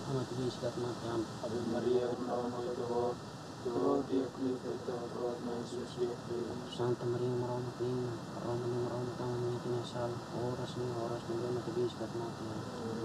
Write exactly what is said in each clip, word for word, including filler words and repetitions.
Santa Maria Maroma Plena, Roma Maroma Tangani Kinasal, Oras ni Oras ni Dona Tibis kat matian.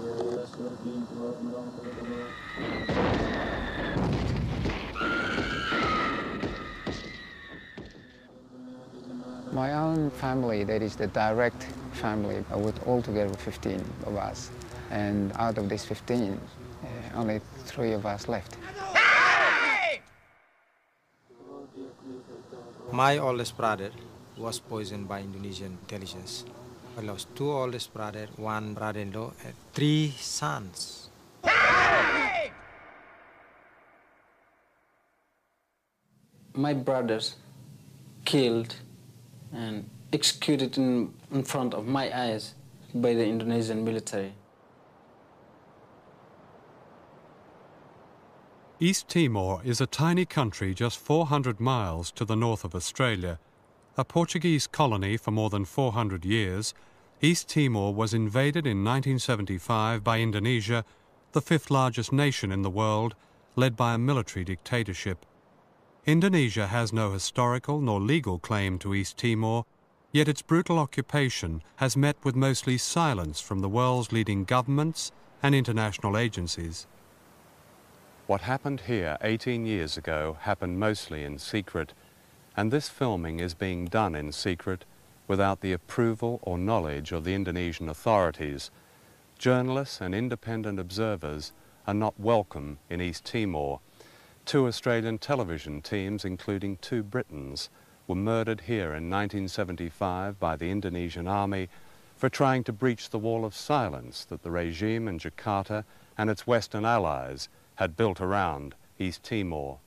My own family, that is the direct family, with altogether fifteen of us. And out of these fifteen, uh, only three of us left. My oldest brother was poisoned by Indonesian intelligence. I lost two oldest brothers, one brother-in-law, and three sons. My brothers killed and executed in, in front of my eyes by the Indonesian military. East Timor is a tiny country just four hundred miles to the north of Australia. A Portuguese colony for more than four hundred years, East Timor was invaded in nineteen seventy-five by Indonesia, the fifth largest nation in the world, led by a military dictatorship. Indonesia has no historical nor legal claim to East Timor, yet its brutal occupation has met with mostly silence from the world's leading governments and international agencies. What happened here eighteen years ago happened mostly in secret, and this filming is being done in secret without the approval or knowledge of the Indonesian authorities. Journalists and independent observers are not welcome in East Timor. Two Australian television teams, including two Britons, were murdered here in nineteen seventy-five by the Indonesian army for trying to breach the wall of silence that the regime in Jakarta and its Western allies had built around East Timor.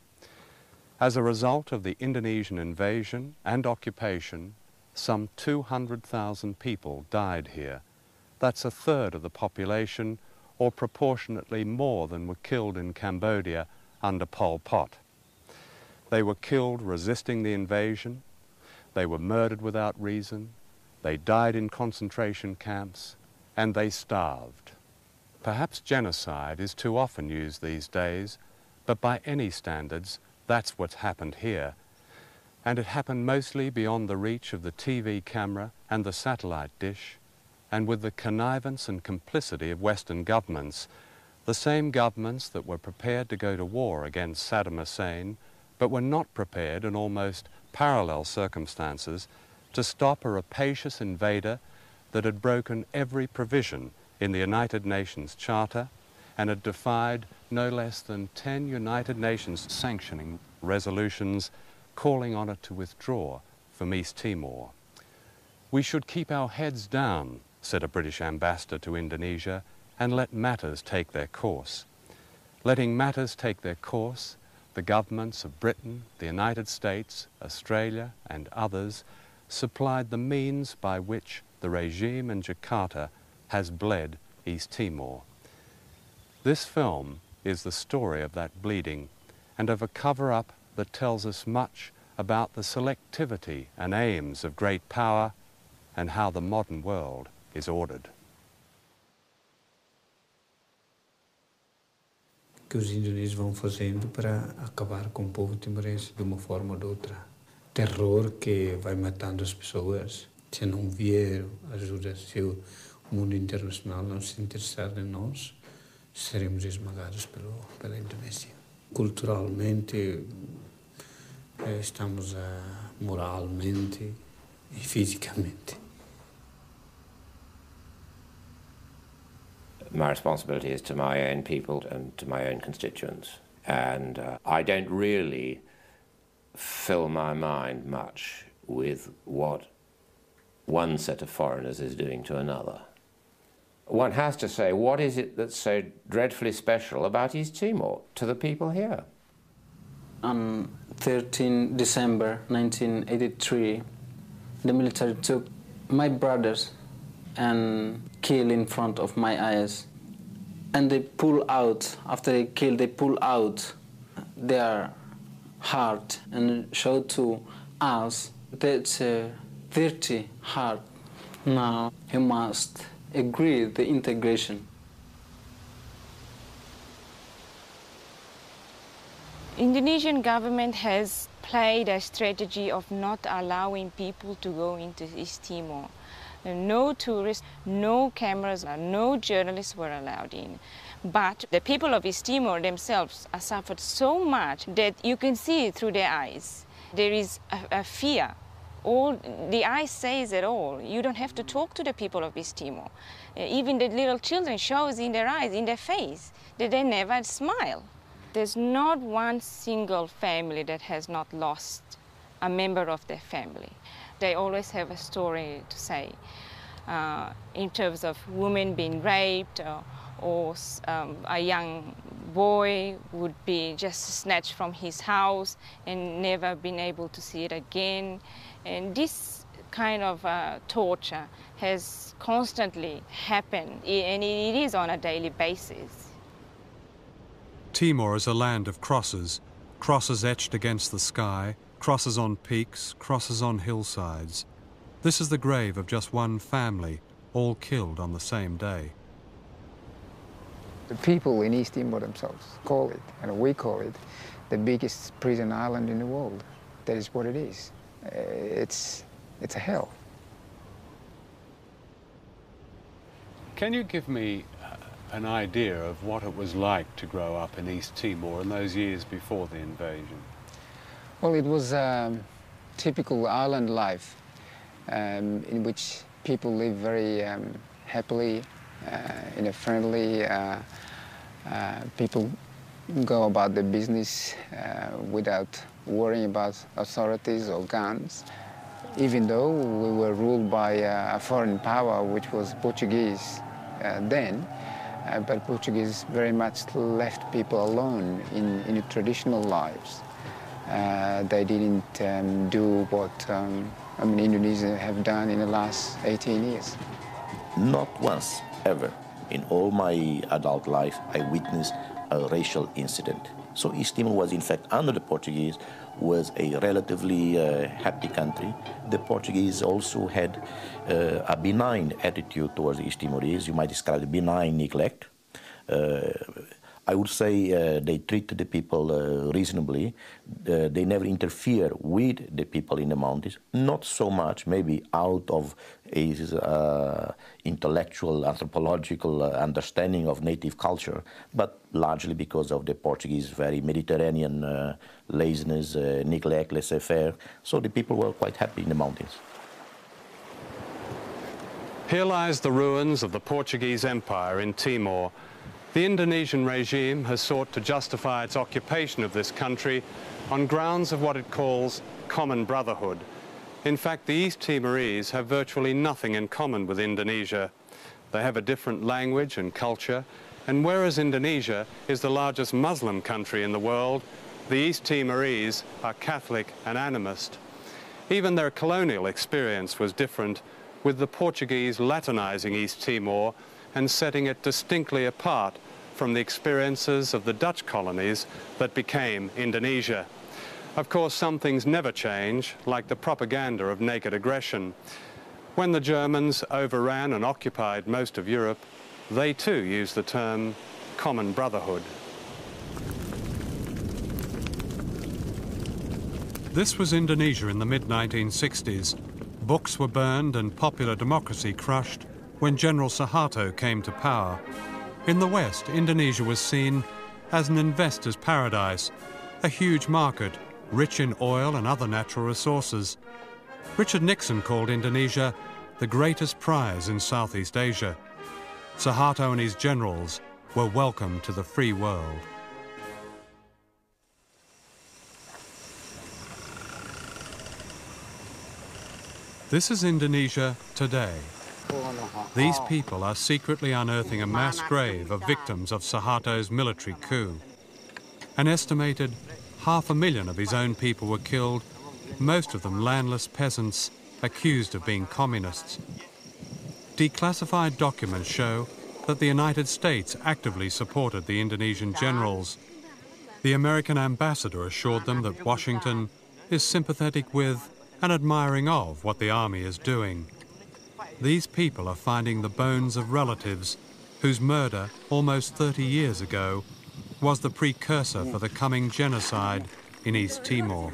As a result of the Indonesian invasion and occupation, some two hundred thousand people died here. That's a third of the population, or proportionately more than were killed in Cambodia under Pol Pot. They were killed resisting the invasion, they were murdered without reason, they died in concentration camps, and they starved. Perhaps genocide is too often used these days, but by any standards, that's what's happened here. And it happened mostly beyond the reach of the T V camera and the satellite dish, and with the connivance and complicity of Western governments, the same governments that were prepared to go to war against Saddam Hussein, but were not prepared in almost parallel circumstances to stop a rapacious invader that had broken every provision in the United Nations Charter and had defied no less than ten United Nations sanctioning resolutions calling on it to withdraw from East Timor. We should keep our heads down, said a British ambassador to Indonesia, and let matters take their course. Letting matters take their course, the governments of Britain, the United States, Australia, and others supplied the means by which the regime in Jakarta has bled East Timor. This film is the story of that bleeding and of a cover-up that tells us much about the selectivity and aims of great power and how the modern world is ordered. Que os indonésios vão fazendo para acabar com o povo timorense de uma forma ou de outra. Terror que vai matando as pessoas. Se não vier ajuda, se o mundo internacional não se interessar em nós, seremos esmagados pelo, pela Indonésia. Culturalmente, estamos a, moralmente e fisicamente. My responsibility is to my own people and to my own constituents. And uh, I don't really fill my mind much with what one set of foreigners is doing to another. One has to say, what is it that's so dreadfully special about East Timor to the people here? On thirteenth December nineteen eighty-three, the military took my brothers and killed in front of my eyes. And they pull out, after they kill, they pull out their heart and show to us that's a dirty heart. Now you must agree the integration. Indonesian government has played a strategy of not allowing people to go into East Timor. No tourists, no cameras, no journalists were allowed in. But the people of East Timor themselves are suffered so much that you can see it through their eyes. There is a, a fear. All the eyes says it all. You don't have to talk to the people of East Timor. Uh, even the little children shows in their eyes, in their face, that they never smile. There's not one single family that has not lost a member of their family. They always have a story to say uh, in terms of women being raped or, or um, a young boy would be just snatched from his house and never been able to see it again. And this kind of uh, torture has constantly happened, and it is on a daily basis. Timor is a land of crosses, crosses etched against the sky, crosses on peaks, crosses on hillsides. This is the grave of just one family, all killed on the same day. The people in East Timor themselves call it, and we call it, the biggest prison island in the world. That is what it is. Uh, it's, it's a hell. Can you give me an idea of what it was like to grow up in East Timor in those years before the invasion? Well, it was a typical island life um, in which people live very um, happily, uh, in a friendly, uh, uh, people go about their business uh, without worrying about authorities or guns. Even though we were ruled by uh, a foreign power, which was Portuguese uh, then, Uh, but Portuguese very much left people alone in, in traditional lives. Uh, they didn't um, do what um, I mean, Indonesia have done in the last eighteen years. Not once, ever, in all my adult life, I witnessed a racial incident. So East Timor was, in fact, under the Portuguese, was a relatively uh, happy country. The Portuguese also had uh, a benign attitude towards the East-Timorese. You might describe it benign neglect. Uh, I would say uh, they treated the people uh, reasonably. Uh, they never interfere with the people in the mountains, not so much maybe out of a uh, intellectual, anthropological uh, understanding of native culture, but largely because of the Portuguese very Mediterranean uh, laziness, uh, neglect, laissez-faire. So the people were quite happy in the mountains. Here lies the ruins of the Portuguese Empire in Timor. The Indonesian regime has sought to justify its occupation of this country on grounds of what it calls common brotherhood. In fact, the East Timorese have virtually nothing in common with Indonesia. They have a different language and culture, and whereas Indonesia is the largest Muslim country in the world, the East Timorese are Catholic and animist. Even their colonial experience was different, with the Portuguese Latinizing East Timor and setting it distinctly apart from the experiences of the Dutch colonies that became Indonesia. Of course, some things never change, like the propaganda of naked aggression. When the Germans overran and occupied most of Europe, they too used the term common brotherhood. This was Indonesia in the mid nineteen sixties. Books were burned and popular democracy crushed when General Suharto came to power. In the West, Indonesia was seen as an investor's paradise, a huge market, rich in oil and other natural resources. Richard Nixon called Indonesia the greatest prize in Southeast Asia. Suharto and his generals were welcome to the free world. This is Indonesia today. These people are secretly unearthing a mass grave of victims of Suharto's military coup. An estimated half a million of his own people were killed, most of them landless peasants accused of being communists. Declassified documents show that the United States actively supported the Indonesian generals. The American ambassador assured them that Washington is sympathetic with and admiring of what the army is doing. These people are finding the bones of relatives whose murder almost thirty years ago was the precursor for the coming genocide in East Timor.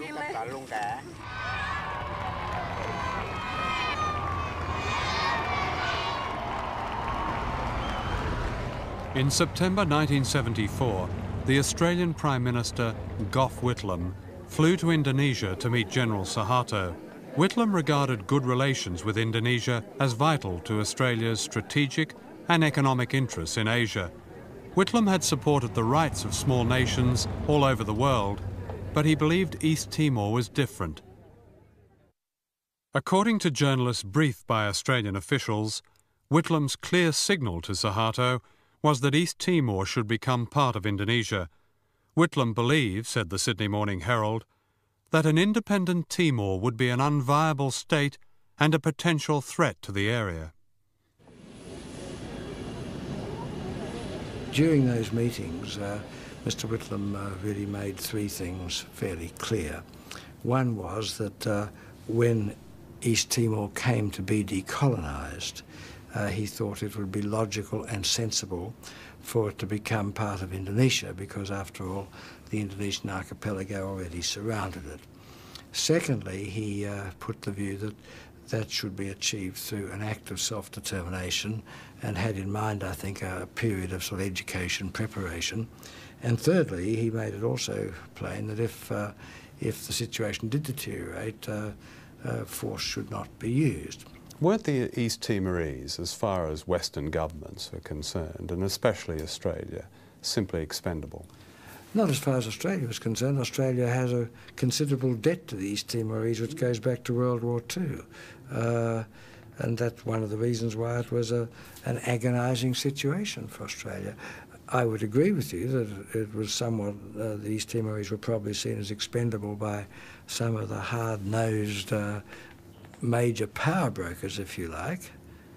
In September nineteen seventy-four, the Australian Prime Minister, Gough Whitlam, flew to Indonesia to meet General Suharto. Whitlam regarded good relations with Indonesia as vital to Australia's strategic and economic interests in Asia. Whitlam had supported the rights of small nations all over the world, but he believed East Timor was different. According to journalists briefed by Australian officials, Whitlam's clear signal to Suharto was that East Timor should become part of Indonesia. Whitlam believed, said the Sydney Morning Herald, that an independent Timor would be an unviable state and a potential threat to the area. During those meetings, uh, Mister Whitlam uh, really made three things fairly clear. One was that uh, when East Timor came to be decolonised, uh, he thought it would be logical and sensible for it to become part of Indonesia, because after all, the Indonesian archipelago already surrounded it. Secondly, he uh, put the view that that should be achieved through an act of self-determination, and had in mind, I think, a period of sort of education preparation. And thirdly, he made it also plain that if, uh, if the situation did deteriorate, uh, uh, force should not be used. Weren't the East Timorese, as far as Western governments are concerned, and especially Australia, simply expendable? Not as far as Australia was concerned. Australia has a considerable debt to the East Timorese, which goes back to World War Two. Uh, and that's one of the reasons why it was a, an agonising situation for Australia. I would agree with you that it was somewhat, uh, the East Timorese were probably seen as expendable by some of the hard-nosed uh, major power brokers, if you like.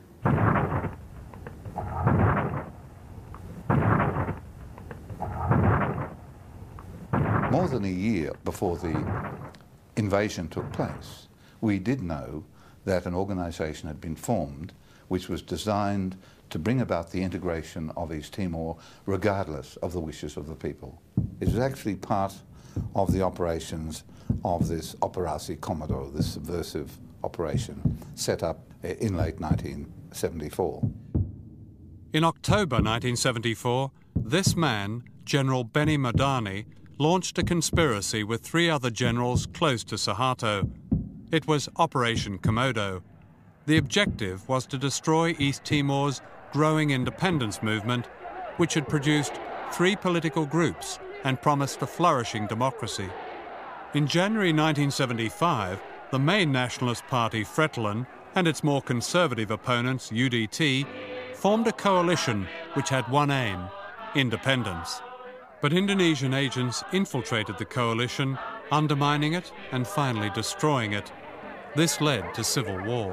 More than a year before the invasion took place, we did know that an organisation had been formed which was designed to bring about the integration of East Timor regardless of the wishes of the people. It was actually part of the operations of this Operasi Komodo, this subversive operation set up in late nineteen seventy-four. In October nineteen seventy-four, this man, General Benny Madani, launched a conspiracy with three other generals close to Suharto. It was Operation Komodo. The objective was to destroy East Timor's growing independence movement, which had produced three political groups and promised a flourishing democracy. In January nineteen seventy-five, the main nationalist party Fretilin and its more conservative opponents, U D T, formed a coalition which had one aim: independence. But Indonesian agents infiltrated the coalition, undermining it and finally destroying it. This led to civil war.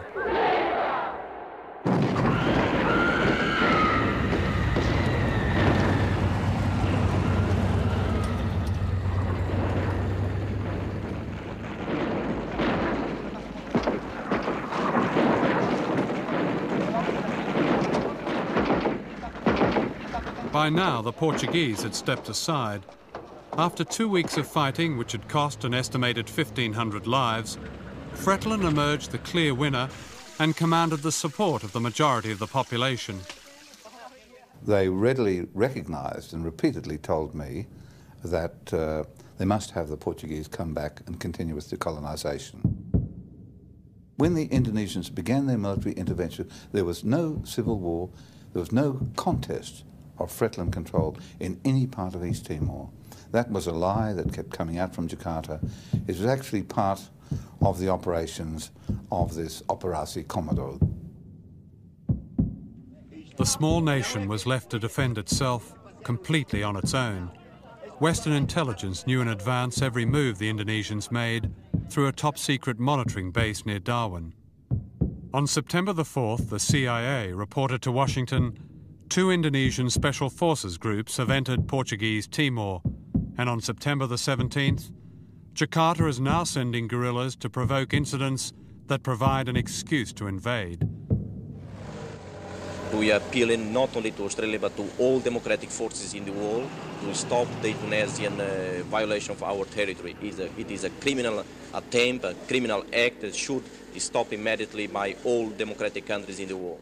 By now, the Portuguese had stepped aside. After two weeks of fighting, which had cost an estimated fifteen hundred lives, Fretilin emerged the clear winner and commanded the support of the majority of the population. They readily recognised and repeatedly told me that uh, they must have the Portuguese come back and continue with decolonisation. When the Indonesians began their military intervention, there was no civil war, there was no contest of Fretilin control in any part of East Timor. That was a lie that kept coming out from Jakarta. It was actually part of the operations of this Operasi Komodo. The small nation was left to defend itself completely on its own. Western intelligence knew in advance every move the Indonesians made through a top-secret monitoring base near Darwin. On September the fourth, the C I A reported to Washington, two Indonesian Special Forces groups have entered Portuguese Timor, and on September the seventeenth, Jakarta is now sending guerrillas to provoke incidents that provide an excuse to invade. We are appealing not only to Australia but to all democratic forces in the world to stop the Indonesian uh, violation of our territory. It is, a, it is a criminal attempt, a criminal act that should be stopped immediately by all democratic countries in the world.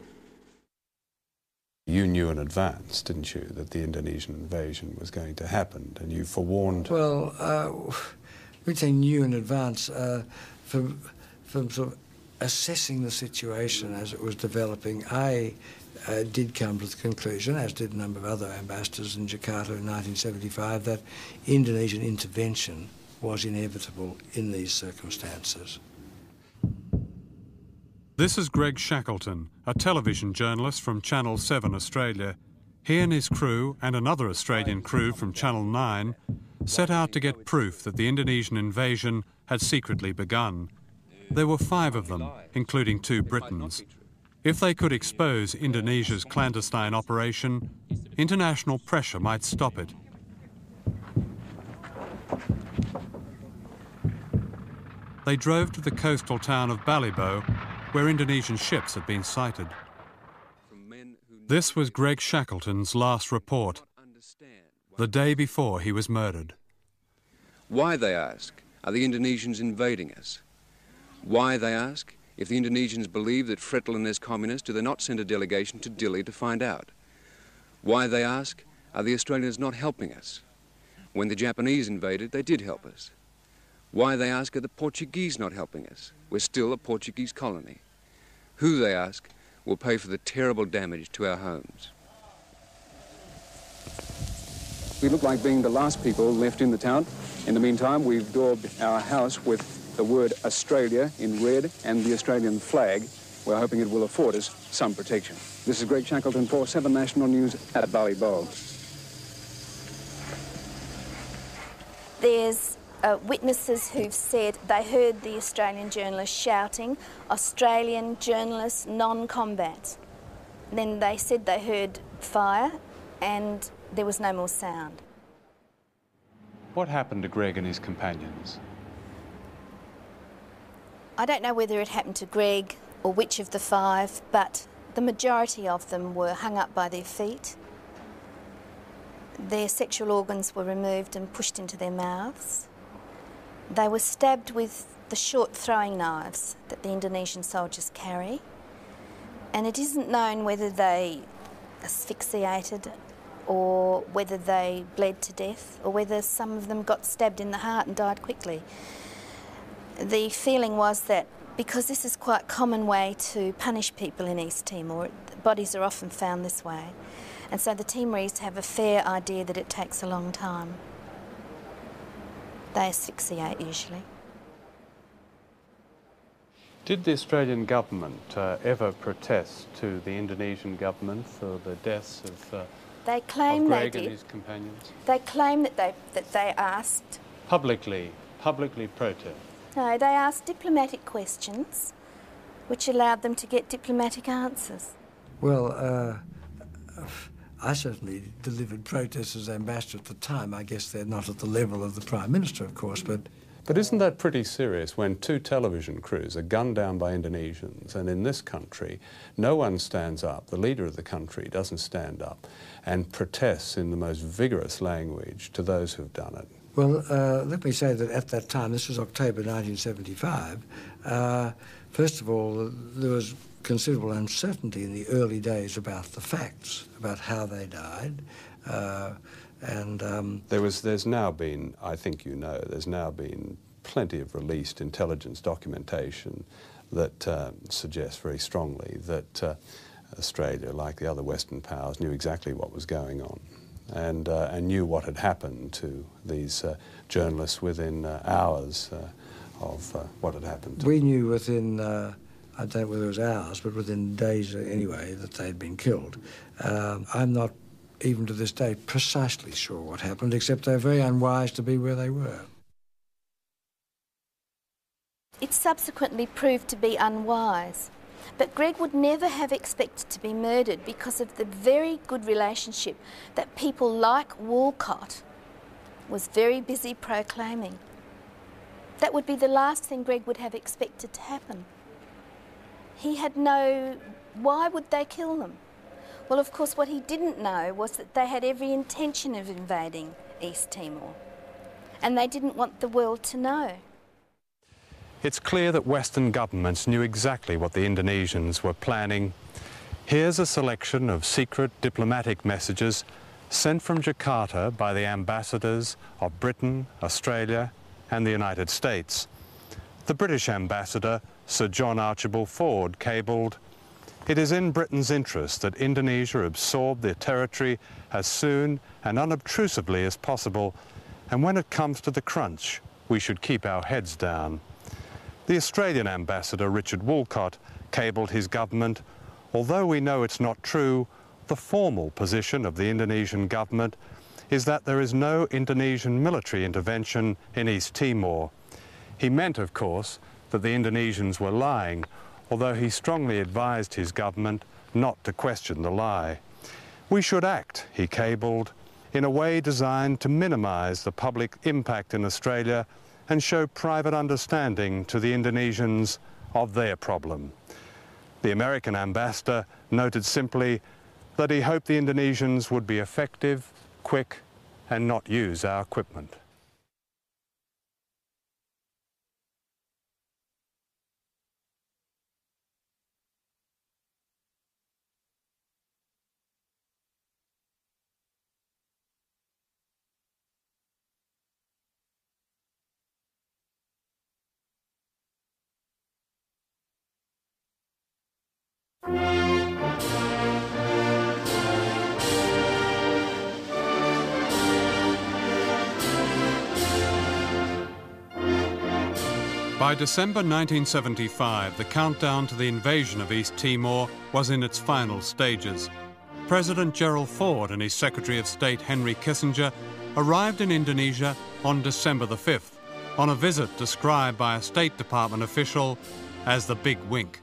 You knew in advance, didn't you, that the Indonesian invasion was going to happen, and you forewarned... Well, uh, we'd say knew in advance uh, from, from sort of assessing the situation as it was developing. I uh, did come to the conclusion, as did a number of other ambassadors in Jakarta in nineteen seventy-five, that Indonesian intervention was inevitable in these circumstances. This is Greg Shackleton, a television journalist from Channel seven Australia. He and his crew, and another Australian crew from Channel nine, set out to get proof that the Indonesian invasion had secretly begun. There were five of them, including two Britons. If they could expose Indonesia's clandestine operation, international pressure might stop it. They drove to the coastal town of Balibo, where Indonesian ships had been sighted. This was Greg Shackleton's last report, the day before he was murdered. Why, they ask, are the Indonesians invading us? Why, they ask, if the Indonesians believe that Frettlen is communist, do they not send a delegation to Dili to find out? Why, they ask, are the Australians not helping us? When the Japanese invaded, they did help us. Why, they ask, are the Portuguese not helping us? We're still a Portuguese colony. Who, they ask, will pay for the terrible damage to our homes? We look like being the last people left in the town. In the meantime, we've daubed our house with the word Australia in red and the Australian flag. We're hoping it will afford us some protection. This is Greg Shackleton for seven National News at Balibo. There's uh, witnesses who've said they heard the Australian journalists shouting, Australian journalists non-combat. Then they said they heard fire and there was no more sound. What happened to Greg and his companions? I don't know whether it happened to Greg or which of the five, but the majority of them were hung up by their feet. Their sexual organs were removed and pushed into their mouths. They were stabbed with the short throwing knives that the Indonesian soldiers carry. And it isn't known whether they asphyxiated or whether they bled to death or whether some of them got stabbed in the heart and died quickly. The feeling was that because this is quite a common way to punish people in East Timor, bodies are often found this way. And so the Timorese have a fair idea that it takes a long time. They asphyxiate usually. Did the Australian government uh, ever protest to the Indonesian government for the deaths of, uh, they claim of Greg they did. and his companions? They claim that they, that they asked... Publicly, publicly protest? No, they asked diplomatic questions, which allowed them to get diplomatic answers. Well, uh, I certainly delivered protests as ambassador at the time. I guess they're not at the level of the Prime Minister, of course, but... But isn't that pretty serious when two television crews are gunned down by Indonesians, and in this country no one stands up, the leader of the country doesn't stand up and protests in the most vigorous language to those who've done it? Well, uh, let me say that at that time, this was October nineteen seventy-five, uh, first of all, there was considerable uncertainty in the early days about the facts, about how they died. Uh, and um, there was, there's now been, I think you know, there's now been plenty of released intelligence documentation that uh, suggests very strongly that uh, Australia, like the other Western powers, knew exactly what was going on. And, uh, and knew what had happened to these uh, journalists within uh, hours uh, of uh, what had happened to We them. knew within, uh, I don't know whether it was hours, but within days anyway, that they'd been killed. Um, I'm not, even to this day, precisely sure what happened, except they're very unwise to be where they were. It subsequently proved to be unwise. But Greg would never have expected to be murdered because of the very good relationship that people like Walcott was very busy proclaiming. That would be the last thing Greg would have expected to happen. He had no... Why would they kill them? Well, of course, what he didn't know was that they had every intention of invading East Timor, and they didn't want the world to know. It's clear that Western governments knew exactly what the Indonesians were planning. Here's a selection of secret diplomatic messages sent from Jakarta by the ambassadors of Britain, Australia, and the United States. The British ambassador, Sir John Archibald Ford, cabled, "It is in Britain's interest that Indonesia absorb the territory as soon and unobtrusively as possible, and when it comes to the crunch, we should keep our heads down." The Australian ambassador, Richard Woolcott, cabled his government, "Although we know it's not true, the formal position of the Indonesian government is that there is no Indonesian military intervention in East Timor." He meant, of course, that the Indonesians were lying, although he strongly advised his government not to question the lie. "We should act," he cabled, "in a way designed to minimize the public impact in Australia and show private understanding to the Indonesians of their problem." The American ambassador noted simply that he hoped the Indonesians would be effective, quick, and not use our equipment. By December nineteen seventy-five, the countdown to the invasion of East Timor was in its final stages. President Gerald Ford and his Secretary of State Henry Kissinger arrived in Indonesia on December the fifth, on a visit described by a State Department official as the Big Wink.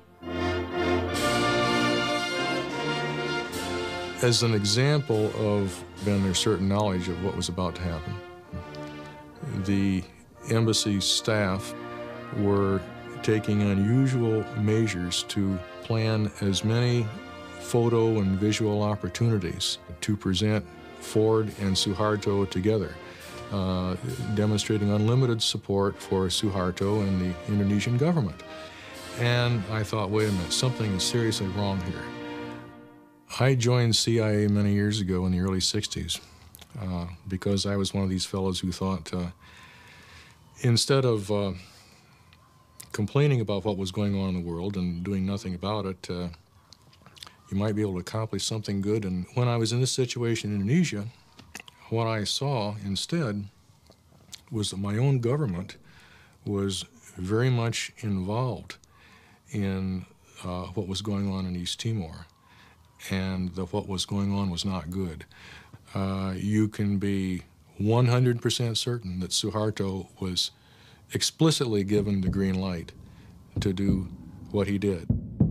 As an example of being their certain knowledge of what was about to happen, the embassy staff were taking unusual measures to plan as many photo and visual opportunities to present Ford and Suharto together, uh, demonstrating unlimited support for Suharto and the Indonesian government. And I thought, wait a minute, something is seriously wrong here. I joined C I A many years ago in the early sixties uh, because I was one of these fellows who thought uh, instead of uh, complaining about what was going on in the world and doing nothing about it, uh, you might be able to accomplish something good. And when I was in this situation in Indonesia, what I saw instead was that my own government was very much involved in uh, what was going on in East Timor, and that what was going on was not good. Uh, you can be one hundred percent certain that Suharto was explicitly given the green light to do what he did.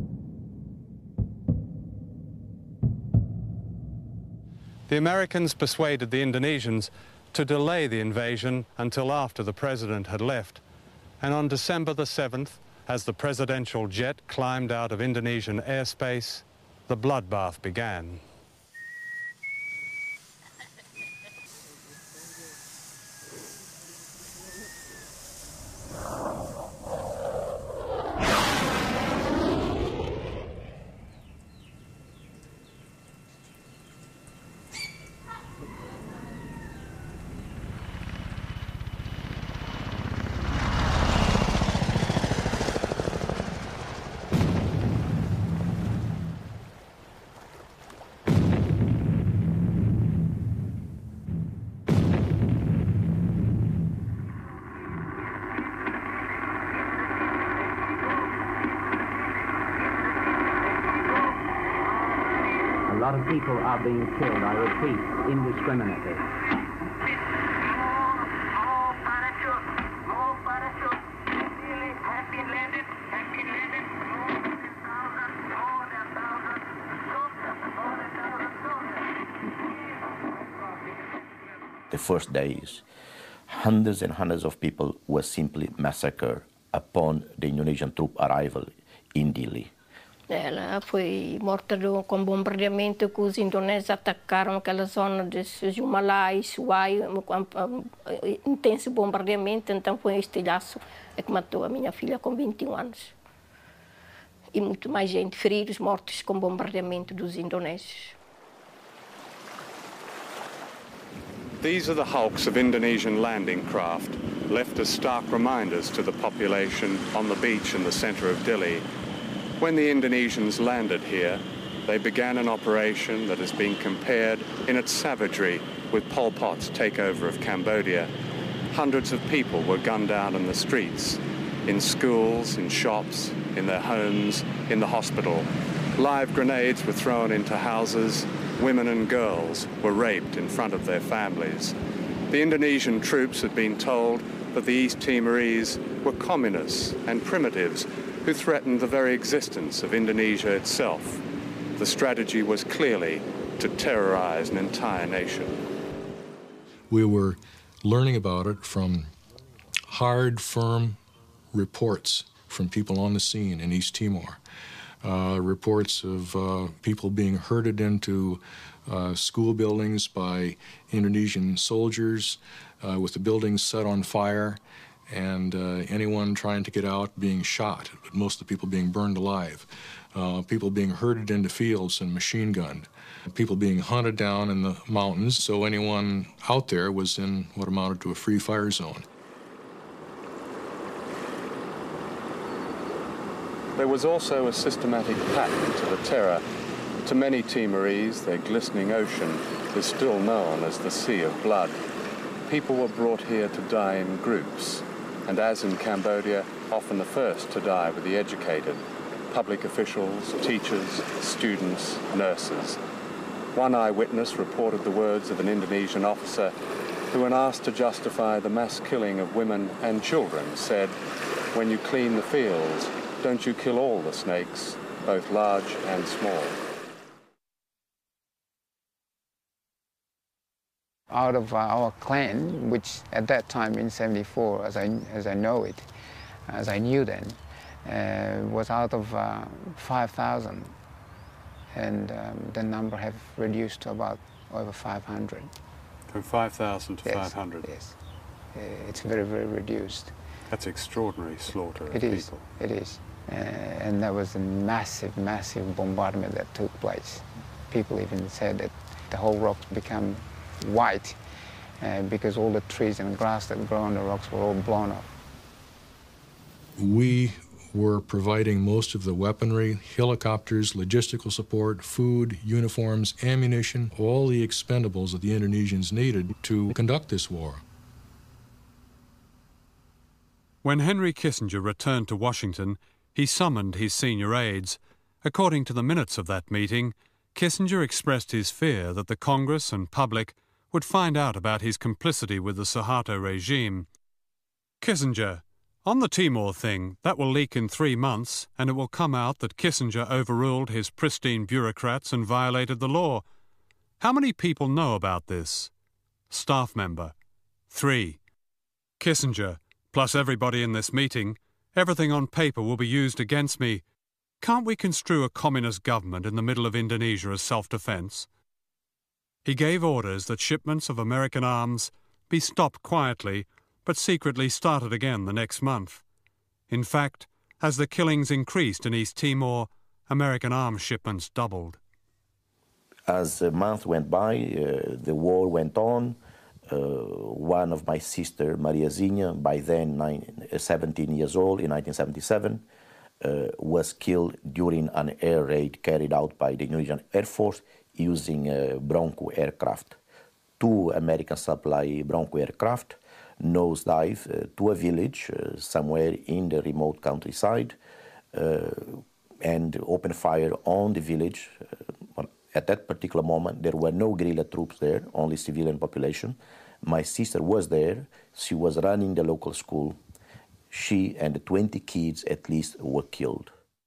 The Americans persuaded the Indonesians to delay the invasion until after the president had left, and on December the seventh, as the presidential jet climbed out of Indonesian airspace, the bloodbath began. A lot of people are being killed, I repeat, indiscriminately. The first days, hundreds and hundreds of people were simply massacred upon the Indonesian troop arrival in Dili. Ela foi morta com bombardeamento que os indonésios atacaram aquela zona dos Jumalais, Uai, intenso bombardeamento, então foi um estilhaço que matou a minha filha com vinte e um anos. E muito mais gente, feridos, mortos com bombardeamento dos indonésios. These are the hulks of Indonesian landing craft, left as stark reminders to the population on the beach in the center of Dili. When the Indonesians landed here, they began an operation that has been compared in its savagery with Pol Pot's takeover of Cambodia. Hundreds of people were gunned down in the streets, in schools, in shops, in their homes, in the hospital. Live grenades were thrown into houses. Women and girls were raped in front of their families. The Indonesian troops had been told that the East-Timorese were communists and primitives who threatened the very existence of Indonesia itself. The strategy was clearly to terrorize an entire nation. We were learning about it from hard, firm reports from people on the scene in East Timor. Uh, reports of uh, people being herded into uh, school buildings by Indonesian soldiers uh, with the buildings set on fire, and uh, anyone trying to get out being shot, but most of the people being burned alive. Uh, people being herded into fields and machine gunned. People being hunted down in the mountains, so anyone out there was in what amounted to a free fire zone. There was also a systematic pattern to the terror. To many Timorese, their glistening ocean is still known as the Sea of Blood. People were brought here to die in groups, and as in Cambodia, often the first to die were the educated, public officials, teachers, students, nurses. One eyewitness reported the words of an Indonesian officer who, when asked to justify the mass killing of women and children, said, "When you clean the fields, don't you kill all the snakes, both large and small?" Out of uh, our clan, which at that time in seventy-four, as I, as I know it, as I knew then, uh, was out of uh, five thousand. And um, the number have reduced to about over five hundred. From five thousand to yes, five hundred? Yes. Uh, it's very, very reduced. That's extraordinary slaughter of it is, people. It is. Uh, and there was a massive, massive bombardment that took place. People even said that the whole rocks become white uh, because all the trees and grass that grow on the rocks were all blown up. We were providing most of the weaponry, helicopters, logistical support, food, uniforms, ammunition, all the expendables that the Indonesians needed to conduct this war. When Henry Kissinger returned to Washington, he summoned his senior aides. According to the minutes of that meeting, Kissinger expressed his fear that the Congress and public would find out about his complicity with the Suharto regime. Kissinger, on the Timor thing, that will leak in three months, and it will come out that Kissinger overruled his pristine bureaucrats and violated the law. How many people know about this? Staff member. Three. Kissinger, plus everybody in this meeting, everything on paper will be used against me. Can't we construe a communist government in the middle of Indonesia as self-defense? He gave orders that shipments of American arms be stopped quietly, but secretly started again the next month. In fact, as the killings increased in East Timor, American arms shipments doubled. As the month went by, uh, the war went on. Uh, one of my sister, Maria Zinha, by then nine, seventeen years old, in nineteen seventy-seven, uh, was killed during an air raid carried out by the Indonesian Air Force using uh, Bronco aircraft. Two American supply Bronco aircraft nosedive uh, to a village uh, somewhere in the remote countryside uh, and opened fire on the village. Uh, at that particular moment, there were no guerrilla troops there, only civilian population. My sister was there. She was running the local school. She and twenty kids at least were killed.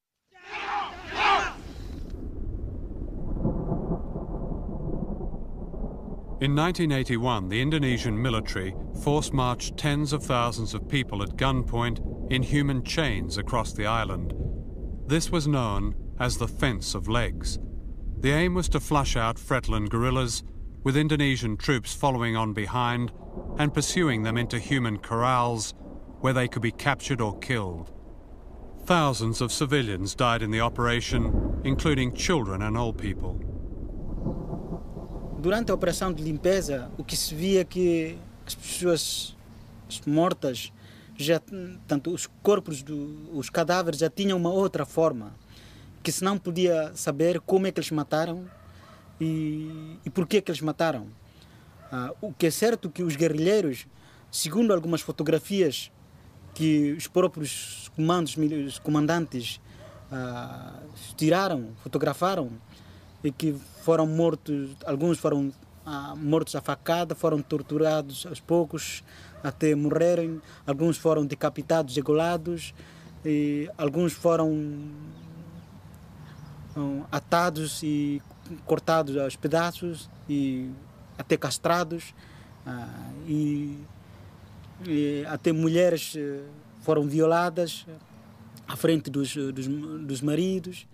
In nineteen eighty-one, the Indonesian military force-marched tens of thousands of people at gunpoint in human chains across the island. This was known as the fence of legs. The aim was to flush out Fretland guerrillas, with Indonesian troops following on behind and pursuing them into human corrals where they could be captured or killed. Thousands of civilians died in the operation, including children and old people. Durante a operação de limpeza, o que se via que as pessoas mortas, já, tanto os corpos, do, os cadáveres já tinham uma outra forma, que se não podia saber como é que eles mataram e, e por que que eles mataram. Ah, o que é certo que os guerrilheiros, segundo algumas fotografias que os próprios comandos, os comandantes ah, tiraram, fotografaram, e que foram mortos, alguns foram ah, mortos a facada, foram torturados aos poucos até morrerem, alguns foram decapitados, degolados, e alguns foram um, atados e cortados aos pedaços e até castrados, ah, e, e até mulheres foram violadas à frente dos, dos, dos maridos.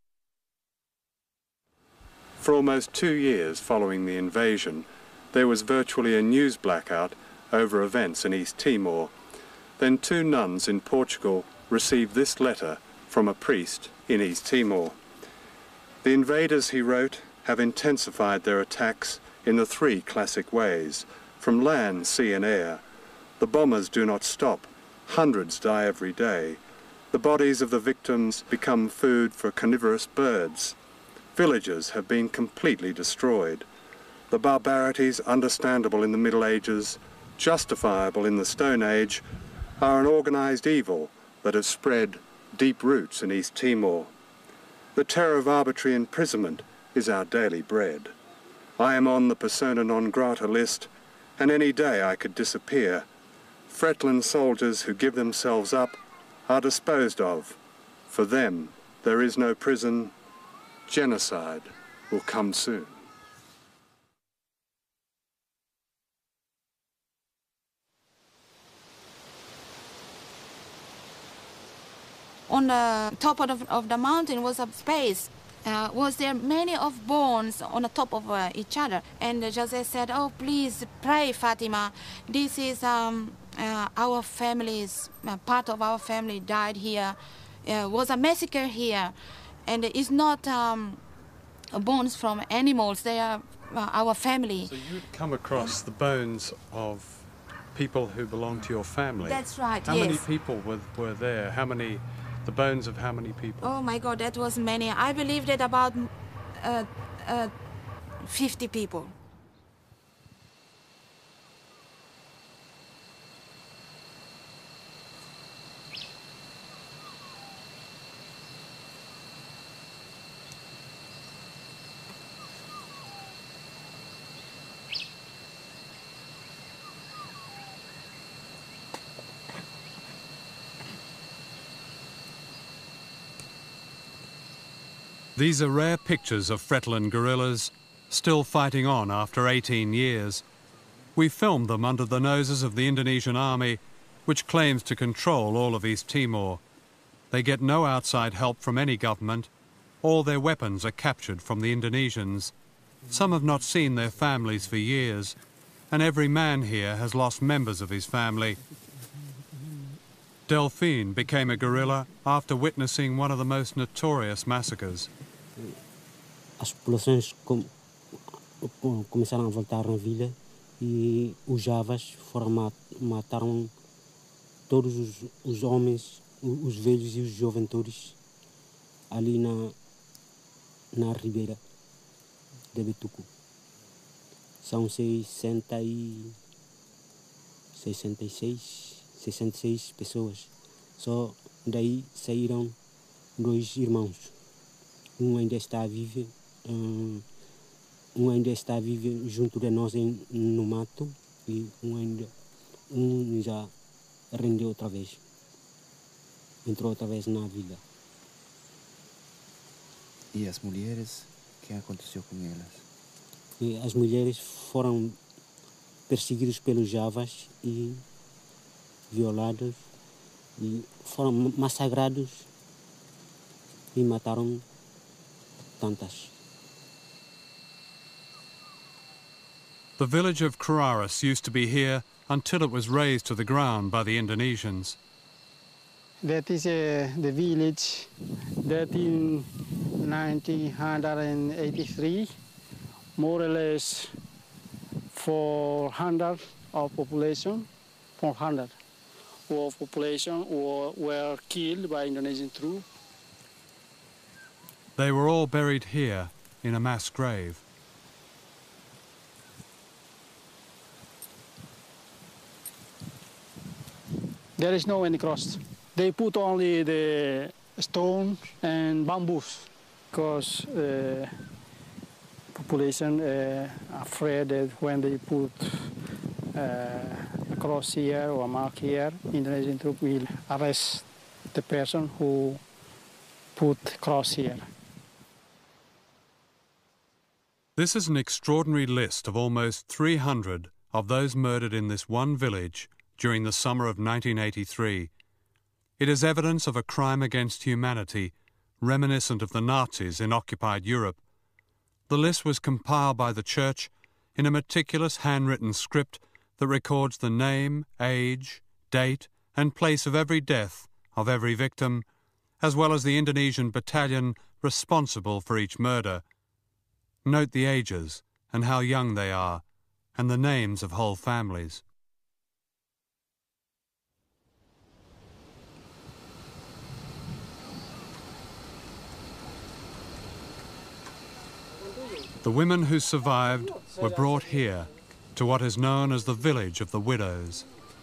For almost two years following the invasion, there was virtually a news blackout over events in East Timor. Then two nuns in Portugal received this letter from a priest in East Timor. The invaders, he wrote, have intensified their attacks in the three classic ways, from land, sea and air. The bombers do not stop. Hundreds die every day. The bodies of the victims become food for carnivorous birds. Villages have been completely destroyed. The barbarities understandable in the Middle Ages, justifiable in the Stone Age, are an organized evil that has spread deep roots in East Timor. The terror of arbitrary imprisonment is our daily bread. I am on the persona non grata list, and any day I could disappear. Fretland soldiers who give themselves up are disposed of. For them, there is no prison. Genocide will come soon. On the top of the, of the mountain was a space. Uh, was there many of bones on the top of uh, each other? And uh, Jose said, "Oh, please pray, Fatima. This is um, uh, our families. Uh, part of our family died here. Uh, was a massacre here, and it's not um, bones from animals. They are uh, our family." So you'd come across the bones of people who belong to your family. That's right. How yes. many people were, were there? How many? The bones of how many people? Oh my God, that was many. I believe that about uh, uh, fifty people. These are rare pictures of Fretland guerrillas still fighting on after eighteen years. We filmed them under the noses of the Indonesian army, which claims to control all of East Timor. They get no outside help from any government. All their weapons are captured from the Indonesians. Some have not seen their families for years, and every man here has lost members of his family. Delphine became a guerrilla after witnessing one of the most notorious massacres. As populações com, com, começaram a voltar na vila e os javas foram mat, mataram todos os, os homens, os velhos e os joventores ali na, na ribeira de Betuco. São sessenta e seis, sessenta e seis pessoas. Só daí saíram dois irmãos. Um ainda está vivo, um, um ainda está vivo junto de nós em, no mato e um ainda um já rendeu outra vez, entrou outra vez na vila. E as mulheres, o que aconteceu com elas? E as mulheres foram perseguidas pelos javas e violadas e foram massacrados e mataram tantas. The village of Kararis used to be here until it was razed to the ground by the Indonesians. That is uh, the village that in nineteen eighty-three, more or less four hundred of population, four hundred of population were, were killed by Indonesian troops. They were all buried here in a mass grave. There is no any cross. They put only the stone and bamboos because uh, population uh, afraid that when they put uh, a cross here or a mark here, Indonesian troop will arrest the person who put cross here. This is an extraordinary list of almost three hundred of those murdered in this one village during the summer of nineteen eighty-three. It is evidence of a crime against humanity, reminiscent of the Nazis in occupied Europe. The list was compiled by the Church in a meticulous handwritten script that records the name, age, date, and place of every death of every victim, as well as the Indonesian battalion responsible for each murder. Note the ages and how young they are, and the names of whole families. The women who survived were brought here to what is known as the village of the widows.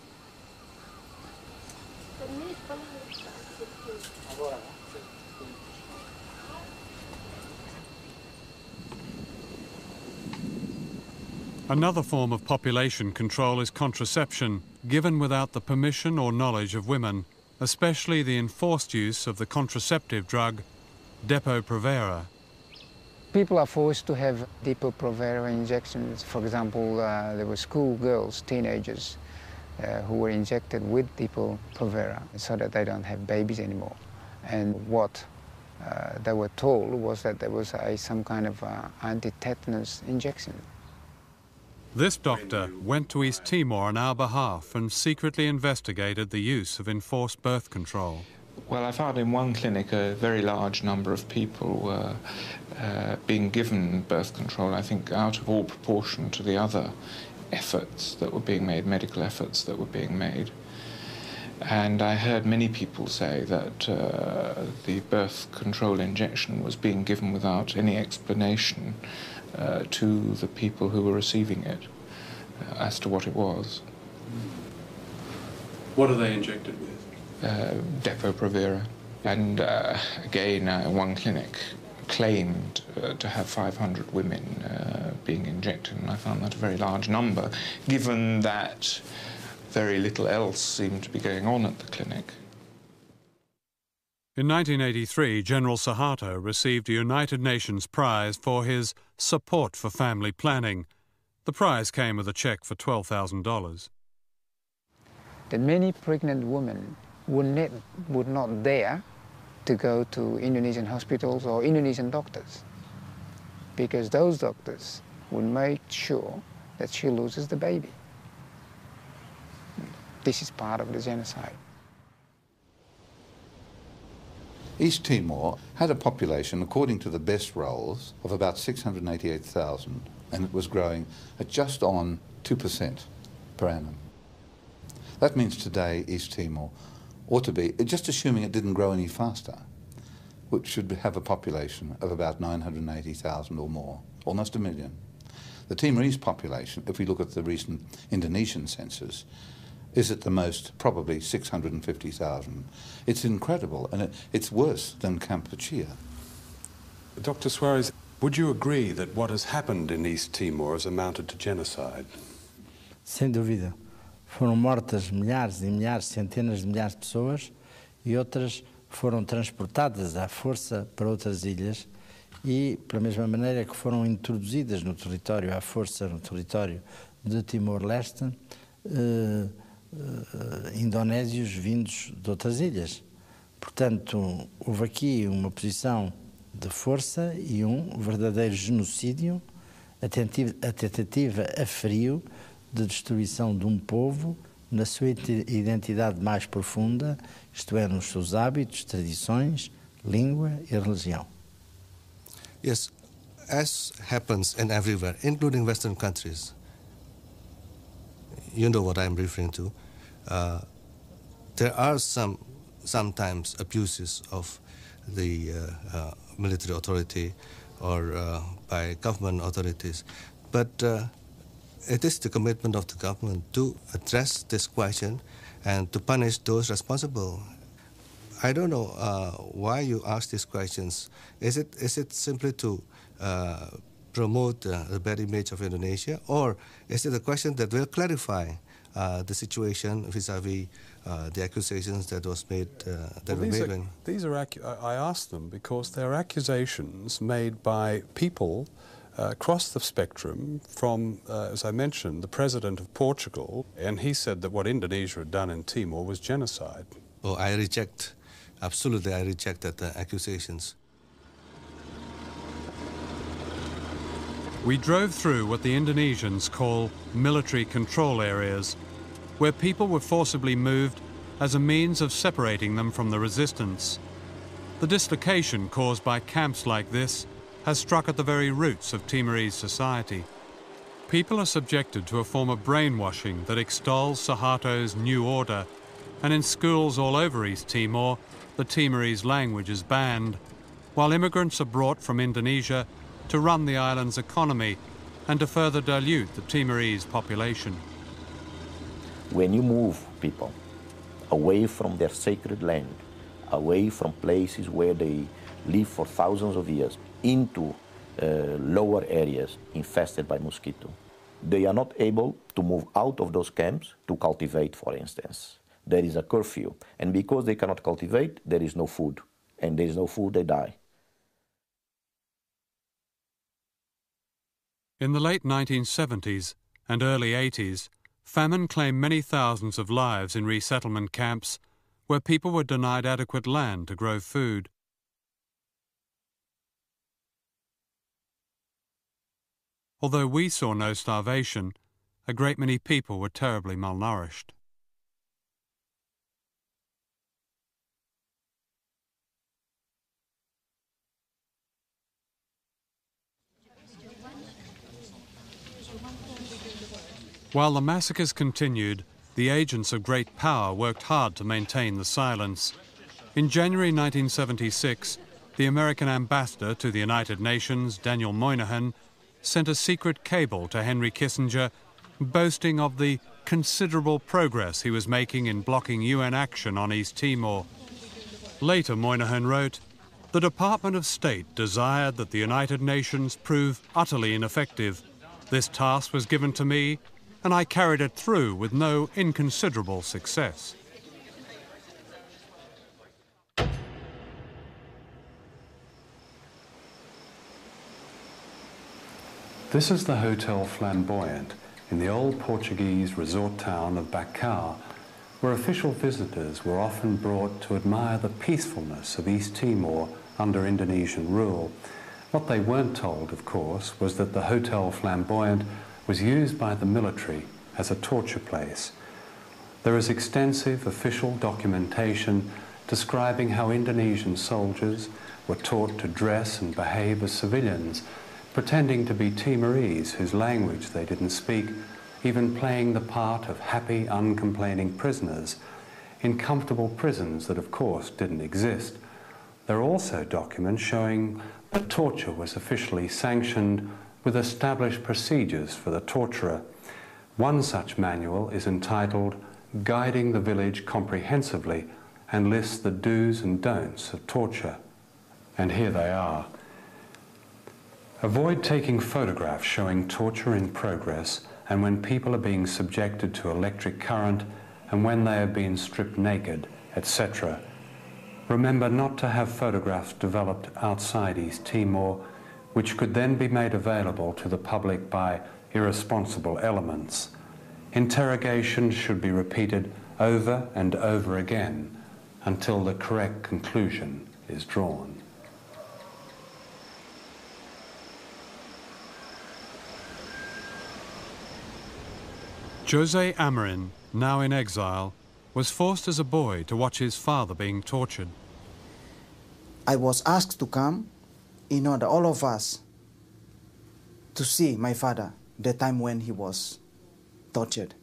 Another form of population control is contraception, given without the permission or knowledge of women, especially the enforced use of the contraceptive drug Depo-Provera. People are forced to have Depo-Provera injections. For example, uh, there were school girls, teenagers, uh, who were injected with Depo-Provera so that they don't have babies anymore. And what uh, they were told was that there was a, some kind of uh, anti-tetanus injection. This doctor went to East Timor on our behalf and secretly investigated the use of enforced birth control. Well, I found in one clinic a very large number of people were uh, being given birth control, I think out of all proportion to the other efforts that were being made, medical efforts that were being made. And I heard many people say that uh, the birth control injection was being given without any explanation uh, to the people who were receiving it uh, as to what it was. What are they injected with? Uh, Depo-Provera. And uh, again, uh, one clinic claimed uh, to have five hundred women uh, being injected, and I found that a very large number, given that very little else seemed to be going on at the clinic. In nineteen eighty-three, General Suharto received a United Nations prize for his support for family planning. The prize came with a cheque for twelve thousand dollars. That many pregnant women would not, would not dare to go to Indonesian hospitals or Indonesian doctors, because those doctors would make sure that she loses the baby. This is part of the genocide. East Timor had a population, according to the best rolls, of about six hundred eighty-eight thousand, and it was growing at just on two percent per annum. That means today East Timor ought to be, just assuming it didn't grow any faster, which should have a population of about nine hundred eighty thousand or more, almost a million. The Timorese population, if we look at the recent Indonesian census, is at the most probably six hundred fifty thousand. It's incredible, and it, it's worse than Kampuchea. Doctor Suarez, would you agree that what has happened in East Timor has amounted to genocide? Sem dúvida. Foram mortas milhares e milhares, centenas de milhares de pessoas, e outras foram transportadas à força para outras ilhas, e pela mesma maneira que foram introduzidas no território, à força no território de Timor-Leste, eh, eh, indonésios vindos de outras ilhas. Portanto, houve aqui uma posição de força e um verdadeiro genocídio, a tentativa a frio de destruição de um povo na sua identidade mais profunda, isto é, nos seus hábitos, tradições, língua e religião. Yes, as happens in everywhere, including Western countries. You know what I'm referring to. Uh, there are some, sometimes abuses of the uh, uh, military authority or uh, by government authorities, but uh, it is the commitment of the government to address this question and to punish those responsible. I don't know uh, why you ask these questions. Is it, is it simply to uh, promote uh, the bad image of Indonesia, or is it a question that will clarify uh, the situation vis-a-vis uh, the accusations that was made uh, that well, were these made? Are, when these are I asked them because they're accusations made by people uh, across the spectrum from, uh, as I mentioned, the president of Portugal, and he said that what Indonesia had done in Timor was genocide. Oh, I reject, absolutely I reject that uh, accusations. We drove through what the Indonesians call military control areas, where people were forcibly moved as a means of separating them from the resistance. The dislocation caused by camps like this has struck at the very roots of Timorese society. People are subjected to a form of brainwashing that extols Suharto's new order, and in schools all over East Timor, the Timorese language is banned, while immigrants are brought from Indonesia to run the island's economy and to further dilute the Timorese population. When you move people away from their sacred land, away from places where they live for thousands of years, into uh, lower areas infested by mosquito, they are not able to move out of those camps to cultivate, for instance. There is a curfew, and because they cannot cultivate, there is no food, and there is no food, they die. In the late nineteen seventies and early eighties, famine claimed many thousands of lives in resettlement camps where people were denied adequate land to grow food. Although we saw no starvation, a great many people were terribly malnourished. While the massacres continued, the agents of great power worked hard to maintain the silence. In January nineteen seventy-six, the American ambassador to the United Nations, Daniel Moynihan, sent a secret cable to Henry Kissinger boasting of the considerable progress he was making in blocking U N action on East Timor. Later, Moynihan wrote, "The Department of State desired that the United Nations prove utterly ineffective. This task was given to me, and I carried it through with no inconsiderable success." This is the Hotel Flamboyant in the old Portuguese resort town of Bacau, where official visitors were often brought to admire the peacefulness of East Timor under Indonesian rule. What they weren't told, of course, was that the Hotel Flamboyant was used by the military as a torture place. There is extensive official documentation describing how Indonesian soldiers were taught to dress and behave as civilians, pretending to be Timorese whose language they didn't speak, even playing the part of happy, uncomplaining prisoners in comfortable prisons that, of course, didn't exist. There are also documents showing that torture was officially sanctioned with established procedures for the torturer. One such manual is entitled Guiding the Village Comprehensively and lists the do's and don'ts of torture. And here they are. Avoid taking photographs showing torture in progress and when people are being subjected to electric current and when they are being stripped naked, et cetera. Remember not to have photographs developed outside East Timor, which could then be made available to the public by irresponsible elements. Interrogations should be repeated over and over again until the correct conclusion is drawn. Jose Amarin, now in exile, was forced as a boy to watch his father being tortured. I was asked to come in order, all of us, to see my father the time when he was tortured.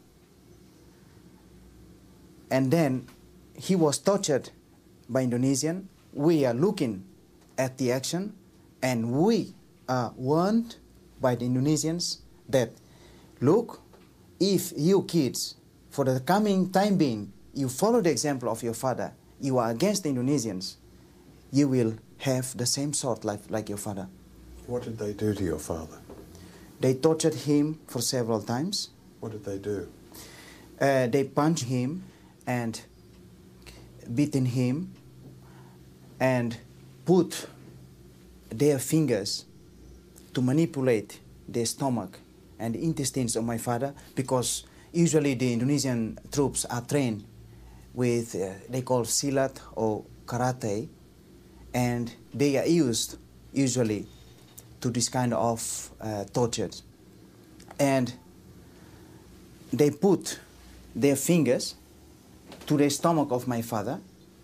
And then he was tortured by Indonesian. We are looking at the action, and we are warned by the Indonesians that, look, if you kids, for the coming time being, you follow the example of your father, you are against the Indonesians, you will have the same sort like, like your father. What did they do to your father? They tortured him for several times. What did they do? Uh, they punched him and beaten him and put their fingers to manipulate the stomach and the intestines of my father, because usually the Indonesian troops are trained with, uh, they call silat or karate, and they are used usually to this kind of uh, torture. And they put their fingers to the stomach of my father,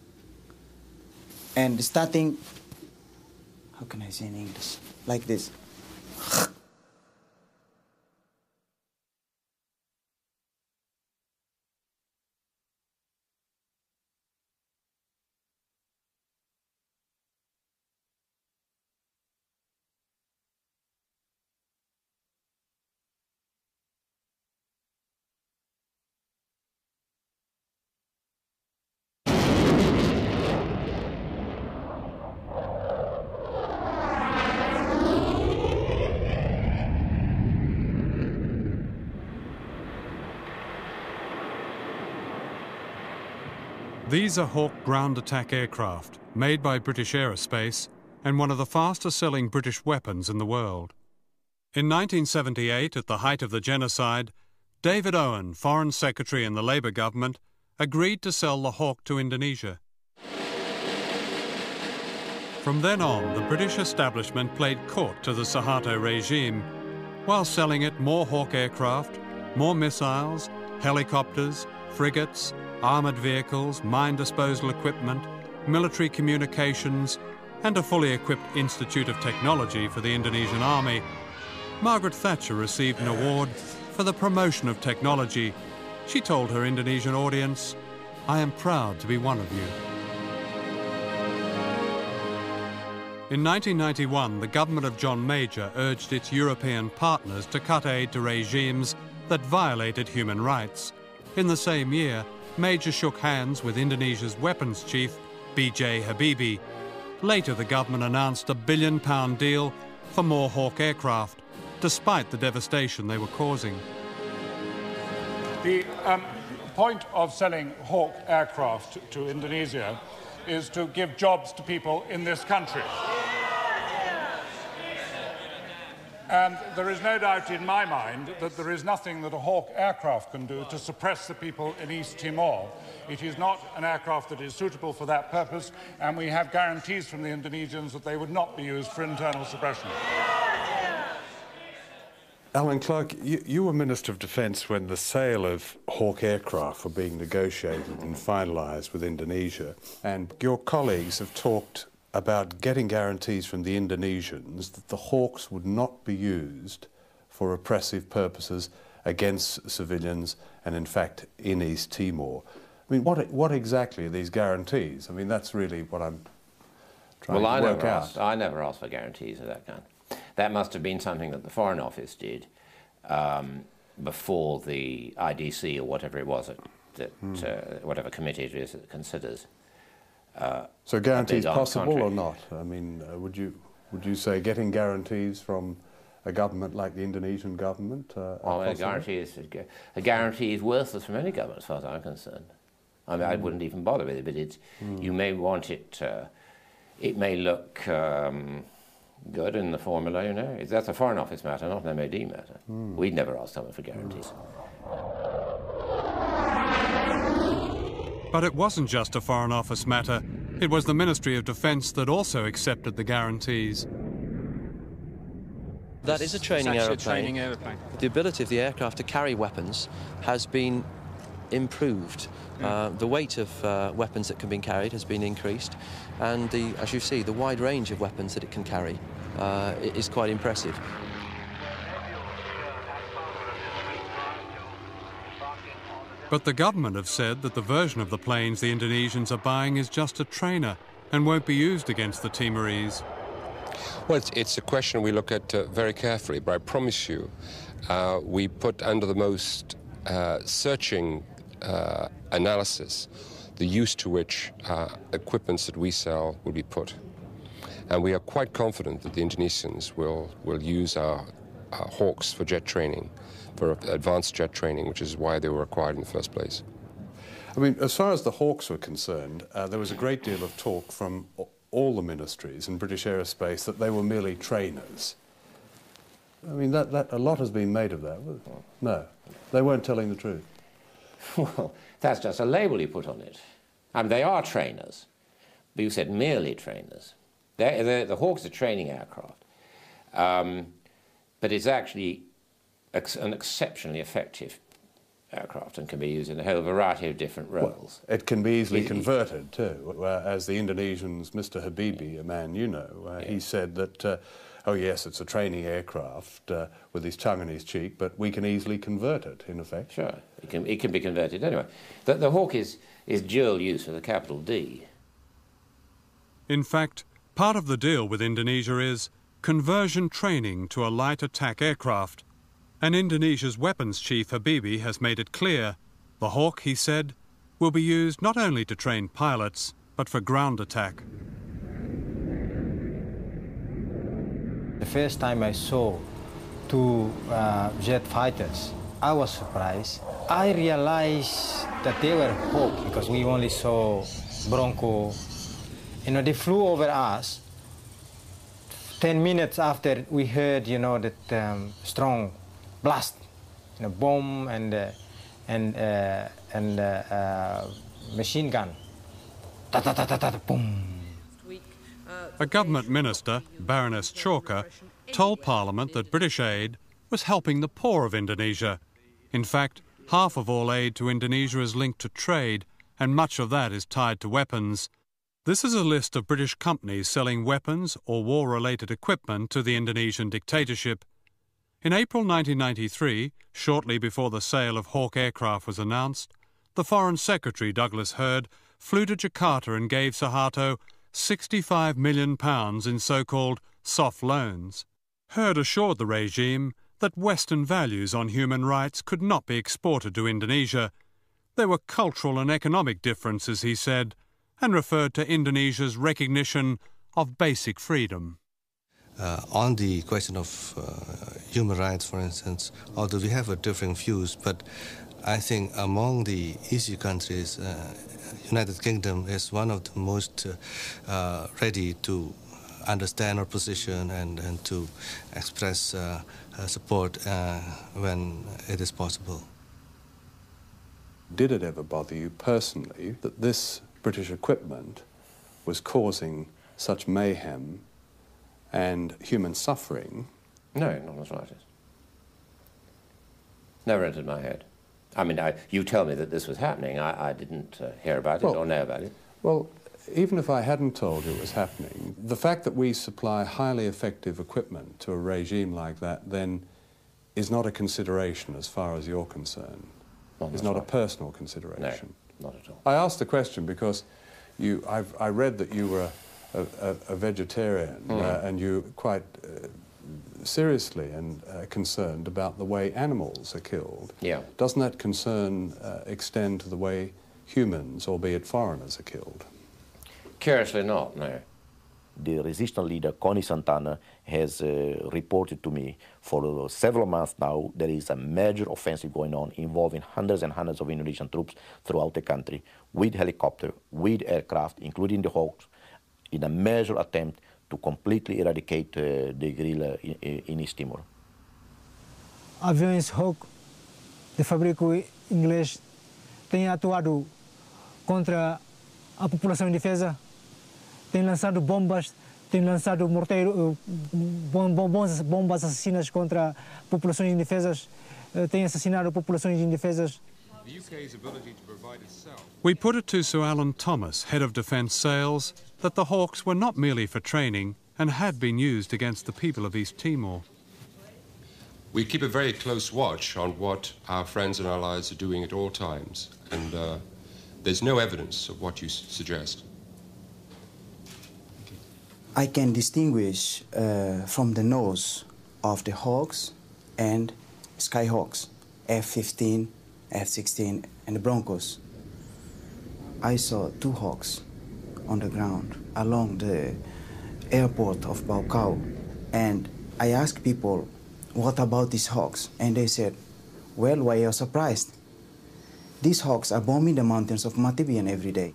and starting, how can I say in English, like this. These are Hawk ground attack aircraft, made by British Aerospace and one of the fastest selling British weapons in the world. In nineteen seventy-eight, at the height of the genocide, David Owen, Foreign Secretary in the Labour government, agreed to sell the Hawk to Indonesia. From then on, the British establishment played court to the Suharto regime, while selling it more Hawk aircraft, more missiles, helicopters, frigates, armoured vehicles, mine disposal equipment, military communications, and a fully equipped Institute of Technology for the Indonesian Army. Margaret Thatcher received an award for the promotion of technology. She told her Indonesian audience, "I am proud to be one of you." In nineteen ninety-one, the government of John Major urged its European partners to cut aid to regimes that violated human rights. In the same year, Major shook hands with Indonesia's weapons chief, B J Habibie. Later, the government announced a billion-pound deal for more Hawk aircraft, despite the devastation they were causing. The um, point of selling Hawk aircraft to Indonesia is to give jobs to people in this country. And there is no doubt in my mind that there is nothing that a Hawk aircraft can do to suppress the people in East Timor. It is not an aircraft that is suitable for that purpose, and we have guarantees from the Indonesians that they would not be used for internal suppression. Alan Clark, you, you were Minister of Defence when the sale of Hawk aircraft were being negotiated and finalised with Indonesia, and your colleagues have talked about getting guarantees from the Indonesians that the Hawks would not be used for oppressive purposes against civilians and, in fact, in East Timor. I mean, what, what exactly are these guarantees? I mean, that's really what I'm trying well, to I work never out. Asked, I never asked for guarantees of that kind. That must have been something that the Foreign Office did um, before the I D C or whatever it was, that, that hmm. uh, whatever committee it is that considers. Uh, so guarantees possible or not? I mean, uh, would you would you say getting guarantees from a government like the Indonesian government? Uh, well, a guarantee is a guarantee is worthless from any government, as far as I'm concerned. I mean, mm. I wouldn't even bother with it, but it's mm. you may want it. Uh, it may look um, good in the formula, you know. That's a Foreign Office matter, not an M O D matter. Mm. We'd never ask someone for guarantees. But it wasn't just a Foreign Office matter. It was the Ministry of Defence that also accepted the guarantees. That is a training it's aeroplane. a training aeroplane. The ability of the aircraft to carry weapons has been improved. Yeah. Uh, the weight of uh, weapons that can be carried has been increased, and the, as you see, the wide range of weapons that it can carry uh, is quite impressive. But the government have said that the version of the planes the Indonesians are buying is just a trainer and won't be used against the Timorese. Well, it's, it's a question we look at uh, very carefully, but I promise you, uh, we put under the most uh, searching uh, analysis the use to which uh, equipments that we sell will be put. And we are quite confident that the Indonesians will, will use our, our Hawks for jet training, for advanced jet training, which is why they were acquired in the first place. I mean, as far as the Hawks were concerned, uh, there was a great deal of talk from all the ministries in British aerospace that they were merely trainers. I mean, that, that, a lot has been made of that. No, they weren't telling the truth. Well, that's just a label you put on it. I mean, they are trainers, but you said merely trainers. They're, they're, the Hawks are training aircraft, um, but it's actually ex an exceptionally effective aircraft and can be used in a whole variety of different roles. Well, it can be easily it, converted too. Uh, as the Indonesians, Mister Habibie, a man you know, uh, yeah. he said that, uh, oh yes, it's a training aircraft uh, with his tongue in his cheek, but we can easily convert it, in effect. Sure, it can, it can be converted anyway. The, the Hawk is, is dual use with a capital D. In fact, part of the deal with Indonesia is conversion training to a light attack aircraft. And Indonesia's weapons chief Habibie has made it clear the Hawk, he said, will be used not only to train pilots, but for ground attack. The first time I saw two uh, jet fighters, I was surprised. I realized that they were Hawk because we only saw Bronco. You know, they flew over us. Ten minutes after we heard, you know, that um, strong blast, you know, bomb and uh, and uh, and uh, uh, machine gun. Ta ta ta ta ta boom. A government minister, Baroness Chalker, told Parliament that British aid was helping the poor of Indonesia. In fact, half of all aid to Indonesia is linked to trade, and much of that is tied to weapons. This is a list of British companies selling weapons or war-related equipment to the Indonesian dictatorship. In April nineteen ninety-three, shortly before the sale of Hawk aircraft was announced, the Foreign Secretary, Douglas Hurd, flew to Jakarta and gave Suharto sixty-five million pounds in so-called soft loans. Hurd assured the regime that Western values on human rights could not be exported to Indonesia. There were cultural and economic differences, he said, and referred to Indonesia's recognition of basic freedom. Uh, on the question of uh, human rights, for instance, although we have a different views, but I think among the E C countries, uh, United Kingdom is one of the most uh, uh, ready to understand our position and, and to express uh, uh, support uh, when it is possible. Did it ever bother you personally that this British equipment was causing such mayhem and human suffering? No, not the slightest. Never entered my head. I mean, I, you tell me that this was happening. I, I didn't uh, hear about it well, or know about it. Well, even if I hadn't told you it was happening, the fact that we supply highly effective equipment to a regime like that then is not a consideration as far as you're concerned. Not it's not a personal consideration. No, not at all. I asked the question because you, I've, I read that you were a, a, a vegetarian mm. uh, and you quite uh, seriously and uh, concerned about the way animals are killed. Yeah. Doesn't that concern uh, extend to the way humans, albeit foreigners, are killed? Curiously not, no. The resistance leader, Connie Santana, has uh, reported to me for several months now there is a major offensive going on involving hundreds and hundreds of Indonesian troops throughout the country with helicopter, with aircraft, including the Hawks, in a major attempt to completely eradicate uh, the guerrilla in, in East Timor. Aviões Hawk de fabrico inglês têm atuado contra a população indefesa, têm lançado bombas tem lançado morteiro, bombas, bombas assassinas contra populações indefesas, tem assassinado populações indefesas. We put it to Sir Alan Thomas, Head of Defence Sales, that the Hawks were not merely for training and had been used against the people of East Timor. We keep a very close watch on what our friends and allies are doing at all times, and uh, there's no evidence of what you suggest. I can distinguish uh, from the nose of the Hawks and Skyhawks, F fifteen, F sixteen, and the Broncos. I saw two Hawks on the ground along the airport of Baucau, and I asked people, what about these Hawks? And they said, well, why are you surprised? These Hawks are bombing the mountains of Matibian every day.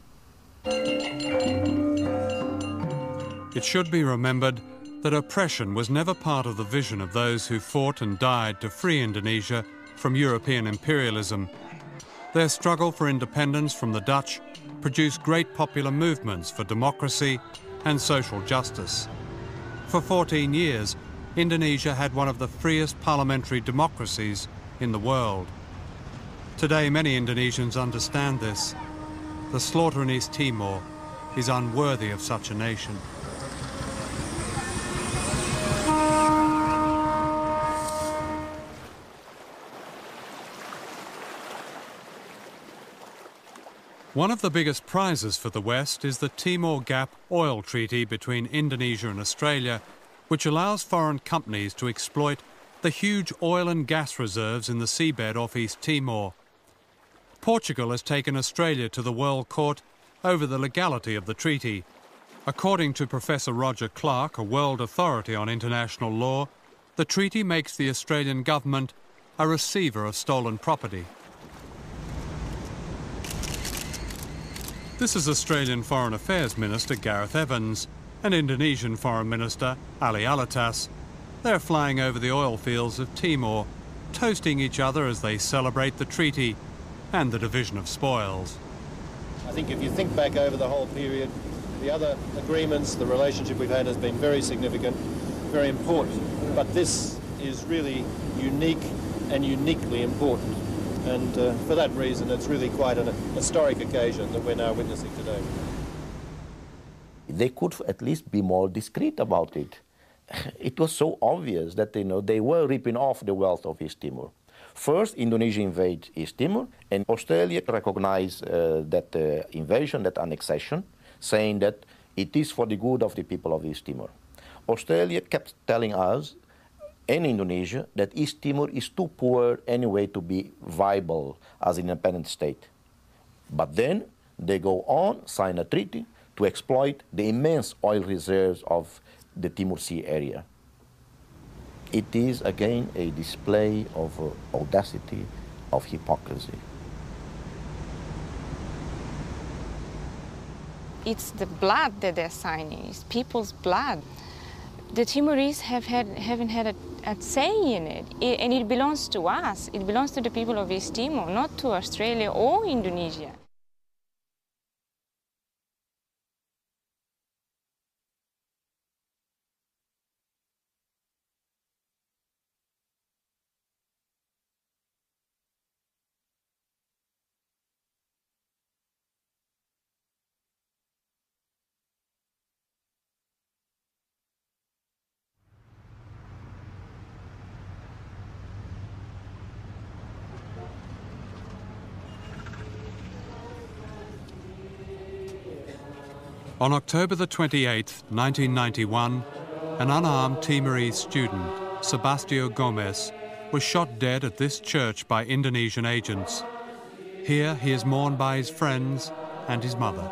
It should be remembered that oppression was never part of the vision of those who fought and died to free Indonesia from European imperialism. Their struggle for independence from the Dutch produced great popular movements for democracy and social justice. For fourteen years, Indonesia had one of the freest parliamentary democracies in the world. Today, many Indonesians understand this. The slaughter in East Timor is unworthy of such a nation. One of the biggest prizes for the West is the Timor Gap oil treaty between Indonesia and Australia, which allows foreign companies to exploit the huge oil and gas reserves in the seabed off East Timor. Portugal has taken Australia to the World Court over the legality of the treaty. According to Professor Roger Clark, a world authority on international law, the treaty makes the Australian government a receiver of stolen property. This is Australian Foreign Affairs Minister Gareth Evans and Indonesian Foreign Minister Ali Alatas. They're flying over the oil fields of Timor, toasting each other as they celebrate the treaty and the division of spoils. I think if you think back over the whole period, the other agreements, the relationship we've had has been very significant, very important. But this is really unique and uniquely important. And uh, for that reason, it's really quite an historic occasion that we're now witnessing today. They could at least be more discreet about it. It was so obvious that, you know, they were ripping off the wealth of East Timor. First, Indonesia invaded East Timor, and Australia recognized uh, that uh, invasion, that annexation, saying that it is for the good of the people of East Timor. Australia kept telling us and Indonesia that East Timor is too poor anyway to be viable as an independent state. But then they go on, sign a treaty to exploit the immense oil reserves of the Timor Sea area. It is again a display of uh, audacity, of hypocrisy. It's the blood that they're signing, it's people's blood. The Timorese have had, haven't had a, a say in it, it, and it belongs to us. It belongs to the people of East Timor, not to Australia or Indonesia. On October the twenty-eighth, nineteen ninety-one, an unarmed Timorese student, Sebastio Gomez, was shot dead at this church by Indonesian agents. Here he is mourned by his friends and his mother.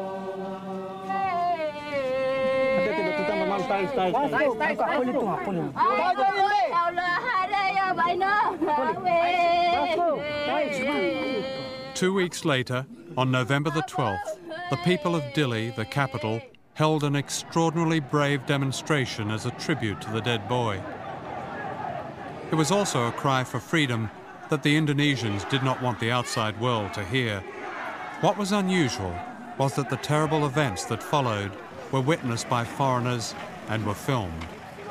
Two weeks later, on November the twelfth, the people of Dili, the capital, held an extraordinarily brave demonstration as a tribute to the dead boy. It was also a cry for freedom that the Indonesians did not want the outside world to hear. What was unusual was that the terrible events that followed were witnessed by foreigners and were filmed.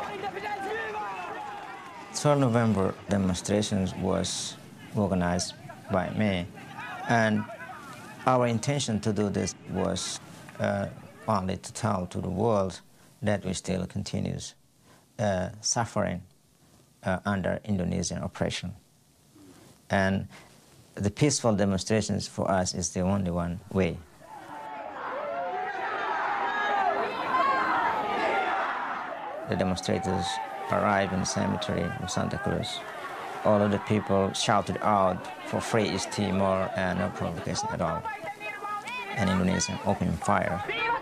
twelve November demonstrations was organized by me, and our intention to do this was uh, only to tell to the world that we still continues uh, suffering uh, under Indonesian oppression. And the peaceful demonstrations for us is the only one way. The demonstrators arrived in the cemetery of Santa Cruz. All of the people shouted out for free East Timor and no provocation at all. And Indonesia opened fire.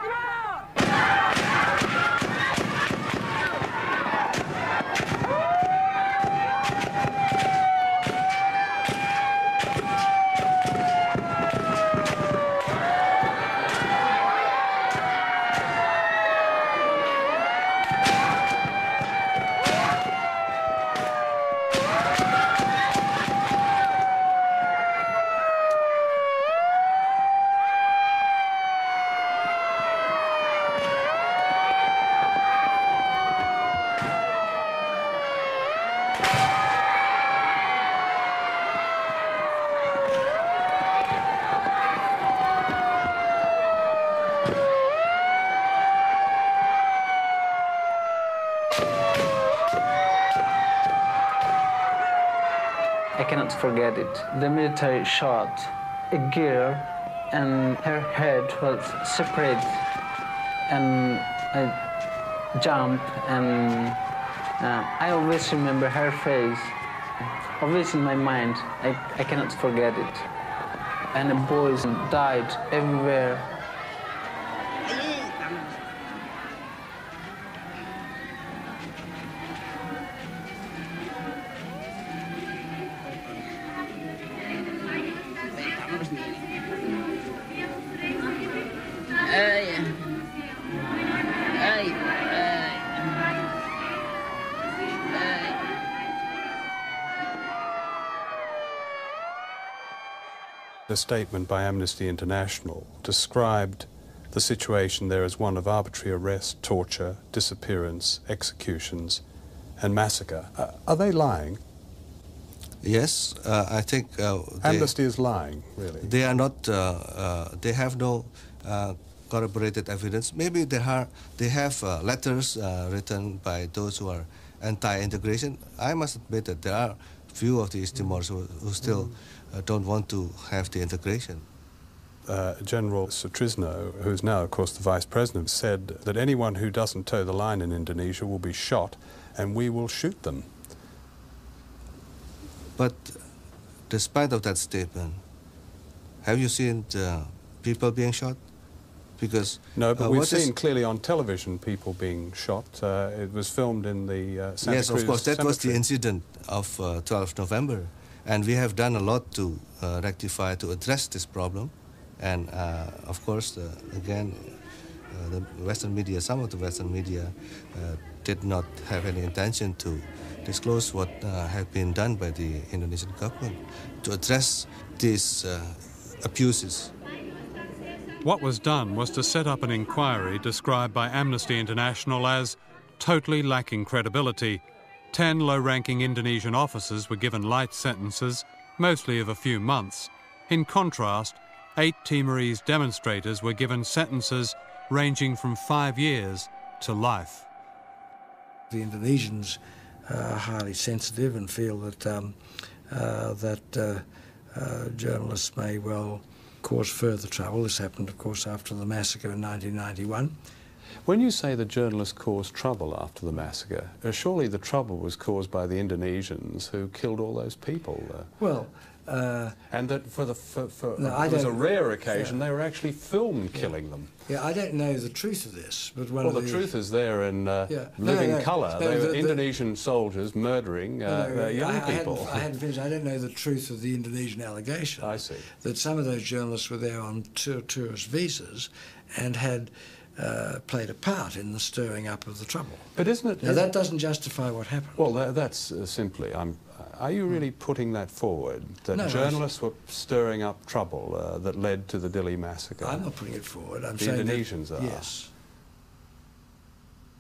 I cannot forget it. The military shot a girl and her head was separate, and I jumped, and uh, I always remember her face. Always in my mind, I, I cannot forget it. And the boys died everywhere. A statement by Amnesty International described the situation there as one of arbitrary arrest, torture, disappearance, executions, and massacre. Uh, are they lying? Yes, uh, I think uh, Amnesty is lying, really. They are not. Uh, uh, they have no uh, corroborated evidence. Maybe they are. They have uh, letters uh, written by those who are anti-integration. I must admit that there are few of the East Timorese who, who still. Mm. Uh, don't want to have the integration. Uh, General Sutrisno, who's now, of course, the Vice President, said that anyone who doesn't toe the line in Indonesia will be shot, and we will shoot them. But despite of that statement, have you seen the people being shot? Because no, but uh, we've seen clearly on television people being shot. Uh, it was filmed in the uh, Santa Yes, Cruz of course, that cemetery. was the incident of uh, twelfth November. And we have done a lot to uh, rectify, to address this problem. And uh, of course, uh, again, uh, the Western media, some of the Western media uh, did not have any intention to disclose what uh, have been done by the Indonesian government to address these uh, abuses. What was done was to set up an inquiry described by Amnesty International as totally lacking credibility. Ten low-ranking Indonesian officers were given light sentences, mostly of a few months. In contrast, eight Timorese demonstrators were given sentences ranging from five years to life. The Indonesians are highly sensitive and feel that, um, uh, that uh, uh, journalists may well cause further trouble. This happened, of course, after the massacre in nineteen ninety-one. When you say the journalists caused trouble after the massacre, uh, surely the trouble was caused by the Indonesians who killed all those people. Uh, well, uh, and that for the for, for no, uh, it was a rare occasion yeah. they were actually filmed yeah. killing them. Yeah, I don't know the truth of this, but one well, of the, the truth is there in uh, yeah. living no, no, colour. No, they the, were the, Indonesian soldiers murdering uh, no, no, uh, young I, people. I hadn't, I hadn't finished. I don't know the truth of the Indonesian allegation. I see. That some of those journalists were there on tour, tourist visas and had uh, played a part in the stirring up of the trouble. But isn't it... Now, isn't that doesn't justify what happened. Well, that, that's uh, simply... I'm, are you really putting that forward, that no, journalists were stirring up trouble uh, that led to the Dili massacre? I'm not putting it forward. I'm the saying Indonesians that, are. Yes.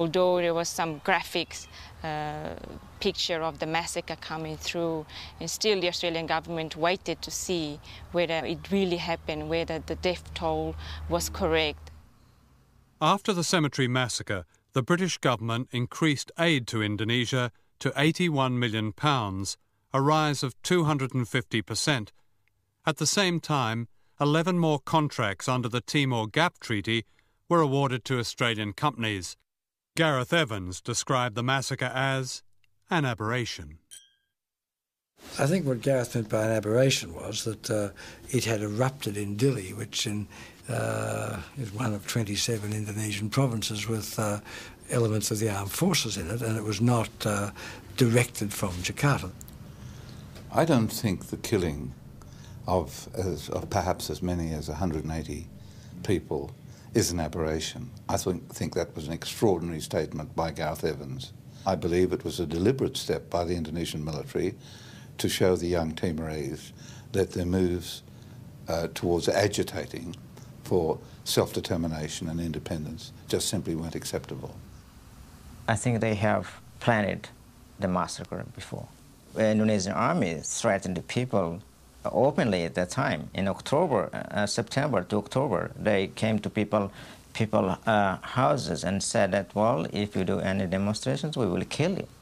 Although there was some graphics uh, picture of the massacre coming through, and still the Australian government waited to see whether it really happened, whether the death toll was correct. After the cemetery massacre, the British government increased aid to Indonesia to eighty-one million pounds, a rise of two hundred fifty percent. At the same time, eleven more contracts under the Timor Gap Treaty were awarded to Australian companies. Gareth Evans described the massacre as an aberration. I think what Gareth meant by an aberration was that uh, it had erupted in Dili, which in, uh, is one of twenty-seven Indonesian provinces with uh, elements of the armed forces in it, and it was not uh, directed from Jakarta. I don't think the killing of, as, of perhaps as many as one hundred eighty people is an aberration. I think, think that was an extraordinary statement by Gareth Evans. I believe it was a deliberate step by the Indonesian military to show the young Timorese that their moves uh, towards agitating for self-determination and independence just simply weren't acceptable. I think they have planned the massacre before. The Indonesian army threatened the people openly at that time. In October, uh, September to October, they came to people, people uh, houses and said that, well, if you do any demonstrations, we will kill you.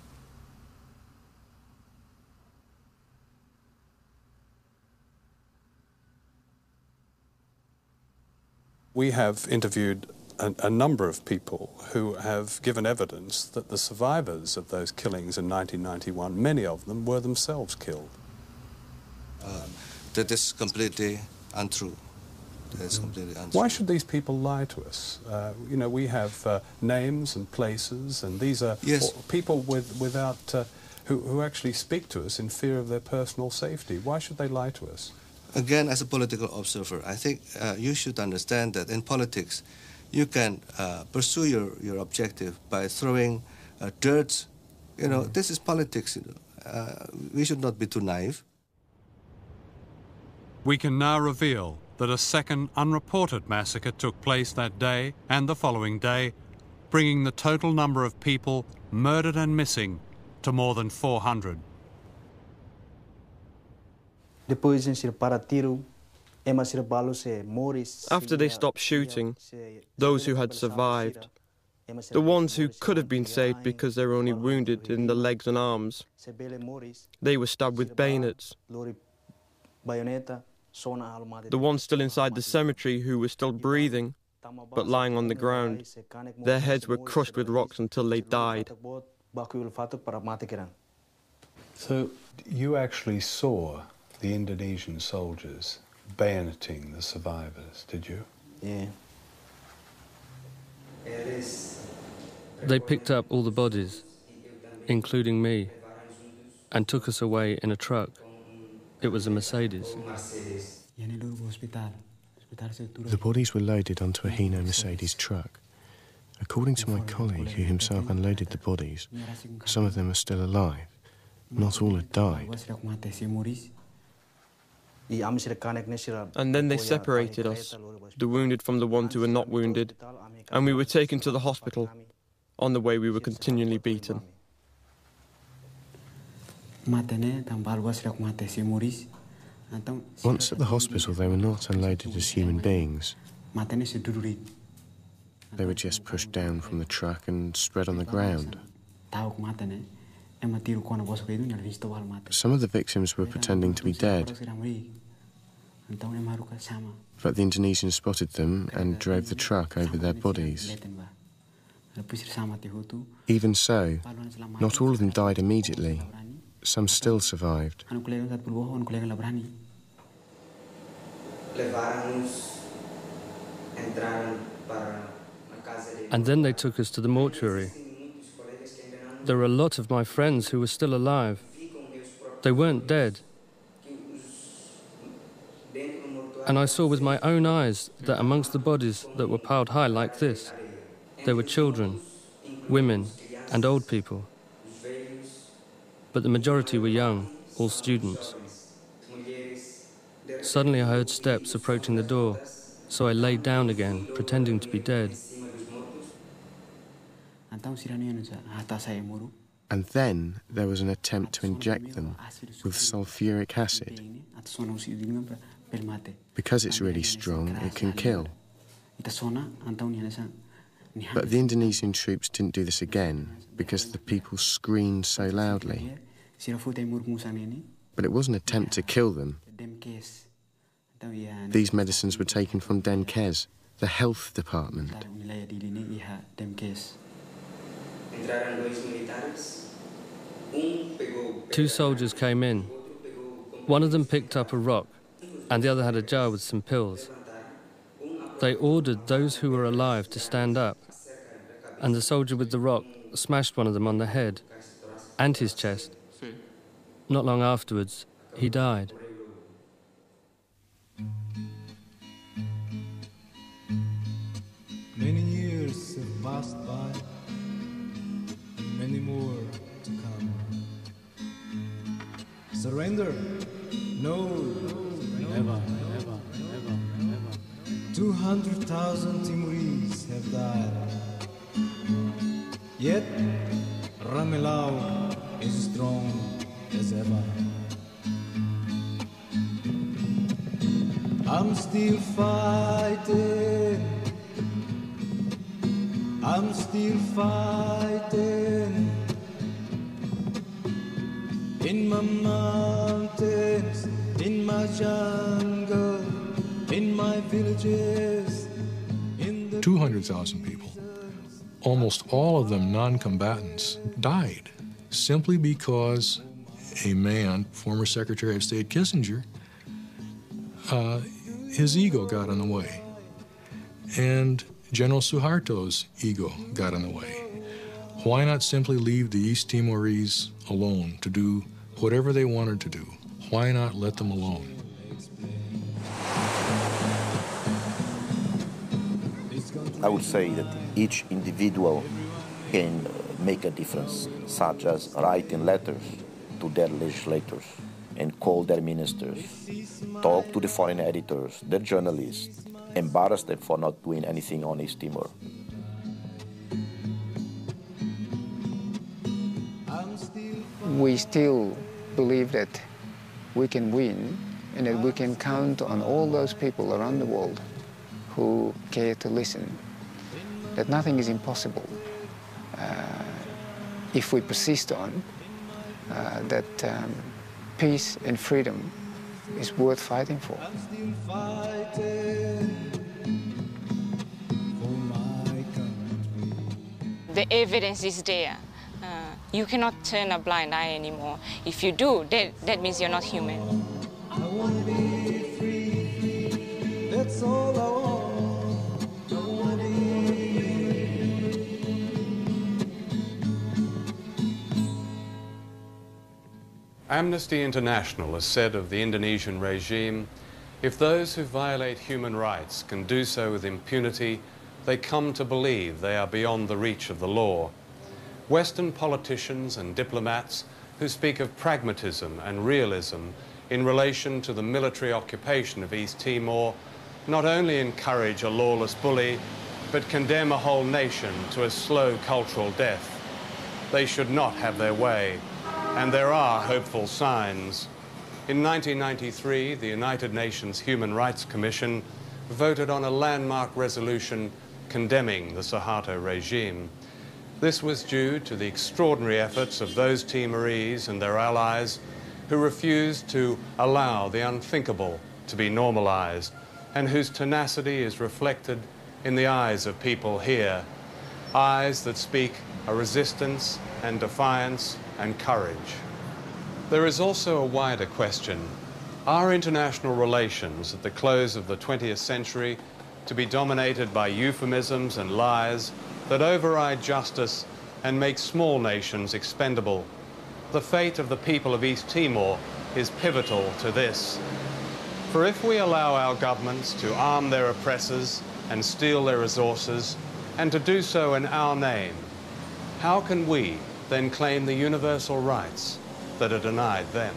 We have interviewed a, a number of people who have given evidence that the survivors of those killings in nineteen ninety-one, many of them were themselves killed. Uh, that is completely untrue. That is completely untrue. Why should these people lie to us? Uh, you know, we have uh, names and places, and these are yes. people with, without, uh, who, who actually speak to us in fear of their personal safety. Why should they lie to us? Again, as a political observer, I think uh, you should understand that in politics, you can uh, pursue your, your objective by throwing uh, dirt. You know, mm. this is politics. You know. uh, we should not be too naive. We can now reveal that a second unreported massacre took place that day and the following day, bringing the total number of people murdered and missing to more than four hundred. After they stopped shooting, those who had survived, the ones who could have been saved because they were only wounded in the legs and arms, they were stabbed with bayonets. The ones still inside the cemetery who were still breathing, but lying on the ground, their heads were crushed with rocks until they died. So you actually saw the Indonesian soldiers bayoneting the survivors, did you? Yeah. They picked up all the bodies, including me, and took us away in a truck. It was a Mercedes. The bodies were loaded onto a Hino Mercedes truck. According to my colleague who himself unloaded the bodies, some of them are still alive. Not all had died. And then they separated us, the wounded from the ones who were not wounded, and we were taken to the hospital. On the way, we were continually beaten. Once at the hospital, they were not unloaded as human beings. They were just pushed down from the truck and spread on the ground. Some of the victims were pretending to be dead, but the Indonesians spotted them and drove the truck over their bodies. Even so, not all of them died immediately. Some still survived. And then they took us to the mortuary. There were a lot of my friends who were still alive. They weren't dead. And I saw with my own eyes that amongst the bodies that were piled high like this, there were children, women, and old people. But the majority were young, all students. Suddenly I heard steps approaching the door, so I laid down again, pretending to be dead. And then there was an attempt to inject them with sulfuric acid. Because it's really strong, it can kill. But the Indonesian troops didn't do this again because the people screamed so loudly. But it was an attempt to kill them. These medicines were taken from Denkes, the health department. Two soldiers came in. One of them picked up a rock, and the other had a jar with some pills. They ordered those who were alive to stand up, and the soldier with the rock smashed one of them on the head and his chest. Not long afterwards, he died. Many years have passed by, and many more to come. Surrender? No, never, never, never, never. Two hundred thousand Timorese have died. Yet, Ramelau is strong as ever. I'm still fighting. I'm still fighting in my mountains, in my jungle, in my villages. two hundred thousand people, almost all of them non-combatants, died simply because a man, former Secretary of State Kissinger, uh, his ego got in the way. And General Suharto's ego got in the way. Why not simply leave the East Timorese alone to do whatever they wanted to do? Why not let them alone? I would say that each individual can make a difference, such as writing letters to their legislators and call their ministers, talk to the foreign editors, their journalists, embarrass them for not doing anything on East Timor. We still believe that we can win and that we can count on all those people around the world who care to listen, that nothing is impossible uh, if we persist on, uh, that um, peace and freedom is worth fighting for. The evidence is there. Uh, you cannot turn a blind eye anymore. If you do, that, that means you're not human. I want to be free, that's all I want. I want to Amnesty International has said of the Indonesian regime, if those who violate human rights can do so with impunity, they come to believe they are beyond the reach of the law. Western politicians and diplomats who speak of pragmatism and realism in relation to the military occupation of East Timor not only encourage a lawless bully, but condemn a whole nation to a slow cultural death. They should not have their way. And there are hopeful signs. In nineteen ninety-three, the United Nations Human Rights Commission voted on a landmark resolution condemning the Suharto regime. This was due to the extraordinary efforts of those Timorese and their allies who refused to allow the unthinkable to be normalized, and whose tenacity is reflected in the eyes of people here, eyes that speak a resistance and defiance and courage. There is also a wider question. Are international relations at the close of the twentieth century to be dominated by euphemisms and lies that override justice and make small nations expendable? The fate of the people of East Timor is pivotal to this. For if we allow our governments to arm their oppressors and steal their resources, and to do so in our name, how can we then claim the universal rights that are denied them?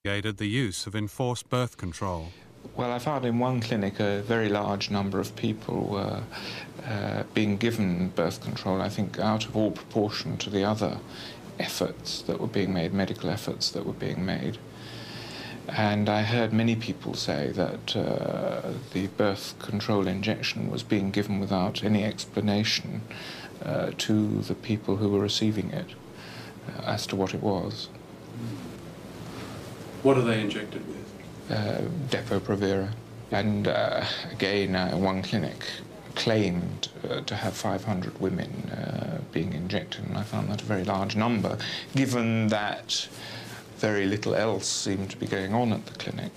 The use of enforced birth control. Well, I found in one clinic a very large number of people were uh, being given birth control, I think out of all proportion to the other efforts that were being made, medical efforts that were being made. And I heard many people say that uh, the birth control injection was being given without any explanation uh, to the people who were receiving it uh, as to what it was. What are they injected with? Uh, Depo-Provera. And uh, again, uh, one clinic claimed uh, to have five hundred women uh, being injected, and I found that a very large number, given that very little else seemed to be going on at the clinic.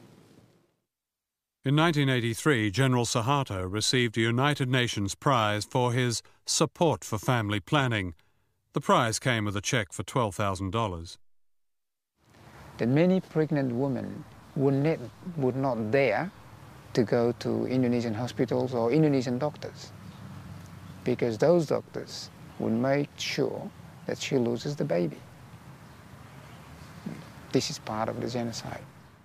In nineteen eighty-three, General Suharto received a United Nations prize for his support for family planning. The prize came with a cheque for twelve thousand dollars. That many pregnant women would not, would not dare to go to Indonesian hospitals or Indonesian doctors, because those doctors would make sure that she loses the baby. This is part of the genocide.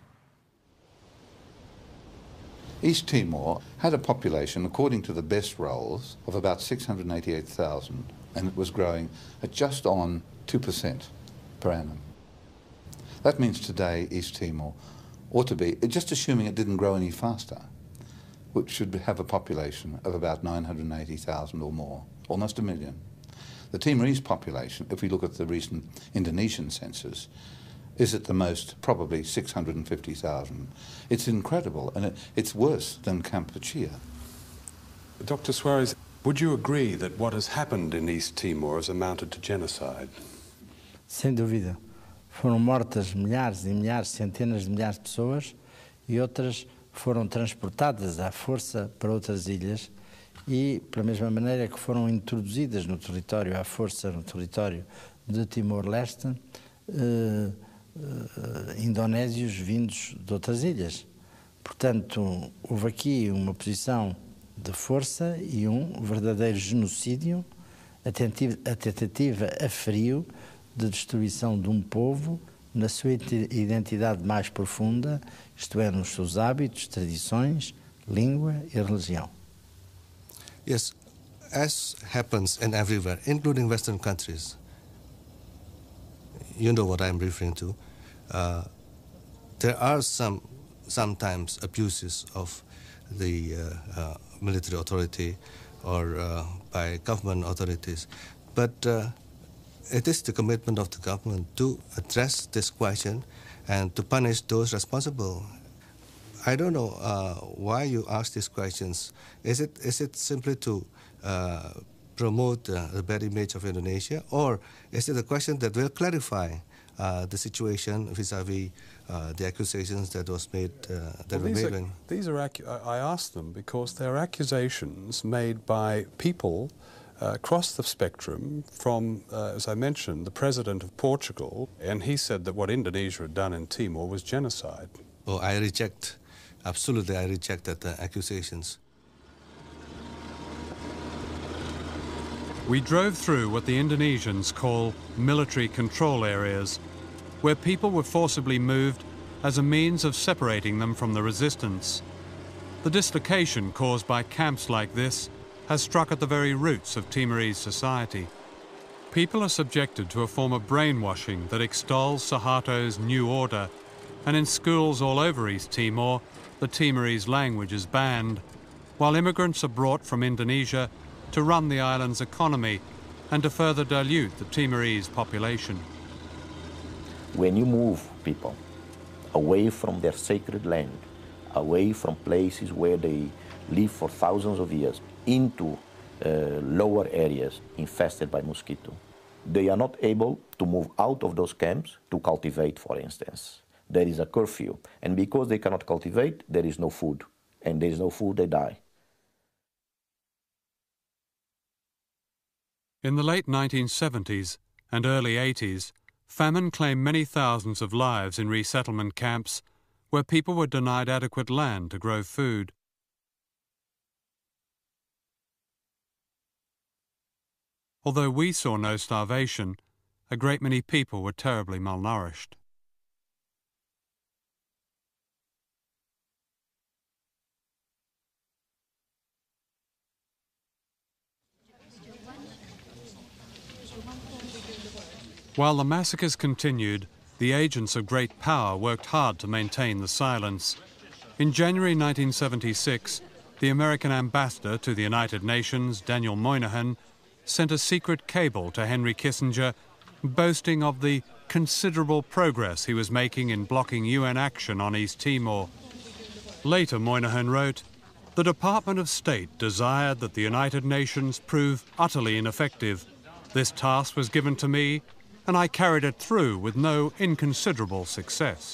East Timor had a population, according to the best rolls, of about six hundred eighty-eight thousand, and it was growing at just on two percent per annum. That means today East Timor ought to be, just assuming it didn't grow any faster, which should have a population of about nine hundred eighty thousand or more, almost a million. The Timorese population, if we look at the recent Indonesian census, is at the most probably six hundred fifty thousand. It's incredible, and it, it's worse than Kampuchea. Doctor Suarez, would you agree that what has happened in East Timor has amounted to genocide? Sem dúvida. Foram mortas milhares e milhares, centenas de milhares de pessoas, e outras foram transportadas à força para outras ilhas, e pela mesma maneira que foram introduzidas no território, à força no território de Timor-Leste, eh, Uh, indonésios vindos de outras ilhas. Portanto, houve aqui uma posição de força e um verdadeiro genocídio, a tentativa a frio de destruição de um povo na sua identidade mais profunda, isto é, nos seus hábitos, tradições, língua e religião. Yes, as happens in everywhere, including Western countries. You know what I'm referring to. Uh, there are some sometimes abuses of the uh, uh, military authority or uh, by government authorities, but uh, it is the commitment of the government to address this question and to punish those responsible. I don't know uh, why you ask these questions. Is it is it simply to uh, promote uh, the bad image of Indonesia, or is it a question that will clarify uh, the situation vis-a-vis uh, the accusations that was made uh, that well, were these made are, when these are accu I asked them because they're accusations made by people uh, across the spectrum from, uh, as I mentioned, the president of Portugal, and he said that what Indonesia had done in Timor was genocide. Oh, I reject, absolutely I reject that uh, accusations. We drove through what the Indonesians call military control areas, where people were forcibly moved as a means of separating them from the resistance. The dislocation caused by camps like this has struck at the very roots of Timorese society. People are subjected to a form of brainwashing that extols Suharto's new order, and in schools all over East Timor, the Timorese language is banned, while immigrants are brought from Indonesia to run the island's economy and to further dilute the Timorese population. When you move people away from their sacred land, away from places where they live for thousands of years, into uh, lower areas infested by mosquito, they are not able to move out of those camps to cultivate, for instance. There is a curfew, and because they cannot cultivate, there is no food, and there is no food, they die. In the late nineteen seventies and early eighties, famine claimed many thousands of lives in resettlement camps where people were denied adequate land to grow food. Although we saw no starvation, a great many people were terribly malnourished. While the massacres continued, the agents of great power worked hard to maintain the silence. In January nineteen seventy-six, the American ambassador to the United Nations, Daniel Moynihan, sent a secret cable to Henry Kissinger boasting of the considerable progress he was making in blocking U N action on East Timor. Later, Moynihan wrote, "The Department of State desired that the United Nations prove utterly ineffective. This task was given to me, and I carried it through with no inconsiderable success."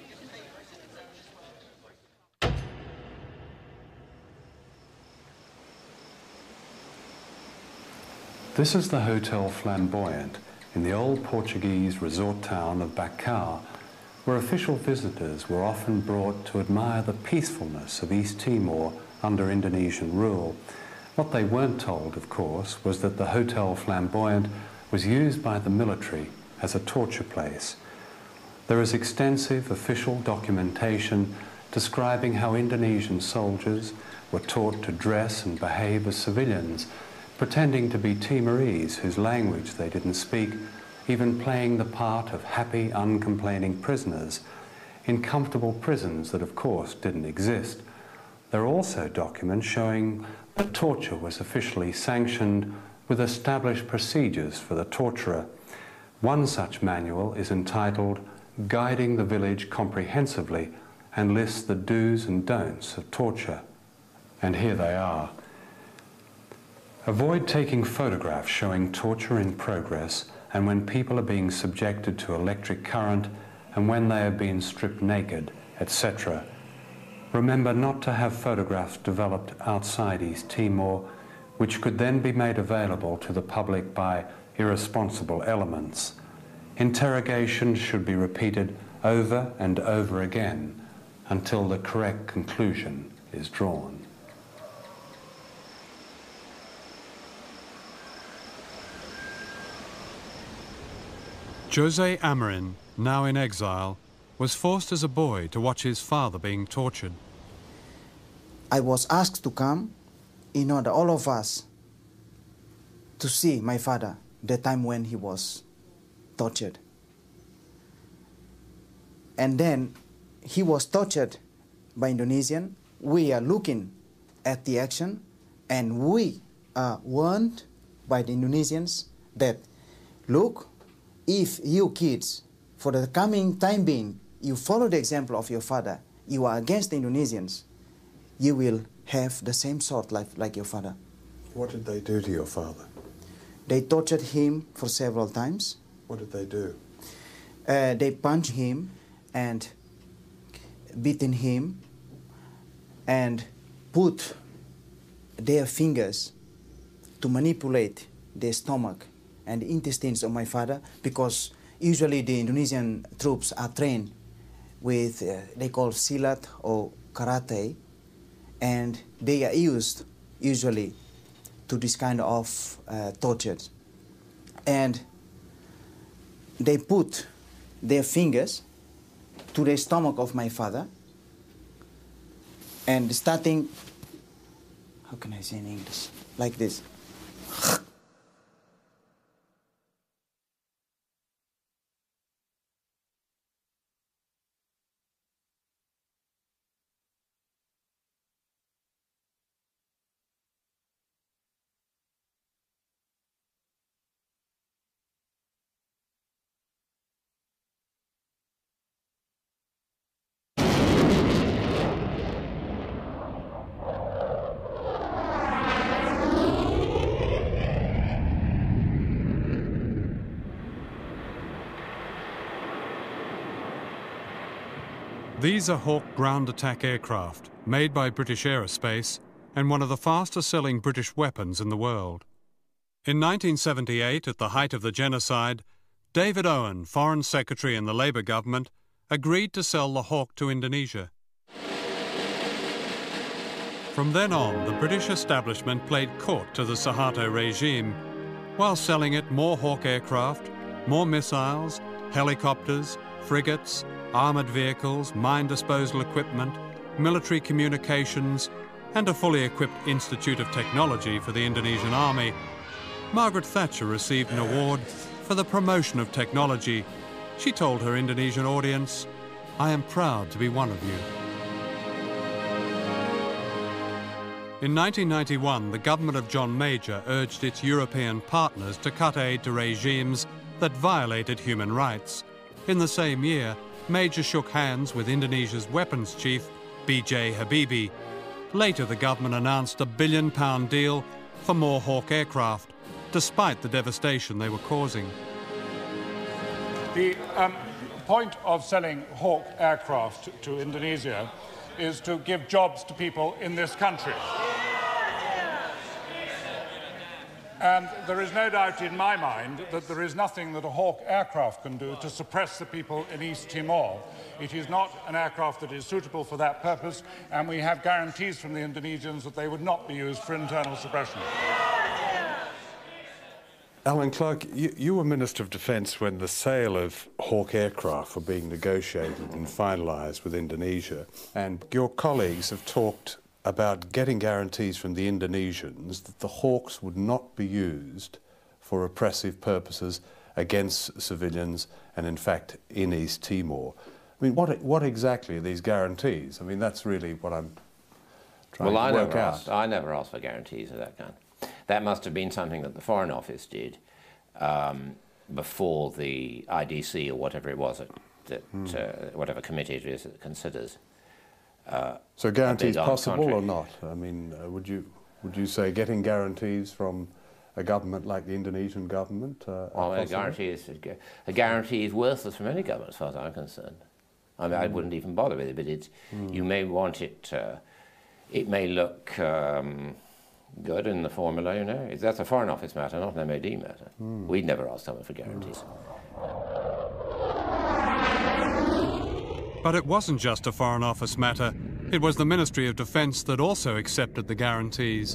This is the Hotel Flamboyant in the old Portuguese resort town of Bacau, where official visitors were often brought to admire the peacefulness of East Timor under Indonesian rule. What they weren't told, of course, was that the Hotel Flamboyant was used by the military as a torture place. There is extensive official documentation describing how Indonesian soldiers were taught to dress and behave as civilians, pretending to be Timorese whose language they didn't speak, even playing the part of happy, uncomplaining prisoners in comfortable prisons that, of course, didn't exist. There are also documents showing that torture was officially sanctioned with established procedures for the torturer. One such manual is entitled Guiding the Village Comprehensively and lists the do's and don'ts of torture. And here they are. Avoid taking photographs showing torture in progress and when people are being subjected to electric current and when they are being stripped naked, et cetera. Remember not to have photographs developed outside East Timor, which could then be made available to the public by irresponsible elements. Interrogations should be repeated over and over again until the correct conclusion is drawn. Jose Amarin, now in exile, was forced as a boy to watch his father being tortured. I was asked to come in order, all of us, to see my father the time when he was tortured. And then he was tortured by Indonesian. We are looking at the action, and we are warned by the Indonesians that, look, if you kids, for the coming time being, you follow the example of your father, you are against the Indonesians, you will have the same sort like, like your father. What did they do to your father? They tortured him for several times. What did they do? Uh, they punched him and beaten him and put their fingers to manipulate the stomach and the intestines of my father, because usually the Indonesian troops are trained with, uh, they call silat or karate, and they are used usually to this kind of uh, torture. And they put their fingers to the stomach of my father, and starting, how can I say in English, like this. These are Hawk ground attack aircraft, made by British Aerospace and one of the fastest-selling British weapons in the world. In nineteen seventy-eight, at the height of the genocide, David Owen, Foreign Secretary in the Labour government, agreed to sell the Hawk to Indonesia. From then on, the British establishment played court to the Suharto regime, while selling it more Hawk aircraft, more missiles, helicopters, frigates, armoured vehicles, mine disposal equipment, military communications, and a fully equipped Institute of Technology for the Indonesian Army. Margaret Thatcher received an award for for the promotion of technology. She told her Indonesian audience, "I am proud to be one of you." In nineteen ninety-one, the government of John Major urged its European partners to cut aid to regimes that violated human rights. In the same year, Major shook hands with Indonesia's weapons chief, B J Habibie. Later, the government announced a billion-pound deal for more Hawk aircraft, despite the devastation they were causing. The um, point of selling Hawk aircraft to Indonesia is to give jobs to people in this country. And there is no doubt in my mind that there is nothing that a Hawk aircraft can do to suppress the people in East Timor. It is not an aircraft that is suitable for that purpose, and we have guarantees from the Indonesians that they would not be used for internal suppression. Alan Clark, you, you were Minister of Defence when the sale of Hawk aircraft were being negotiated and finalised with Indonesia, and your colleagues have talked about getting guarantees from the Indonesians that the Hawks would not be used for oppressive purposes against civilians and, in fact, in East Timor. I mean, what, what exactly are these guarantees? I mean, that's really what I'm trying well, to I work never out. Asked, I never asked for guarantees of that kind. That must have been something that the Foreign Office did um, before the I D C or whatever it was, that, Hmm. uh, whatever committee it is that considers. Uh, So guarantees on possible contrary. or not? I mean, uh, would you would you say getting guarantees from a government like the Indonesian government? Uh, Well, a possible? guarantee is a guarantee is worthless from any government, as far as I'm concerned. I mean, I Mm. wouldn't even bother with it, but it's Mm. you may want it. Uh, it may look um, good in the formula, you know. That's a Foreign Office matter, not an M O D matter. Mm. We'd never ask someone for guarantees. But it wasn't just a Foreign Office matter. It was the Ministry of Defence that also accepted the guarantees.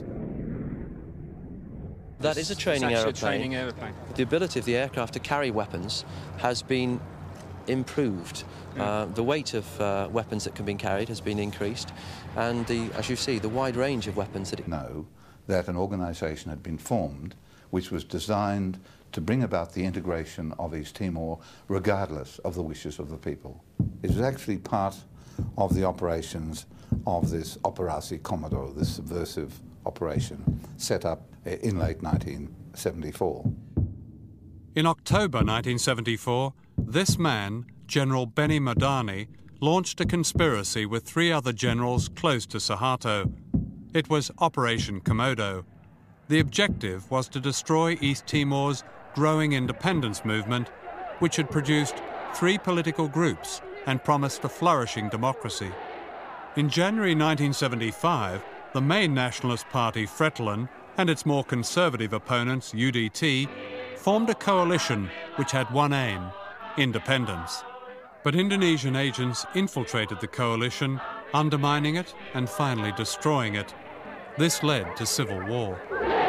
That is a training It's actually a aeroplane. training aeroplane. The ability of the aircraft to carry weapons has been improved. Uh, the weight of uh, weapons that can be carried has been increased, and the, as you see, the wide range of weapons that it... know that an organisation had been formed which was designed to bring about the integration of East Timor regardless of the wishes of the people. It was actually part of the operations of this Operasi Commodore, this subversive operation set up in late nineteen seventy-four. In October nineteen seventy-four, this man, General Benny Madani, launched a conspiracy with three other generals close to Suharto. It was Operation Komodo. The objective was to destroy East Timor's growing independence movement, which had produced three political groups and promised a flourishing democracy. In January nineteen seventy-five, the main nationalist party, Fretilin, and its more conservative opponents, U D T, formed a coalition which had one aim: independence. But Indonesian agents infiltrated the coalition, undermining it and finally destroying it. This led to civil war.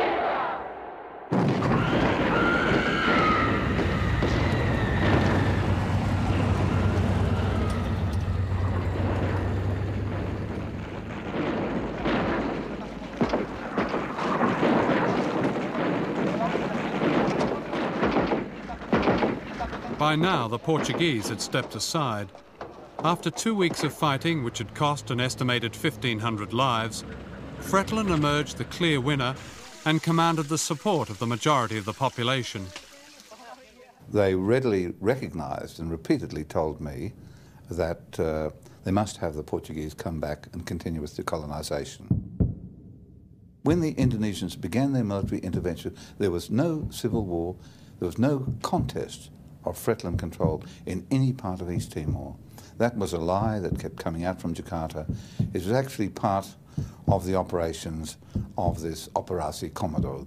By now, the Portuguese had stepped aside. After two weeks of fighting, which had cost an estimated fifteen hundred lives, Fretilin emerged the clear winner and commanded the support of the majority of the population. They readily recognised and repeatedly told me that uh, they must have the Portuguese come back and continue with decolonisation. When the Indonesians began their military intervention, there was no civil war, there was no contest of Fretilin control in any part of East Timor. That was a lie that kept coming out from Jakarta. It was actually part of the operations of this Operasi Commodore.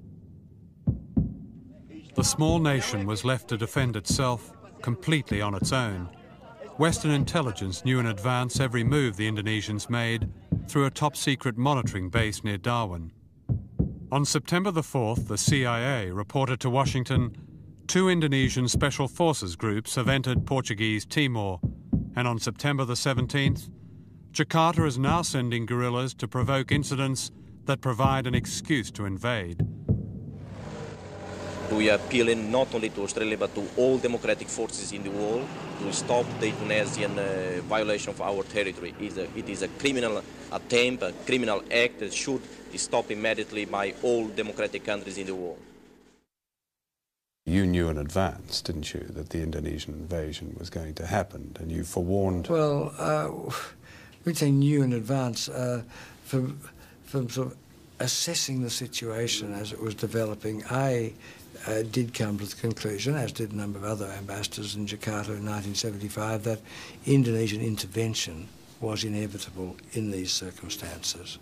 The small nation was left to defend itself completely on its own. Western intelligence knew in advance every move the Indonesians made through a top-secret monitoring base near Darwin. On September the fourth, the C I A reported to Washington, two Indonesian special forces groups have entered Portuguese Timor, and on September the seventeenth, Jakarta is now sending guerrillas to provoke incidents that provide an excuse to invade. We are appealing not only to Australia but to all democratic forces in the world to stop the Indonesian uh, violation of our territory. It is, a, it is a criminal attempt, a criminal act that should be stopped immediately by all democratic countries in the world. You knew in advance, didn't you, that the Indonesian invasion was going to happen, and you forewarned... Well, uh, we'd say knew in advance uh, from, from sort of assessing the situation as it was developing. I uh, did come to the conclusion, as did a number of other ambassadors in Jakarta in nineteen seventy-five, that Indonesian intervention was inevitable in these circumstances.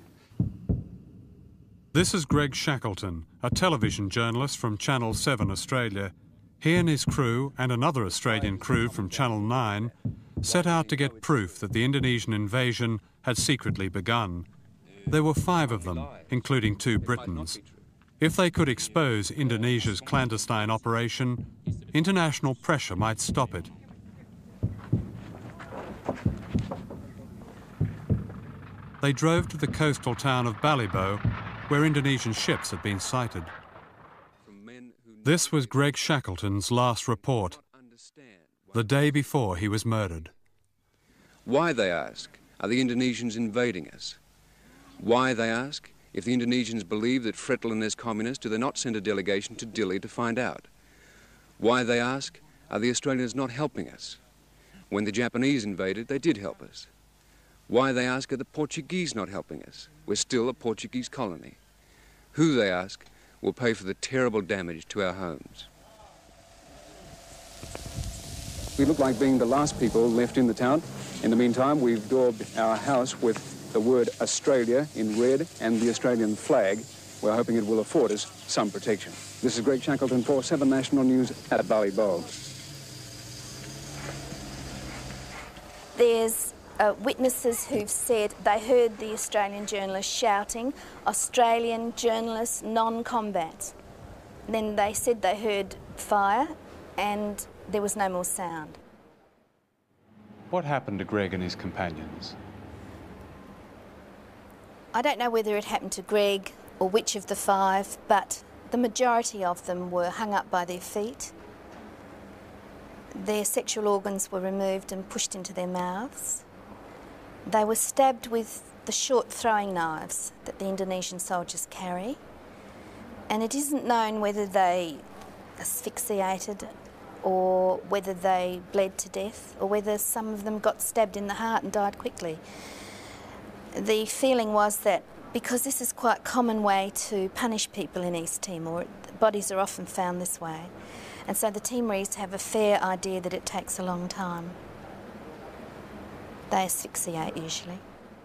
This is Greg Shackleton, a television journalist from Channel seven Australia. He and his crew, and another Australian crew from Channel nine, set out to get proof that the Indonesian invasion had secretly begun. There were five of them, including two Britons. If they could expose Indonesia's clandestine operation, international pressure might stop it. They drove to the coastal town of Balibo, where Indonesian ships had been sighted. This was Greg Shackleton's last report, the day before he was murdered. Why, they ask, are the Indonesians invading us? Why, they ask, if the Indonesians believe that Frettlen is communist, do they not send a delegation to Dili to find out? Why, they ask, are the Australians not helping us? When the Japanese invaded, they did help us. Why, they ask, are the Portuguese not helping us? We're still a Portuguese colony. Who, they ask, will pay for the terrible damage to our homes? We look like being the last people left in the town. In the meantime, we've daubed our house with the word Australia in red and the Australian flag. We're hoping it will afford us some protection. This is Greg Shackleton for seven National News at Balibo. There's Uh, witnesses who've said they heard the Australian journalists shouting, Australian journalists non-combat. Then they said they heard fire and there was no more sound. What happened to Greg and his companions? I don't know whether it happened to Greg or which of the five, but the majority of them were hung up by their feet. Their sexual organs were removed and pushed into their mouths. They were stabbed with the short throwing knives that the Indonesian soldiers carry, and it isn't known whether they asphyxiated or whether they bled to death or whether some of them got stabbed in the heart and died quickly. The feeling was that because this is quite a common way to punish people in East Timor, bodies are often found this way, and so the Timorese have a fair idea that it takes a long time. They asphyxiate usually.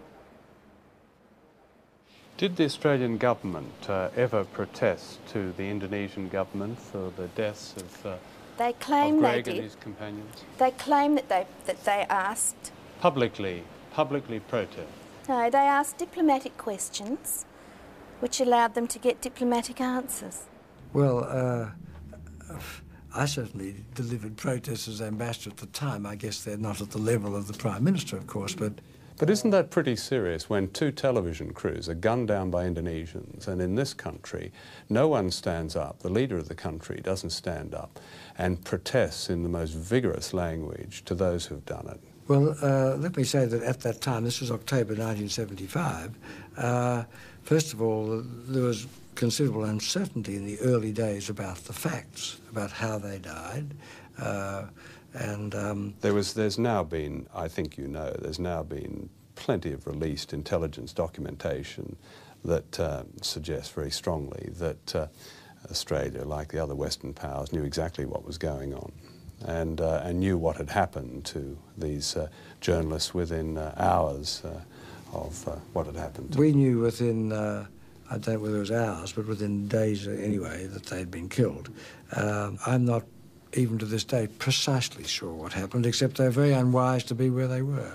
Did the Australian government uh, ever protest to the Indonesian government for the deaths of, uh, they claim of Greg they did. and his companions? They claim that they, that they asked... Publicly, publicly protest? No, they asked diplomatic questions, which allowed them to get diplomatic answers. Well, uh, I certainly delivered protests as ambassador at the time. I guess they're not at the level of the Prime Minister, of course, but... But isn't that pretty serious when two television crews are gunned down by Indonesians, and in this country no one stands up, the leader of the country doesn't stand up and protests in the most vigorous language to those who've done it? Well, uh, let me say that at that time, this was October nineteen seventy-five, uh, first of all, there was considerable uncertainty in the early days about the facts, about how they died. Uh, and um, there was, there's now been, I think you know, there's now been plenty of released intelligence documentation that uh, suggests very strongly that uh, Australia, like the other Western powers, knew exactly what was going on and, uh, and knew what had happened to these uh, journalists within uh, hours uh, of uh, what had happened to them. We knew within... Uh, I don't know whether it was hours, but within days anyway, that they'd been killed. Um, I'm not, even to this day, precisely sure what happened, except they're very unwise to be where they were.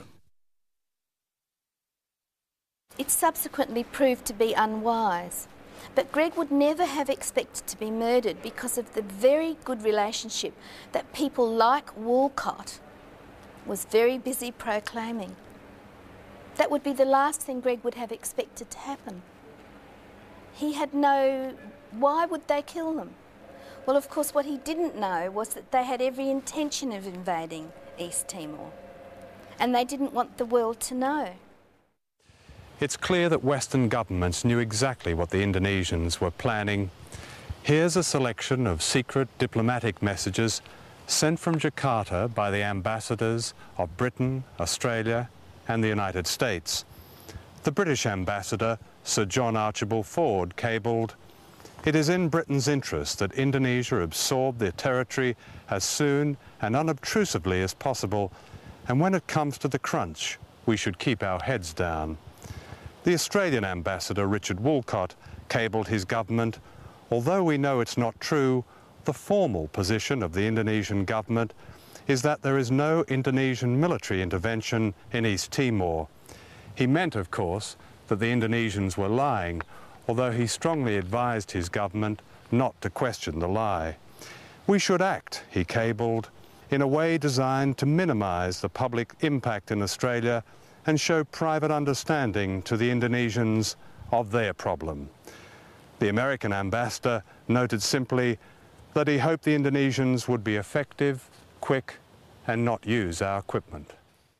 It subsequently proved to be unwise, but Greg would never have expected to be murdered because of the very good relationship that people like Walcott was very busy proclaiming. That would be the last thing Greg would have expected to happen. He had no... Why would they kill them? Well, of course, what he didn't know was that they had every intention of invading East Timor, and they didn't want the world to know. It's clear that Western governments knew exactly what the Indonesians were planning. Here's a selection of secret diplomatic messages sent from Jakarta by the ambassadors of Britain, Australia, and the United States. The British ambassador, Sir John Archibald Ford, cabled, "It is in Britain's interest that Indonesia absorb the territory as soon and unobtrusively as possible, and when it comes to the crunch, we should keep our heads down." The Australian ambassador, Richard Woolcott, cabled his government, "Although we know it's not true, the formal position of the Indonesian government is that there is no Indonesian military intervention in East Timor." He meant, of course, that the Indonesians were lying, although he strongly advised his government not to question the lie. "We should act," he cabled, "in a way designed to minimise the public impact in Australia and show private understanding to the Indonesians of their problem." The American ambassador noted simply that he hoped the Indonesians would be effective, quick, and not use our equipment.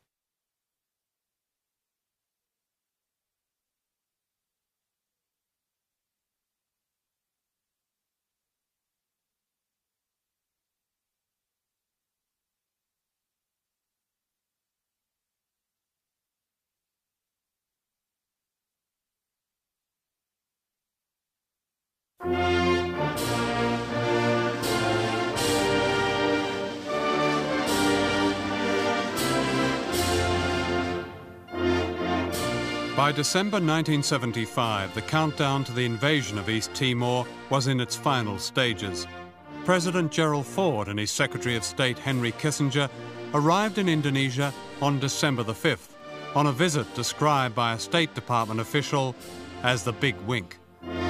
By December nineteen seventy-five, the countdown to the invasion of East Timor was in its final stages. President Gerald Ford and his Secretary of State Henry Kissinger arrived in Indonesia on December the fifth, on a visit described by a State Department official as the Big Wink.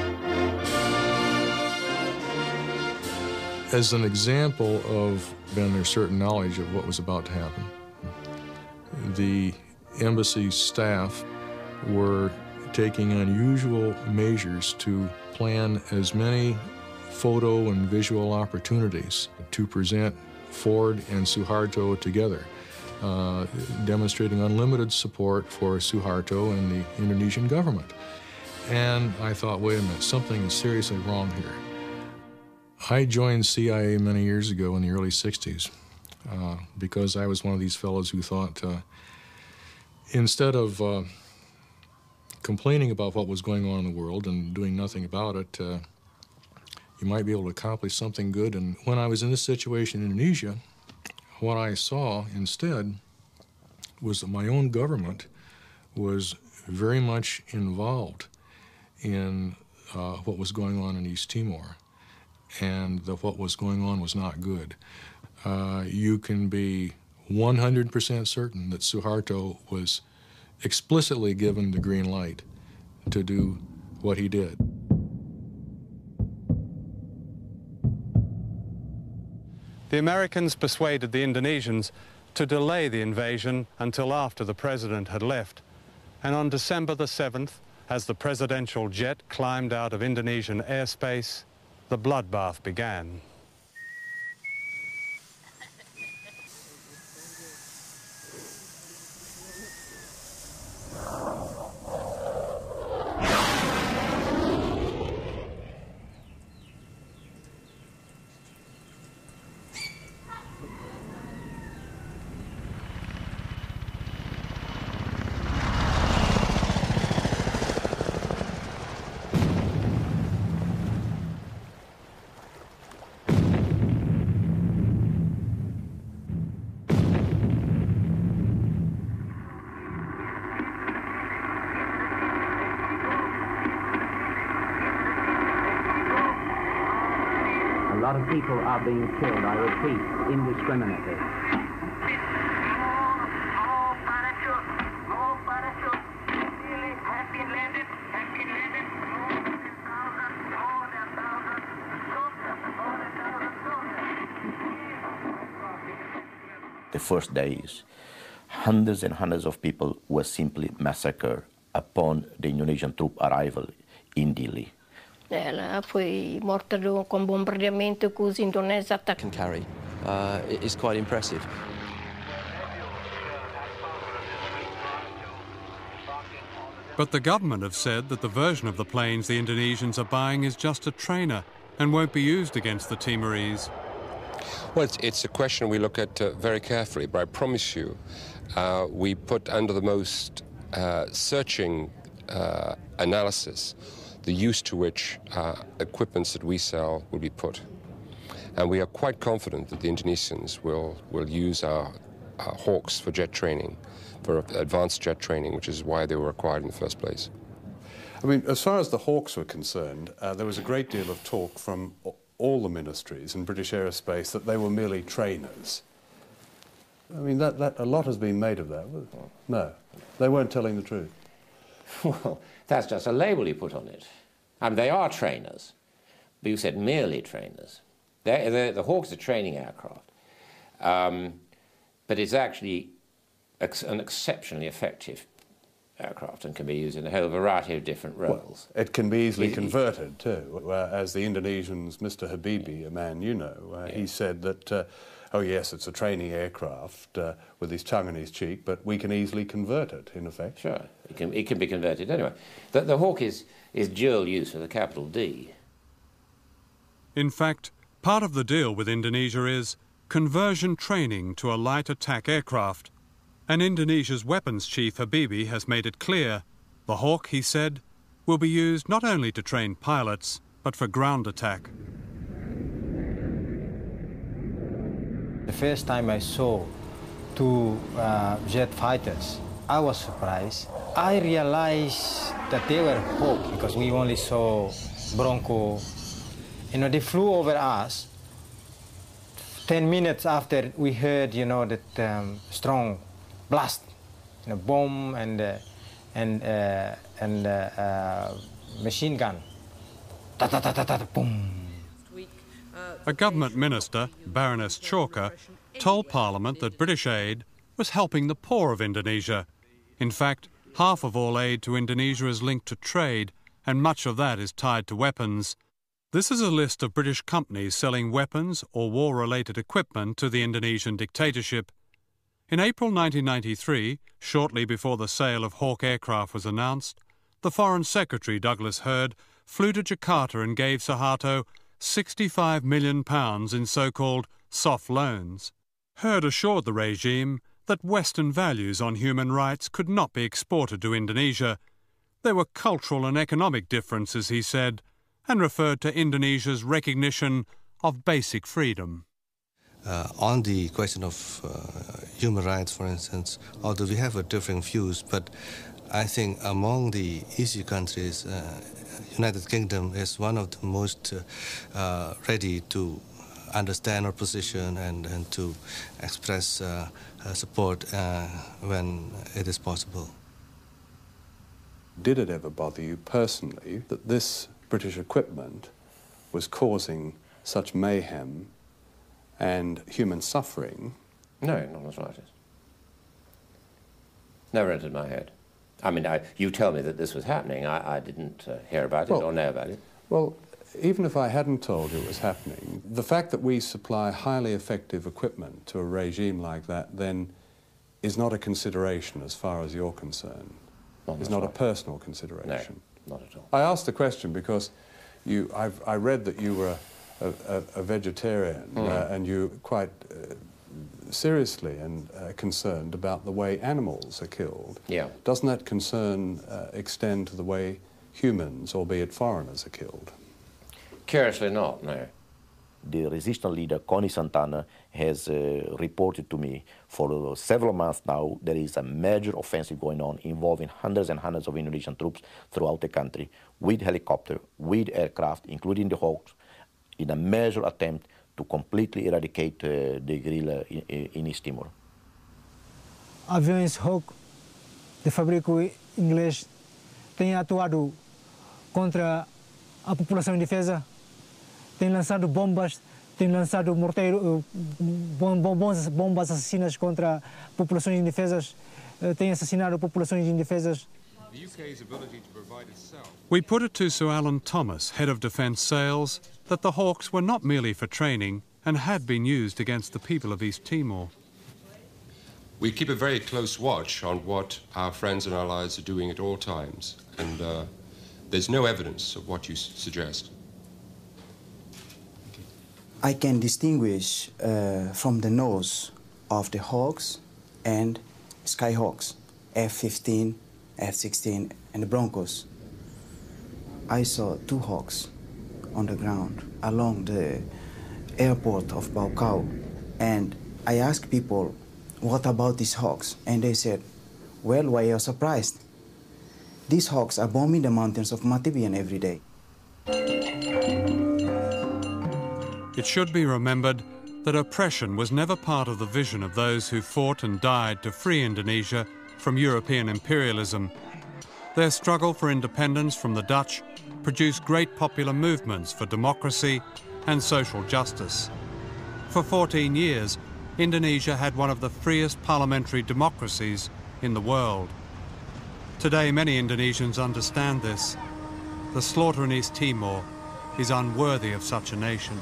As an example of then their certain knowledge of what was about to happen, the embassy staff were taking unusual measures to plan as many photo and visual opportunities to present Ford and Suharto together, uh, demonstrating unlimited support for Suharto and the Indonesian government. And I thought, wait a minute, something is seriously wrong here. I joined C I A many years ago in the early sixties uh, because I was one of these fellows who thought uh, instead of uh, complaining about what was going on in the world and doing nothing about it, uh, you might be able to accomplish something good. And when I was in this situation in Indonesia, what I saw instead was that my own government was very much involved in uh, what was going on in East Timor, and that what was going on was not good. Uh, you can be one hundred percent certain that Suharto was explicitly given the green light to do what he did. The Americans persuaded the Indonesians to delay the invasion until after the president had left. And on December the seventh, as the presidential jet climbed out of Indonesian airspace, the bloodbath began. A lot of people are being killed, I repeat, indiscriminately. The first days, hundreds and hundreds of people were simply massacred upon the Indonesian troop arrival in Dili. Ela foi morta do, com bombardeamento que os indonésios atacaram. Can carry uh, is quite impressive. But the government have said that the version of the planes the Indonesians are buying is just a trainer and won't be used against the Timorese. Well, it's, it's a question we look at uh, very carefully, but I promise you, uh, we put under the most uh, searching uh, analysis the use to which uh, equipments that we sell will be put. And we are quite confident that the Indonesians will, will use our, our Hawks for jet training, for advanced jet training, which is why they were acquired in the first place. I mean, as far as the Hawks were concerned, uh, there was a great deal of talk from all the ministries in British aerospace that they were merely trainers. I mean, that, that, a lot has been made of that. No, they weren't telling the truth. Well, that's just a label you put on it. I mean, they are trainers, but you said merely trainers. They're, they're, the Hawks are training aircraft, um, but it's actually ex an exceptionally effective aircraft and can be used in a whole variety of different roles. Well, it can be easily it, converted too. Uh, as the Indonesians, Mister Habibie, a man you know, uh, yeah. he said that, uh, oh yes, it's a training aircraft uh, with his tongue in his cheek, but we can easily convert it, in effect. Sure, it can, it can be converted anyway. The, the Hawk is, is dual use with a capital D. In fact, part of the deal with Indonesia is conversion training to a light attack aircraft. And Indonesia's weapons chief Habibie has made it clear the Hawk, he said, will be used not only to train pilots, but for ground attack. The first time I saw two uh, jet fighters, I was surprised. I realized that they were Hawk because we only saw Bronco. You know, they flew over us. Ten minutes after we heard, you know, that um, strong blast, you know, bomb and uh, and uh, and uh, uh, machine gun. Ta ta ta ta ta boom. A government minister, Baroness Chalker, told Parliament that British aid was helping the poor of Indonesia. In fact, half of all aid to Indonesia is linked to trade, and much of that is tied to weapons. This is a list of British companies selling weapons or war-related equipment to the Indonesian dictatorship. In April nineteen ninety-three, shortly before the sale of Hawk aircraft was announced, the Foreign Secretary, Douglas Hurd, flew to Jakarta and gave Suharto sixty-five million pounds in so-called soft loans. Hurd assured the regime that Western values on human rights could not be exported to Indonesia. There were cultural and economic differences, he said, and referred to Indonesia's recognition of basic freedom. Uh, on the question of uh, human rights, for instance, although we have a different views, but I think among the E C countries, uh, United Kingdom is one of the most uh, uh, ready to understand our position and, and to express uh, uh, support uh, when it is possible. Did it ever bother you personally that this British equipment was causing such mayhem and human suffering? No, not the slightest. Never entered my head. I mean, I, you tell me that this was happening. I, I didn't uh, hear about it well, or know about it. Well, even if I hadn't told you it was happening, the fact that we supply highly effective equipment to a regime like that then is not a consideration as far as you're concerned. Not it's not right. a personal consideration. No, not at all. I asked the question because you, I've, I read that you were a, a, a vegetarian mm. uh, and you quite uh, seriously and uh, concerned about the way animals are killed. Yeah. Doesn't that concern uh, extend to the way humans, albeit foreigners, are killed? Curiously not, no. The resistance leader, Connie Santana, has uh, reported to me for uh, several months now there is a major offensive going on involving hundreds and hundreds of Indonesian troops throughout the country with helicopter, with aircraft, including the Hawks, in a major attempt to completely eradicate uh, the guerrilla in, in East Timor. Aviões Hawk de fabrico inglês têm atuado contra a população indefesa, têm lançado bombas, têm lançado morteiro, bombas, bombas assassinas contra populações indefesas, têm assassinado populações indefesas. The U K's ability to provide itself. We put it to Sir Alan Thomas, Head of Defence Sales, that the Hawks were not merely for training and had been used against the people of East Timor. We keep a very close watch on what our friends and allies are doing at all times, and uh, there's no evidence of what you suggest. I can distinguish uh, from the nose of the Hawks and Skyhawks, F fifteen, F sixteen, and the Broncos. I saw two Hawks on the ground along the airport of Baucau, and I asked people, what about these Hawks? And they said, well, why are you surprised? These Hawks are bombing the mountains of Matibian every day. It should be remembered that oppression was never part of the vision of those who fought and died to free Indonesia from European imperialism. Their struggle for independence from the Dutch produced great popular movements for democracy and social justice. For fourteen years, Indonesia had one of the freest parliamentary democracies in the world. Today, many Indonesians understand this. The slaughter in East Timor is unworthy of such a nation.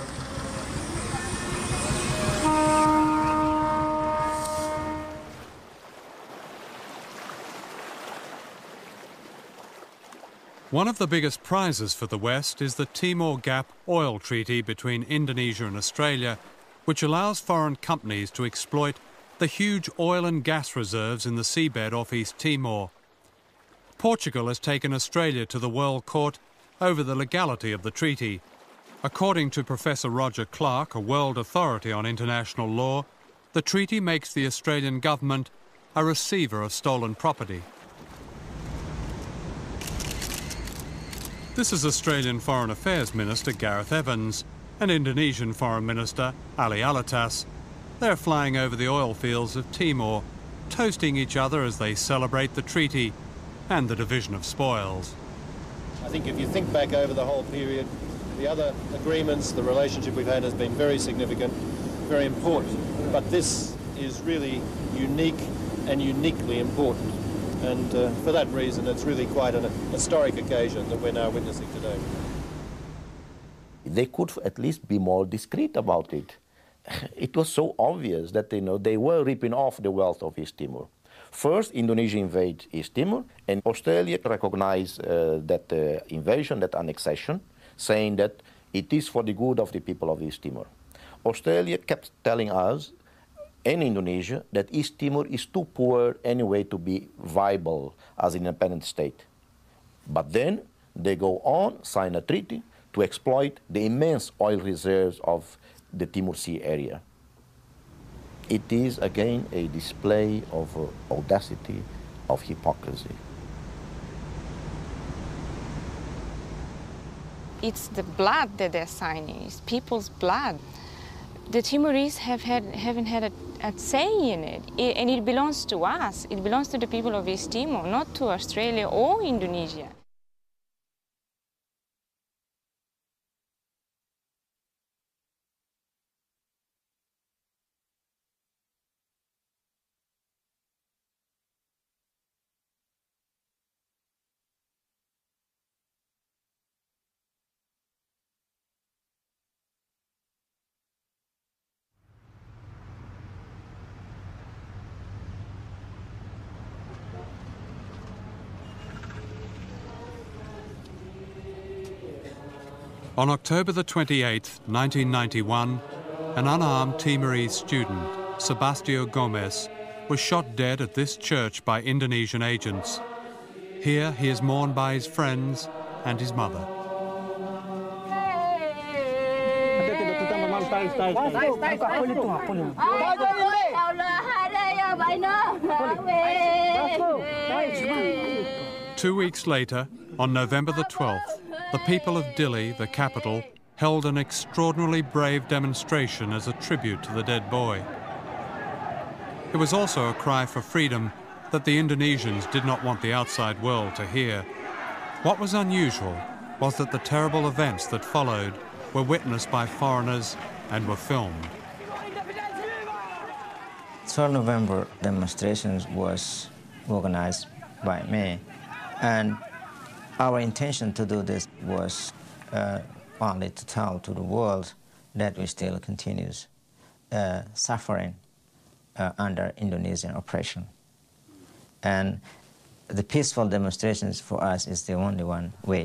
One of the biggest prizes for the West is the Timor Gap oil treaty between Indonesia and Australia, which allows foreign companies to exploit the huge oil and gas reserves in the seabed off East Timor. Portugal has taken Australia to the World Court over the legality of the treaty. According to Professor Roger Clark, a world authority on international law, the treaty makes the Australian government a receiver of stolen property. This is Australian Foreign Affairs Minister Gareth Evans and Indonesian Foreign Minister Ali Alatas. They're flying over the oil fields of Timor, toasting each other as they celebrate the treaty and the division of spoils. I think if you think back over the whole period, the other agreements, the relationship we've had has been very significant, very important. But this is really unique and uniquely important. And uh, for that reason, it's really quite an historic occasion that we're now witnessing today. They could at least be more discreet about it. It was so obvious that, you know, they were ripping off the wealth of East Timor. First, Indonesia invaded East Timor, and Australia recognized uh, that uh, invasion, that annexation, saying that it is for the good of the people of East Timor. Australia kept telling us and Indonesia that East Timor is too poor anyway to be viable as an independent state. But then they go on, sign a treaty to exploit the immense oil reserves of the Timor Sea area. It is again a display of uh, audacity, of hypocrisy. It's the blood that they're signing, it's people's blood. The Timorese have had, haven't had a, a say in it, it, and it belongs to us. It belongs to the people of East Timor, not to Australia or Indonesia. On October the twenty-eighth, nineteen ninety-one, an unarmed Timorese student, Sebastio Gomez, was shot dead at this church by Indonesian agents. Here he is mourned by his friends and his mother. Two weeks later, on November the twelfth, the people of Dili, the capital, held an extraordinarily brave demonstration as a tribute to the dead boy. It was also a cry for freedom that the Indonesians did not want the outside world to hear. What was unusual was that the terrible events that followed were witnessed by foreigners and were filmed. twelve November demonstrations was organized by me And our intention to do this was uh, only to tell to the world that we still continues uh, suffering uh, under Indonesian oppression. And the peaceful demonstrations for us is the only one way.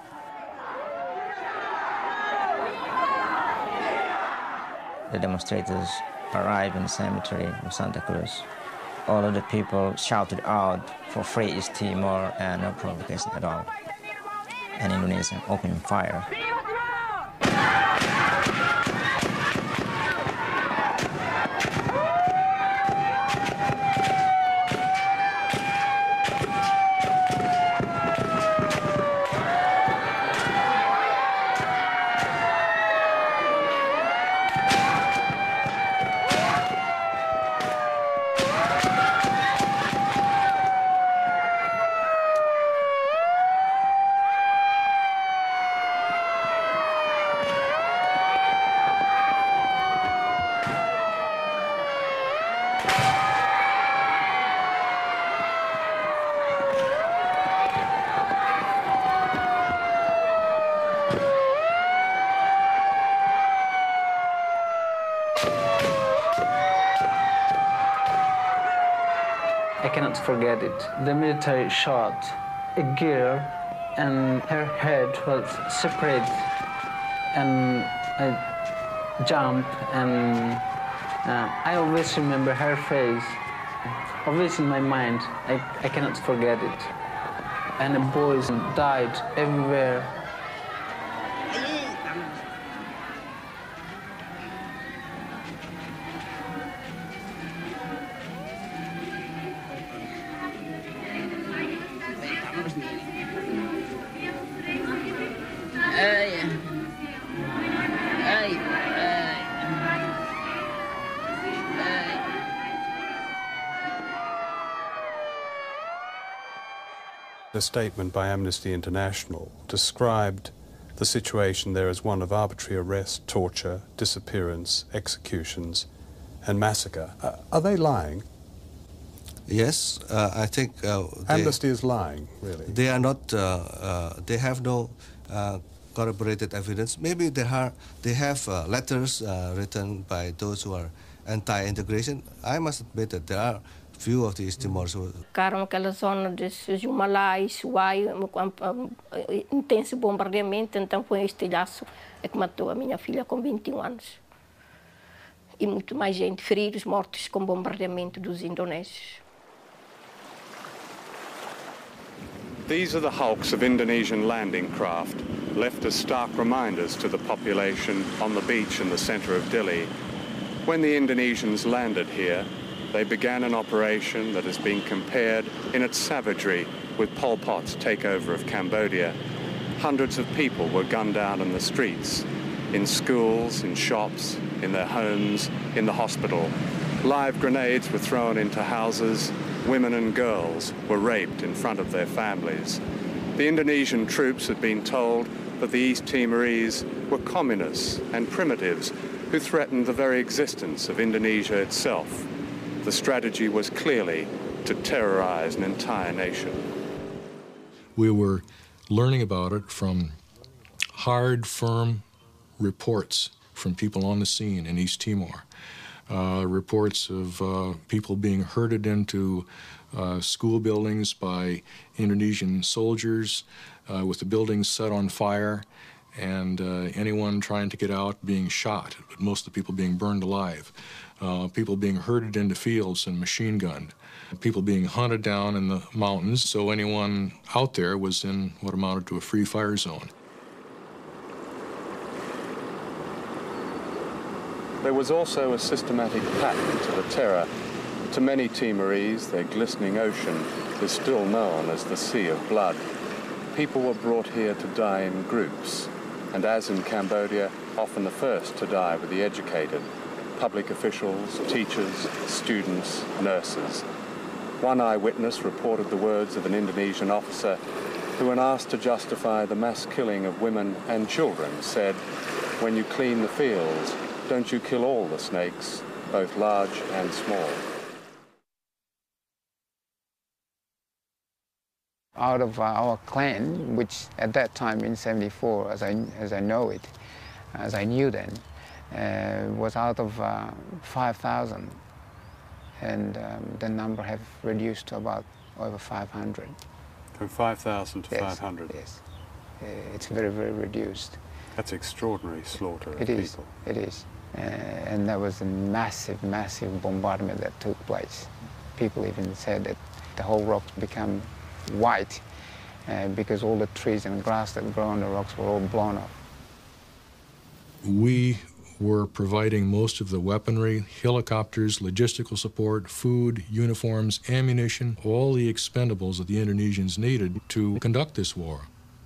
The demonstrators arrived in the cemetery of Santa Cruz. All of the people shouted out for free East Timor and no provocation at all. And Indonesia opened fire. I cannot forget it. The military shot a girl and her head was separate, and I jumped, and uh, I always remember her face. Always in my mind, I, I cannot forget it. And the boys died everywhere. A statement by Amnesty International described the situation there as one of arbitrary arrest, torture, disappearance, executions, and massacre. Uh, are they lying? Yes, uh, I think uh, they, Amnesty is lying, really. They are not. Uh, uh, they have no uh, corroborated evidence. Maybe they are. They have uh, letters uh, written by those who are anti-integration. I must admit that there are few of the East Timorese. Ficaram aquela zona de Jumalá e Suai, intenso bombardeamento, então foi um estilhaço é que matou a minha filha com vinte e um anos. E muito mais gente, feridos, mortos com bombardeamento dos indonésios. These are the hulks of Indonesian landing craft, left as stark reminders to the population on the beach in the center of Dili. When the Indonesians landed here, they began an operation that has been compared in its savagery with Pol Pot's takeover of Cambodia. Hundreds of people were gunned down in the streets, in schools, in shops, in their homes, in the hospital. Live grenades were thrown into houses. Women and girls were raped in front of their families. The Indonesian troops had been told that the East Timorese were communists and primitives who threatened the very existence of Indonesia itself. The strategy was clearly to terrorize an entire nation. We were learning about it from hard, firm reports from people on the scene in East Timor. Uh, reports of uh, people being herded into uh, school buildings by Indonesian soldiers uh, with the buildings set on fire, and uh, anyone trying to get out being shot, but most of the people being burned alive. Uh, people being herded into fields and machine gunned. People being hunted down in the mountains, so anyone out there was in what amounted to a free fire zone. There was also a systematic pattern to the terror. To many Timorese, their glistening ocean is still known as the Sea of Blood. People were brought here to die in groups, and as in Cambodia, often the first to die were the educated. Public officials, teachers, students, nurses. One eyewitness reported the words of an Indonesian officer who, when asked to justify the mass killing of women and children, said, "When you clean the fields, don't you kill all the snakes, both large and small?" Out of uh, our clan, which at that time in seventy-four, as I, as I know it, as I knew then, uh, was out of uh, five thousand. And um, the number have reduced to about over five hundred. From five thousand to yes, five hundred? Yes. Uh, it's very, very reduced. That's extraordinary slaughter of it is, people. It is. Uh, and that was a massive, massive bombardment that took place. People even said that the whole rock became white uh, because all the trees and grass that grow on the rocks were all blown up. We were providing most of the weaponry, helicopters, logistical support, food, uniforms, ammunition, all the expendables that the Indonesians needed to conduct this war.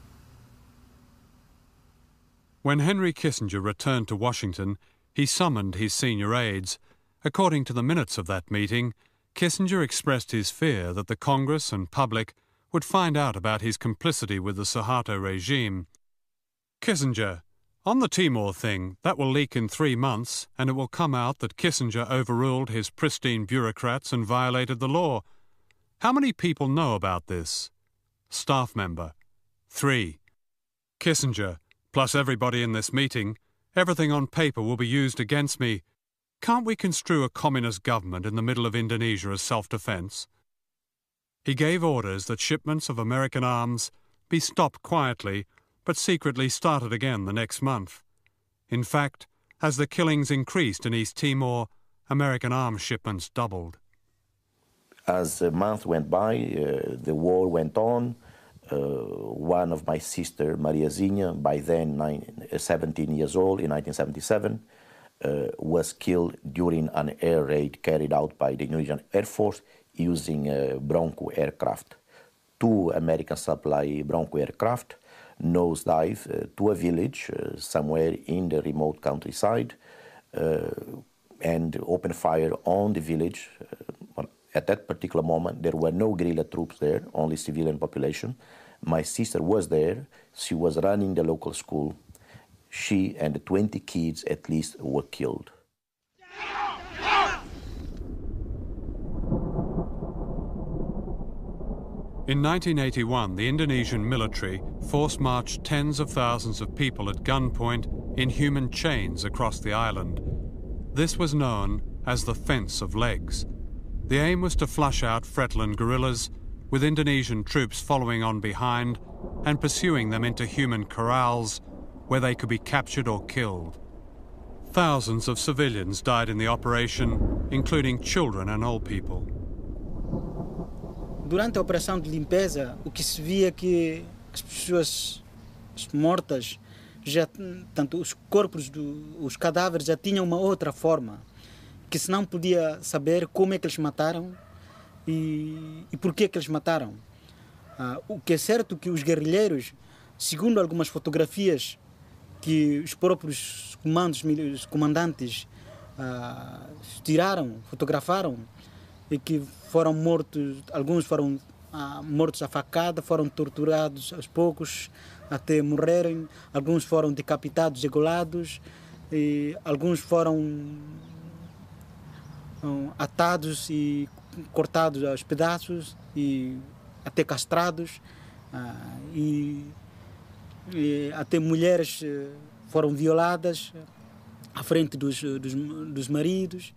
When Henry Kissinger returned to Washington, he summoned his senior aides. According to the minutes of that meeting, Kissinger expressed his fear that the Congress and public would find out about his complicity with the Suharto regime. Kissinger, on the Timor thing, that will leak in three months, and it will come out that Kissinger overruled his pristine bureaucrats and violated the law. How many people know about this? Staff member. Three. Kissinger, plus everybody in this meeting, everything on paper will be used against me. Can't we construe a communist government in the middle of Indonesia as self-defense? He gave orders that shipments of American arms be stopped quietly, but secretly started again the next month. In fact, as the killings increased in East Timor, American arms shipments doubled. As the month went by, uh, the war went on. Uh, one of my sister, Maria Zinha, by then nine, seventeen years old, in nineteen seventy-seven, uh, was killed during an air raid carried out by the Indonesian Air Force using uh, Bronco aircraft. Two American supply Bronco aircraft nosedive uh, to a village uh, somewhere in the remote countryside uh, and opened fire on the village. Uh, at that particular moment, there were no guerrilla troops there, only civilian population. My sister was there. She was running the local school. She and the twenty kids at least were killed. In nineteen eighty-one, the Indonesian military force-marched tens of thousands of people at gunpoint in human chains across the island. This was known as the Fence of Legs. The aim was to flush out Fretland guerrillas, with Indonesian troops following on behind and pursuing them into human corrals where they could be captured or killed. Thousands of civilians died in the operation, including children and old people. Durante a operação de limpeza, o que se via que as pessoas mortas, já, tanto os corpos, do, os cadáveres já tinham uma outra forma, que se não podia saber como é que eles mataram e, e por que que eles mataram. Ah, o que é certo que os guerrilheiros, segundo algumas fotografias que os próprios comandos, os comandantes ah, tiraram, fotografaram, e que foram mortos, alguns foram ah, mortos à facada, foram torturados aos poucos até morrerem, alguns foram decapitados, degolados, e alguns foram um, atados e cortados aos pedaços e até castrados, ah, e, e até mulheres foram violadas à frente dos, dos, dos maridos.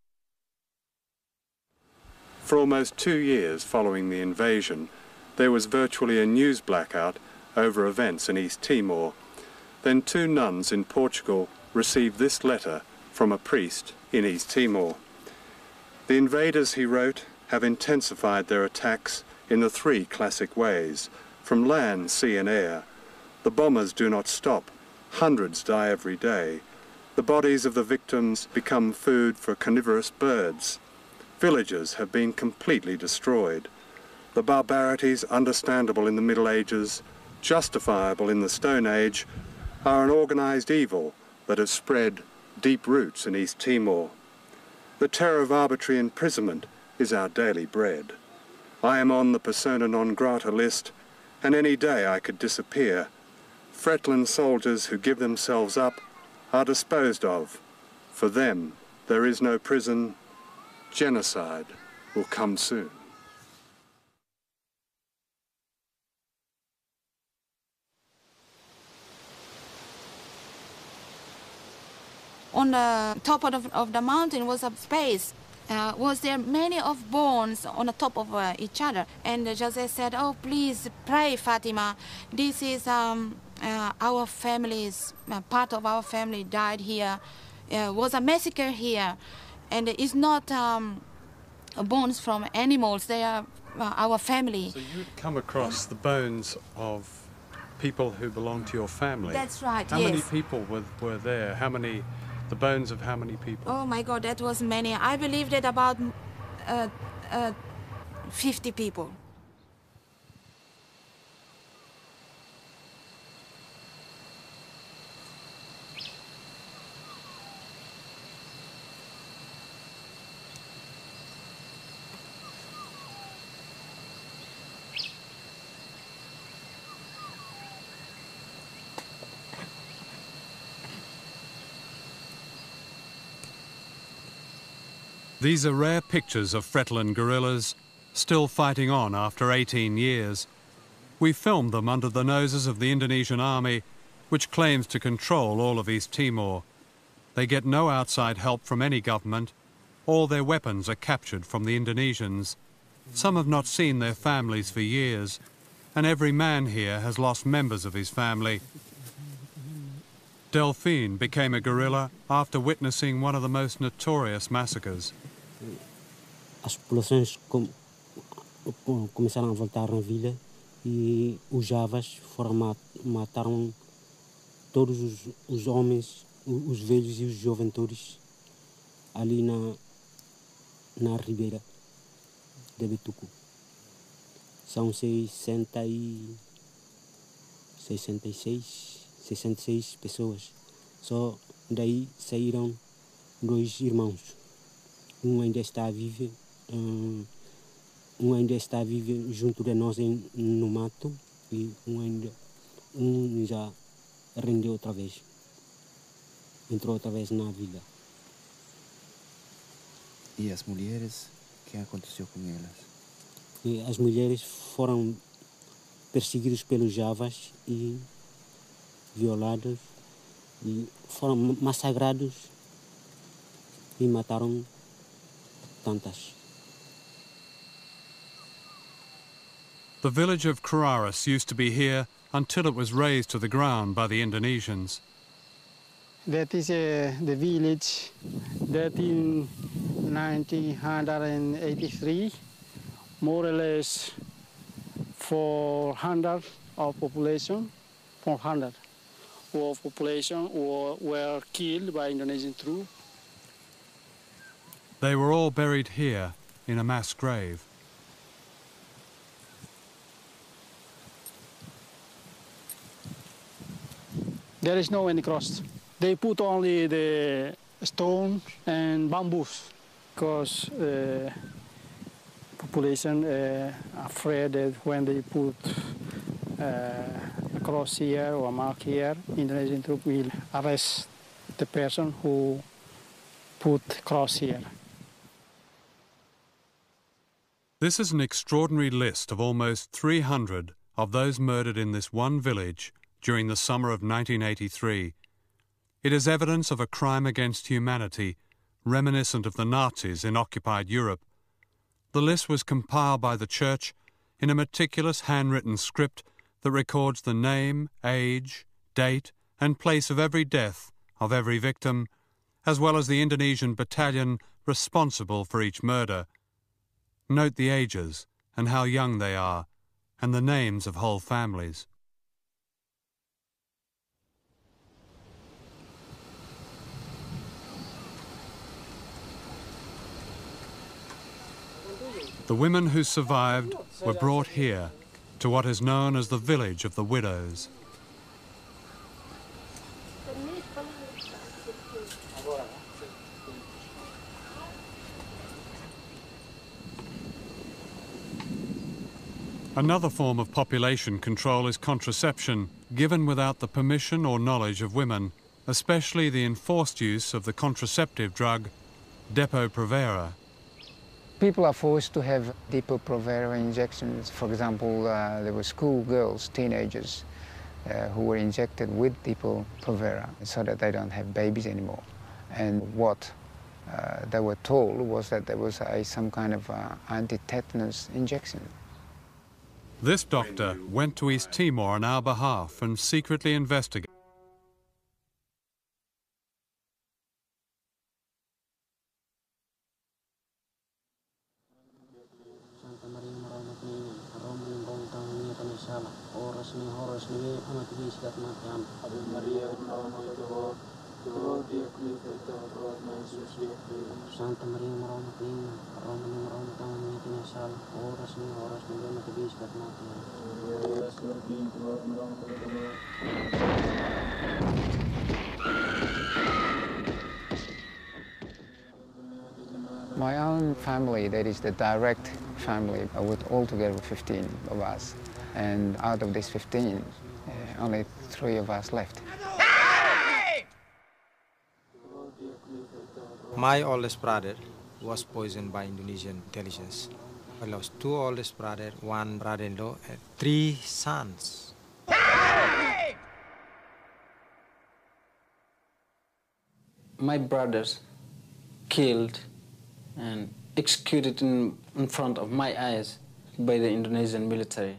For almost two years following the invasion, there was virtually a news blackout over events in East Timor. Then two nuns in Portugal received this letter from a priest in East Timor. The invaders, he wrote, have intensified their attacks in the three classic ways, from land, sea and air. The bombers do not stop. Hundreds die every day. The bodies of the victims become food for carnivorous birds. Villages have been completely destroyed. The barbarities understandable in the Middle Ages, justifiable in the Stone Age, are an organized evil that has spread deep roots in East Timor. The terror of arbitrary imprisonment is our daily bread. I am on the persona non grata list, and any day I could disappear. Fretland soldiers who give themselves up are disposed of. For them, there is no prison. Genocide will come soon. on the top of, of the mountain was a space. Uh, was there many of bones on the top of uh, each other. And Jose said, oh, please pray, Fatima. This is um, uh, our family's, uh, part of our family died here. Uh, was a massacre here. And it's not um, bones from animals, they are uh, our family. So you'd come across the bones of people who belong to your family? That's right, How yes. many people were, were there? How many, the bones of how many people? Oh my God, that was many. I believe that about uh, uh, fifty people. These are rare pictures of Fretilin guerrillas still fighting on after eighteen years. We filmed them under the noses of the Indonesian army, which claims to control all of East Timor. They get no outside help from any government. All their weapons are captured from the Indonesians. Some have not seen their families for years, and every man here has lost members of his family. Delphine became a guerrilla after witnessing one of the most notorious massacres. As populações com, com, começaram a voltar na vila e os javas foram mat, mataram todos os, os homens, os velhos e os joventores ali na, na ribeira de Betuco. São sessenta e sessenta e seis, sessenta e seis pessoas. Só daí saíram dois irmãos. Um ainda está vivo, um, um ainda está vivo junto de nós em, no mato e um ainda um já rendeu outra vez, entrou outra vez na vila. E as mulheres, o que aconteceu com elas? E as mulheres foram perseguidas pelos javas e violadas e foram massacrados e mataram tantas. The village of Kararis used to be here until it was razed to the ground by the Indonesians. That is uh, the village that in nineteen eighty-three, more or less four hundred of population, four hundred of population were, were killed by Indonesian troops. They were all buried here in a mass grave. There is no any cross. They put only the stone and bamboos because uh, population uh, afraid that when they put uh, a cross here or a mark here, Indonesian troop will arrest the person who put cross here. This is an extraordinary list of almost three hundred of those murdered in this one village during the summer of nineteen eighty-three. It is evidence of a crime against humanity, reminiscent of the Nazis in occupied Europe. The list was compiled by the Church in a meticulous handwritten script that records the name, age, date, and place of every death of every victim, as well as the Indonesian battalion responsible for each murder. Note the ages and how young they are, and the names of whole families. The women who survived were brought here to what is known as the village of the widows. Another form of population control is contraception, given without the permission or knowledge of women, especially the enforced use of the contraceptive drug Depo-Provera. People are forced to have Depo-Provera injections. For example, uh, there were schoolgirls, teenagers, uh, who were injected with Depo-Provera so that they don't have babies anymore. And what uh, they were told was that there was a, some kind of uh, anti-tetanus injection. This doctor went to East Timor on our behalf and secretly investigated. Santa Maria Maroma Klina, Roma Maroma Tamani Kinasal, Oras ni Oras ni Matibis kat My own family, that is the direct family, with altogether fifteen of us. And out of these fifteen, uh, only three of us left. My oldest brother was poisoned by Indonesian intelligence. I lost two oldest brothers, one brother-in-law, and three sons. My brothers killed and executed in, in front of my eyes by the Indonesian military.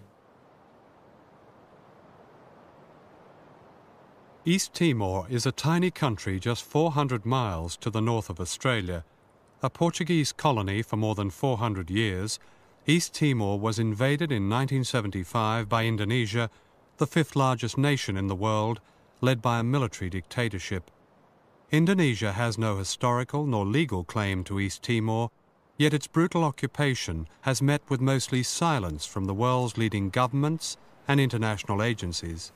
East Timor is a tiny country just four hundred miles to the north of Australia. A Portuguese colony for more than four hundred years, East Timor was invaded in nineteen seventy-five by Indonesia, the fifth largest nation in the world, led by a military dictatorship. Indonesia has no historical nor legal claim to East Timor, yet its brutal occupation has met with mostly silence from the world's leading governments and international agencies.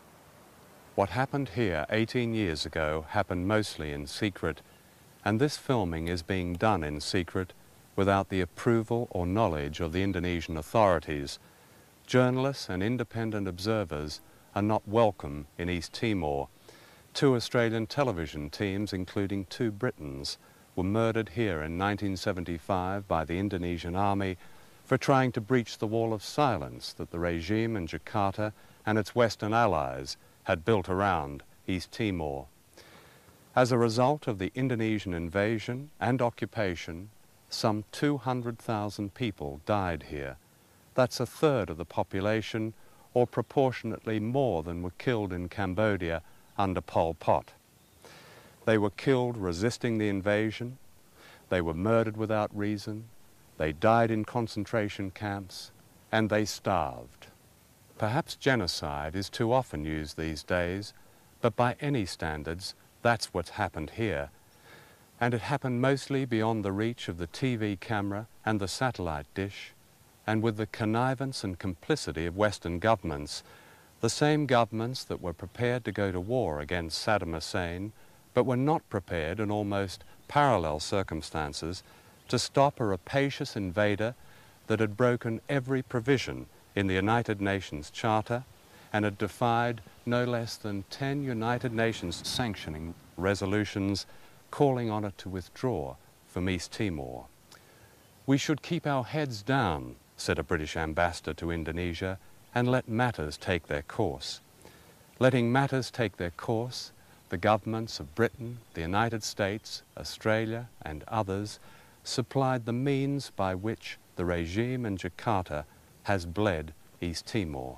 What happened here eighteen years ago happened mostly in secret, and this filming is being done in secret without the approval or knowledge of the Indonesian authorities. Journalists and independent observers are not welcome in East Timor. Two Australian television teams, including two Britons, were murdered here in nineteen seventy-five by the Indonesian army for trying to breach the wall of silence that the regime in Jakarta and its Western allies had built around East Timor. As a result of the Indonesian invasion and occupation, some two hundred thousand people died here. That's a third of the population, or proportionately more than were killed in Cambodia under Pol Pot. They were killed resisting the invasion, they were murdered without reason, they died in concentration camps, and they starved. Perhaps genocide is too often used these days, but by any standards, that's what's happened here. And it happened mostly beyond the reach of the T V camera and the satellite dish, and with the connivance and complicity of Western governments, the same governments that were prepared to go to war against Saddam Hussein, but were not prepared in almost parallel circumstances to stop a rapacious invader that had broken every provision in the United Nations Charter and had defied no less than ten United Nations sanctioning resolutions calling on it to withdraw from East Timor. We should keep our heads down, said a British ambassador to Indonesia, and let matters take their course. Letting matters take their course, the governments of Britain, the United States, Australia, and others supplied the means by which the regime in Jakarta has bled East Timor.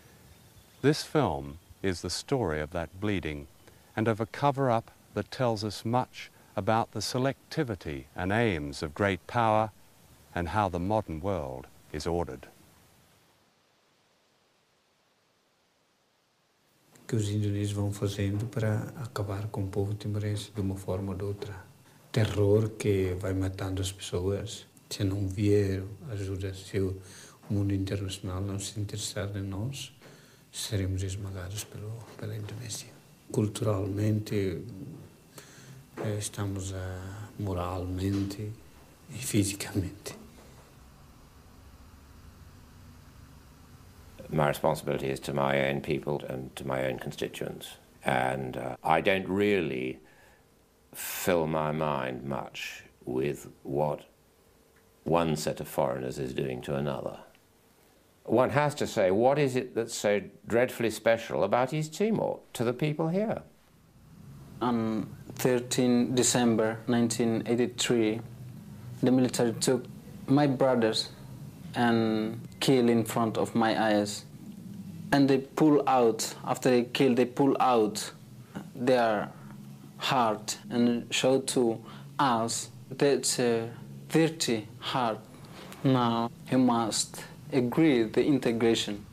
This film is the story of that bleeding and of a cover-up that tells us much about the selectivity and aims of great power and how the modern world is ordered. Que os indonésios vão fazendo para acabar com o povo timorense de uma forma ou de outra. Terror que vai matando as pessoas. Se não vier ajuda, se o mundo internacional não se interessar em nós, seremos esmagados pelo, pela Indonésia. Culturalmente, estamos a, moralmente e fisicamente. My responsibility is to my own people and to my own constituents. And uh, I don't really fill my mind much with what one set of foreigners is doing to another. One has to say, what is it that's so dreadfully special about East Timor to the people here? On thirteenth December nineteen eighty-three, the military took my brothers and killed in front of my eyes. And they pull out, after they kill, they pull out their heart and show to us that's a dirty heart. Now he must agree the integration.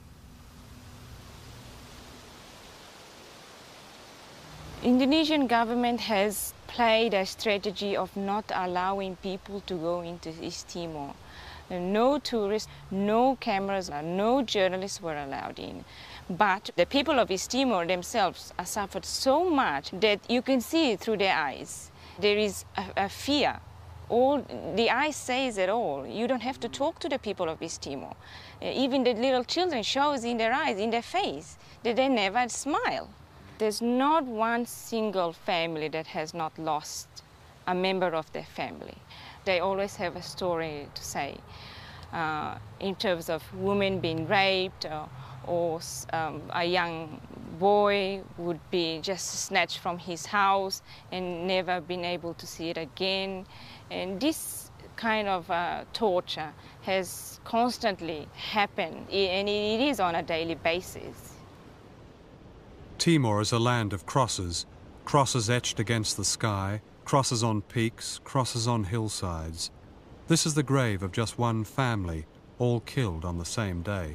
Indonesian government has played a strategy of not allowing people to go into East Timor. No tourists, no cameras, no journalists were allowed in. But the people of East Timor themselves are suffered so much that you can see it through their eyes. There is a, a fear. All the eyes says it all. You don't have to talk to the people of East Timor. Even the little children shows in their eyes, in their face, that they never smile. There's not one single family that has not lost a member of their family. They always have a story to say uh, in terms of women being raped or, or um, a young boy would be just snatched from his house and never been able to see it again. And this kind of uh, torture has constantly happened, and it is on a daily basis. Timor is a land of crosses, crosses etched against the sky, crosses on peaks, crosses on hillsides. This is the grave of just one family, all killed on the same day.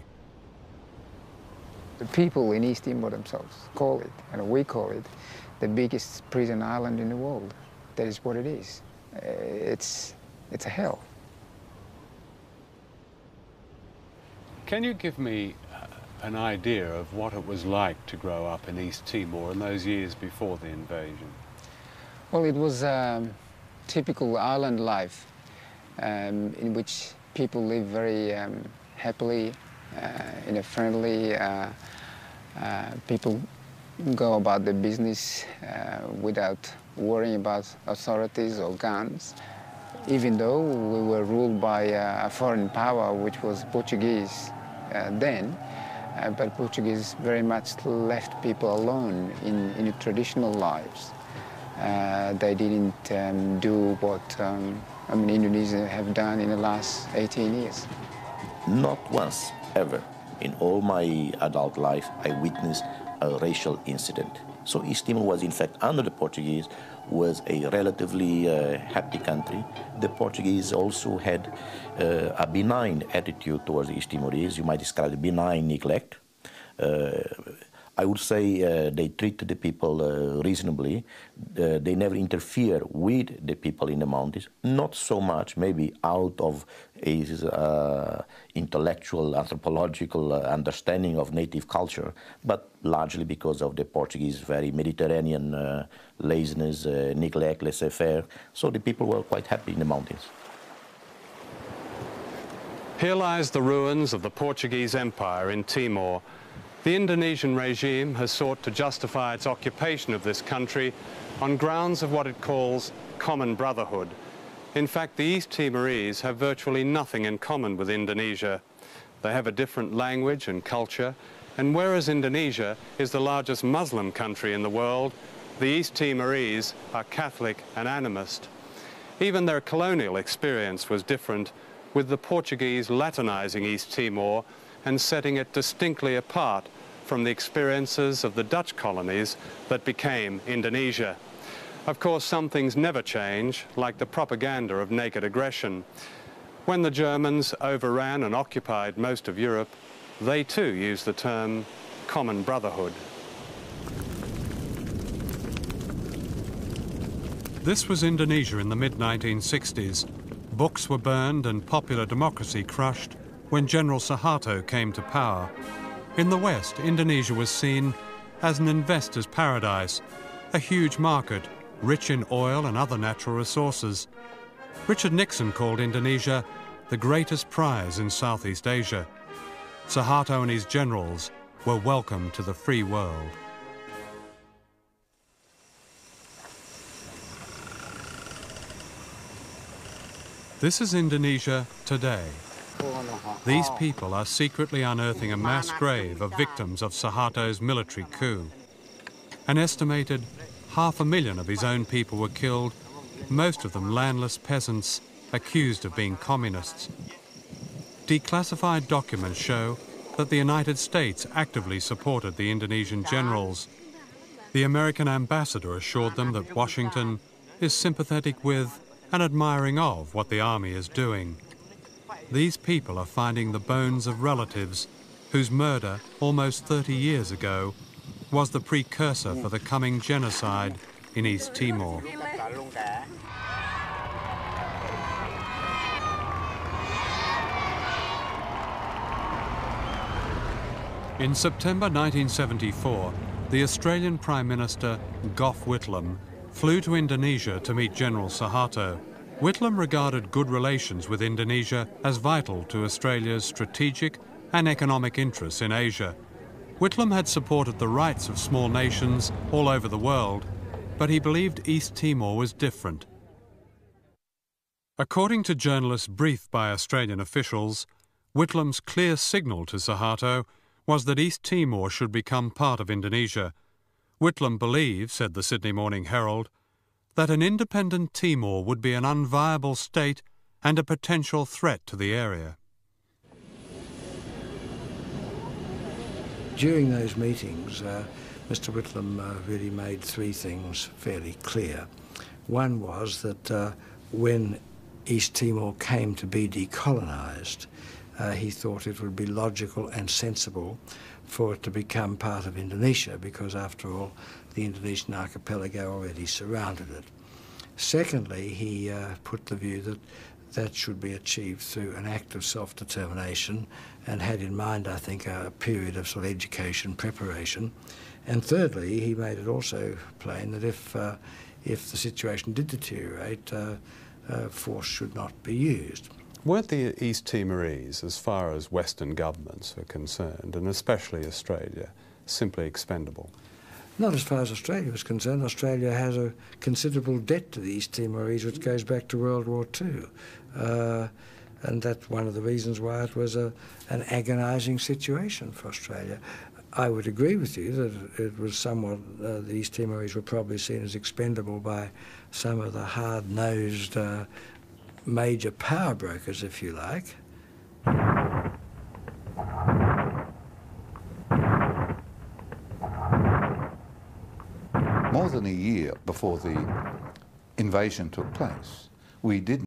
The people in East Timor themselves call it, and we call it, the biggest prison island in the world. That is what it is. It's, it's a hell. Can you give me an idea of what it was like to grow up in East Timor in those years before the invasion? Well, it was um, typical island life um, in which people live very um, happily, uh, in a friendly, uh, uh, people go about their business uh, without worrying about authorities or guns. Even though we were ruled by uh, a foreign power, which was Portuguese uh, then, uh, but Portuguese very much left people alone in, in traditional lives. Uh, they didn't um, do what um, I mean, Indonesia have done in the last eighteen years. Not once, ever, in all my adult life, I witnessed a racial incident. So East Timor was, in fact, under the Portuguese, was a relatively uh, happy country. The Portuguese also had uh, a benign attitude towards the East-Timorese. You might describe it benign neglect. Uh, I would say uh, they treated the people uh, reasonably. Uh, they never interfere with the people in the mountains. Not so much, maybe out of a uh, intellectual, anthropological uh, understanding of native culture, but largely because of the Portuguese very Mediterranean uh, laziness, uh, neglect, laissez-faire. So the people were quite happy in the mountains. Here lies the ruins of the Portuguese Empire in Timor. The Indonesian regime has sought to justify its occupation of this country on grounds of what it calls common brotherhood. In fact, the East Timorese have virtually nothing in common with Indonesia. They have a different language and culture, and whereas Indonesia is the largest Muslim country in the world, the East Timorese are Catholic and animist. Even their colonial experience was different, with the Portuguese Latinizing East Timor and setting it distinctly apart from the experiences of the Dutch colonies that became Indonesia. Of course, some things never change, like the propaganda of naked aggression. When the Germans overran and occupied most of Europe, they too used the term common brotherhood. This was Indonesia in the mid nineteen sixties. Books were burned and popular democracy crushed when General Suharto came to power. In the West, Indonesia was seen as an investor's paradise, a huge market, rich in oil and other natural resources. Richard Nixon called Indonesia the greatest prize in Southeast Asia. Suharto and his generals were welcome to the free world. This is Indonesia today. These people are secretly unearthing a mass grave of victims of Suharto's military coup. An estimated one half a million of his own people were killed, most of them landless peasants accused of being communists. Declassified documents show that the United States actively supported the Indonesian generals. The American ambassador assured them that Washington is sympathetic with and admiring of what the army is doing. These people are finding the bones of relatives whose murder almost thirty years ago was the precursor for the coming genocide in East Timor. In September nineteen seventy-four, the Australian Prime Minister Gough Whitlam flew to Indonesia to meet General Suharto. Whitlam regarded good relations with Indonesia as vital to Australia's strategic and economic interests in Asia. Whitlam had supported the rights of small nations all over the world, but he believed East Timor was different. According to journalists briefed by Australian officials, Whitlam's clear signal to Suharto was that East Timor should become part of Indonesia. Whitlam believed, said the Sydney Morning Herald, that an independent Timor would be an unviable state and a potential threat to the area. During those meetings, uh, Mister Whitlam uh, really made three things fairly clear. One was that uh, when East Timor came to be decolonised, uh, he thought it would be logical and sensible for it to become part of Indonesia, because after all, the Indonesian archipelago already surrounded it. Secondly, he uh, put the view that that should be achieved through an act of self-determination, and had in mind, I think, a period of sort of education, preparation. And thirdly, he made it also plain that if, uh, if the situation did deteriorate, uh, uh, force should not be used. Weren't the East Timorese, as far as Western governments are concerned, and especially Australia, simply expendable? Not as far as Australia was concerned. Australia has a considerable debt to the East Timorese, which goes back to World War Two. Uh, and that's one of the reasons why it was a, an agonising situation for Australia. I would agree with you that it was somewhat, uh, the East Timorese were probably seen as expendable by some of the hard-nosed uh, major power brokers, if you like. More than a year before the invasion took place, we did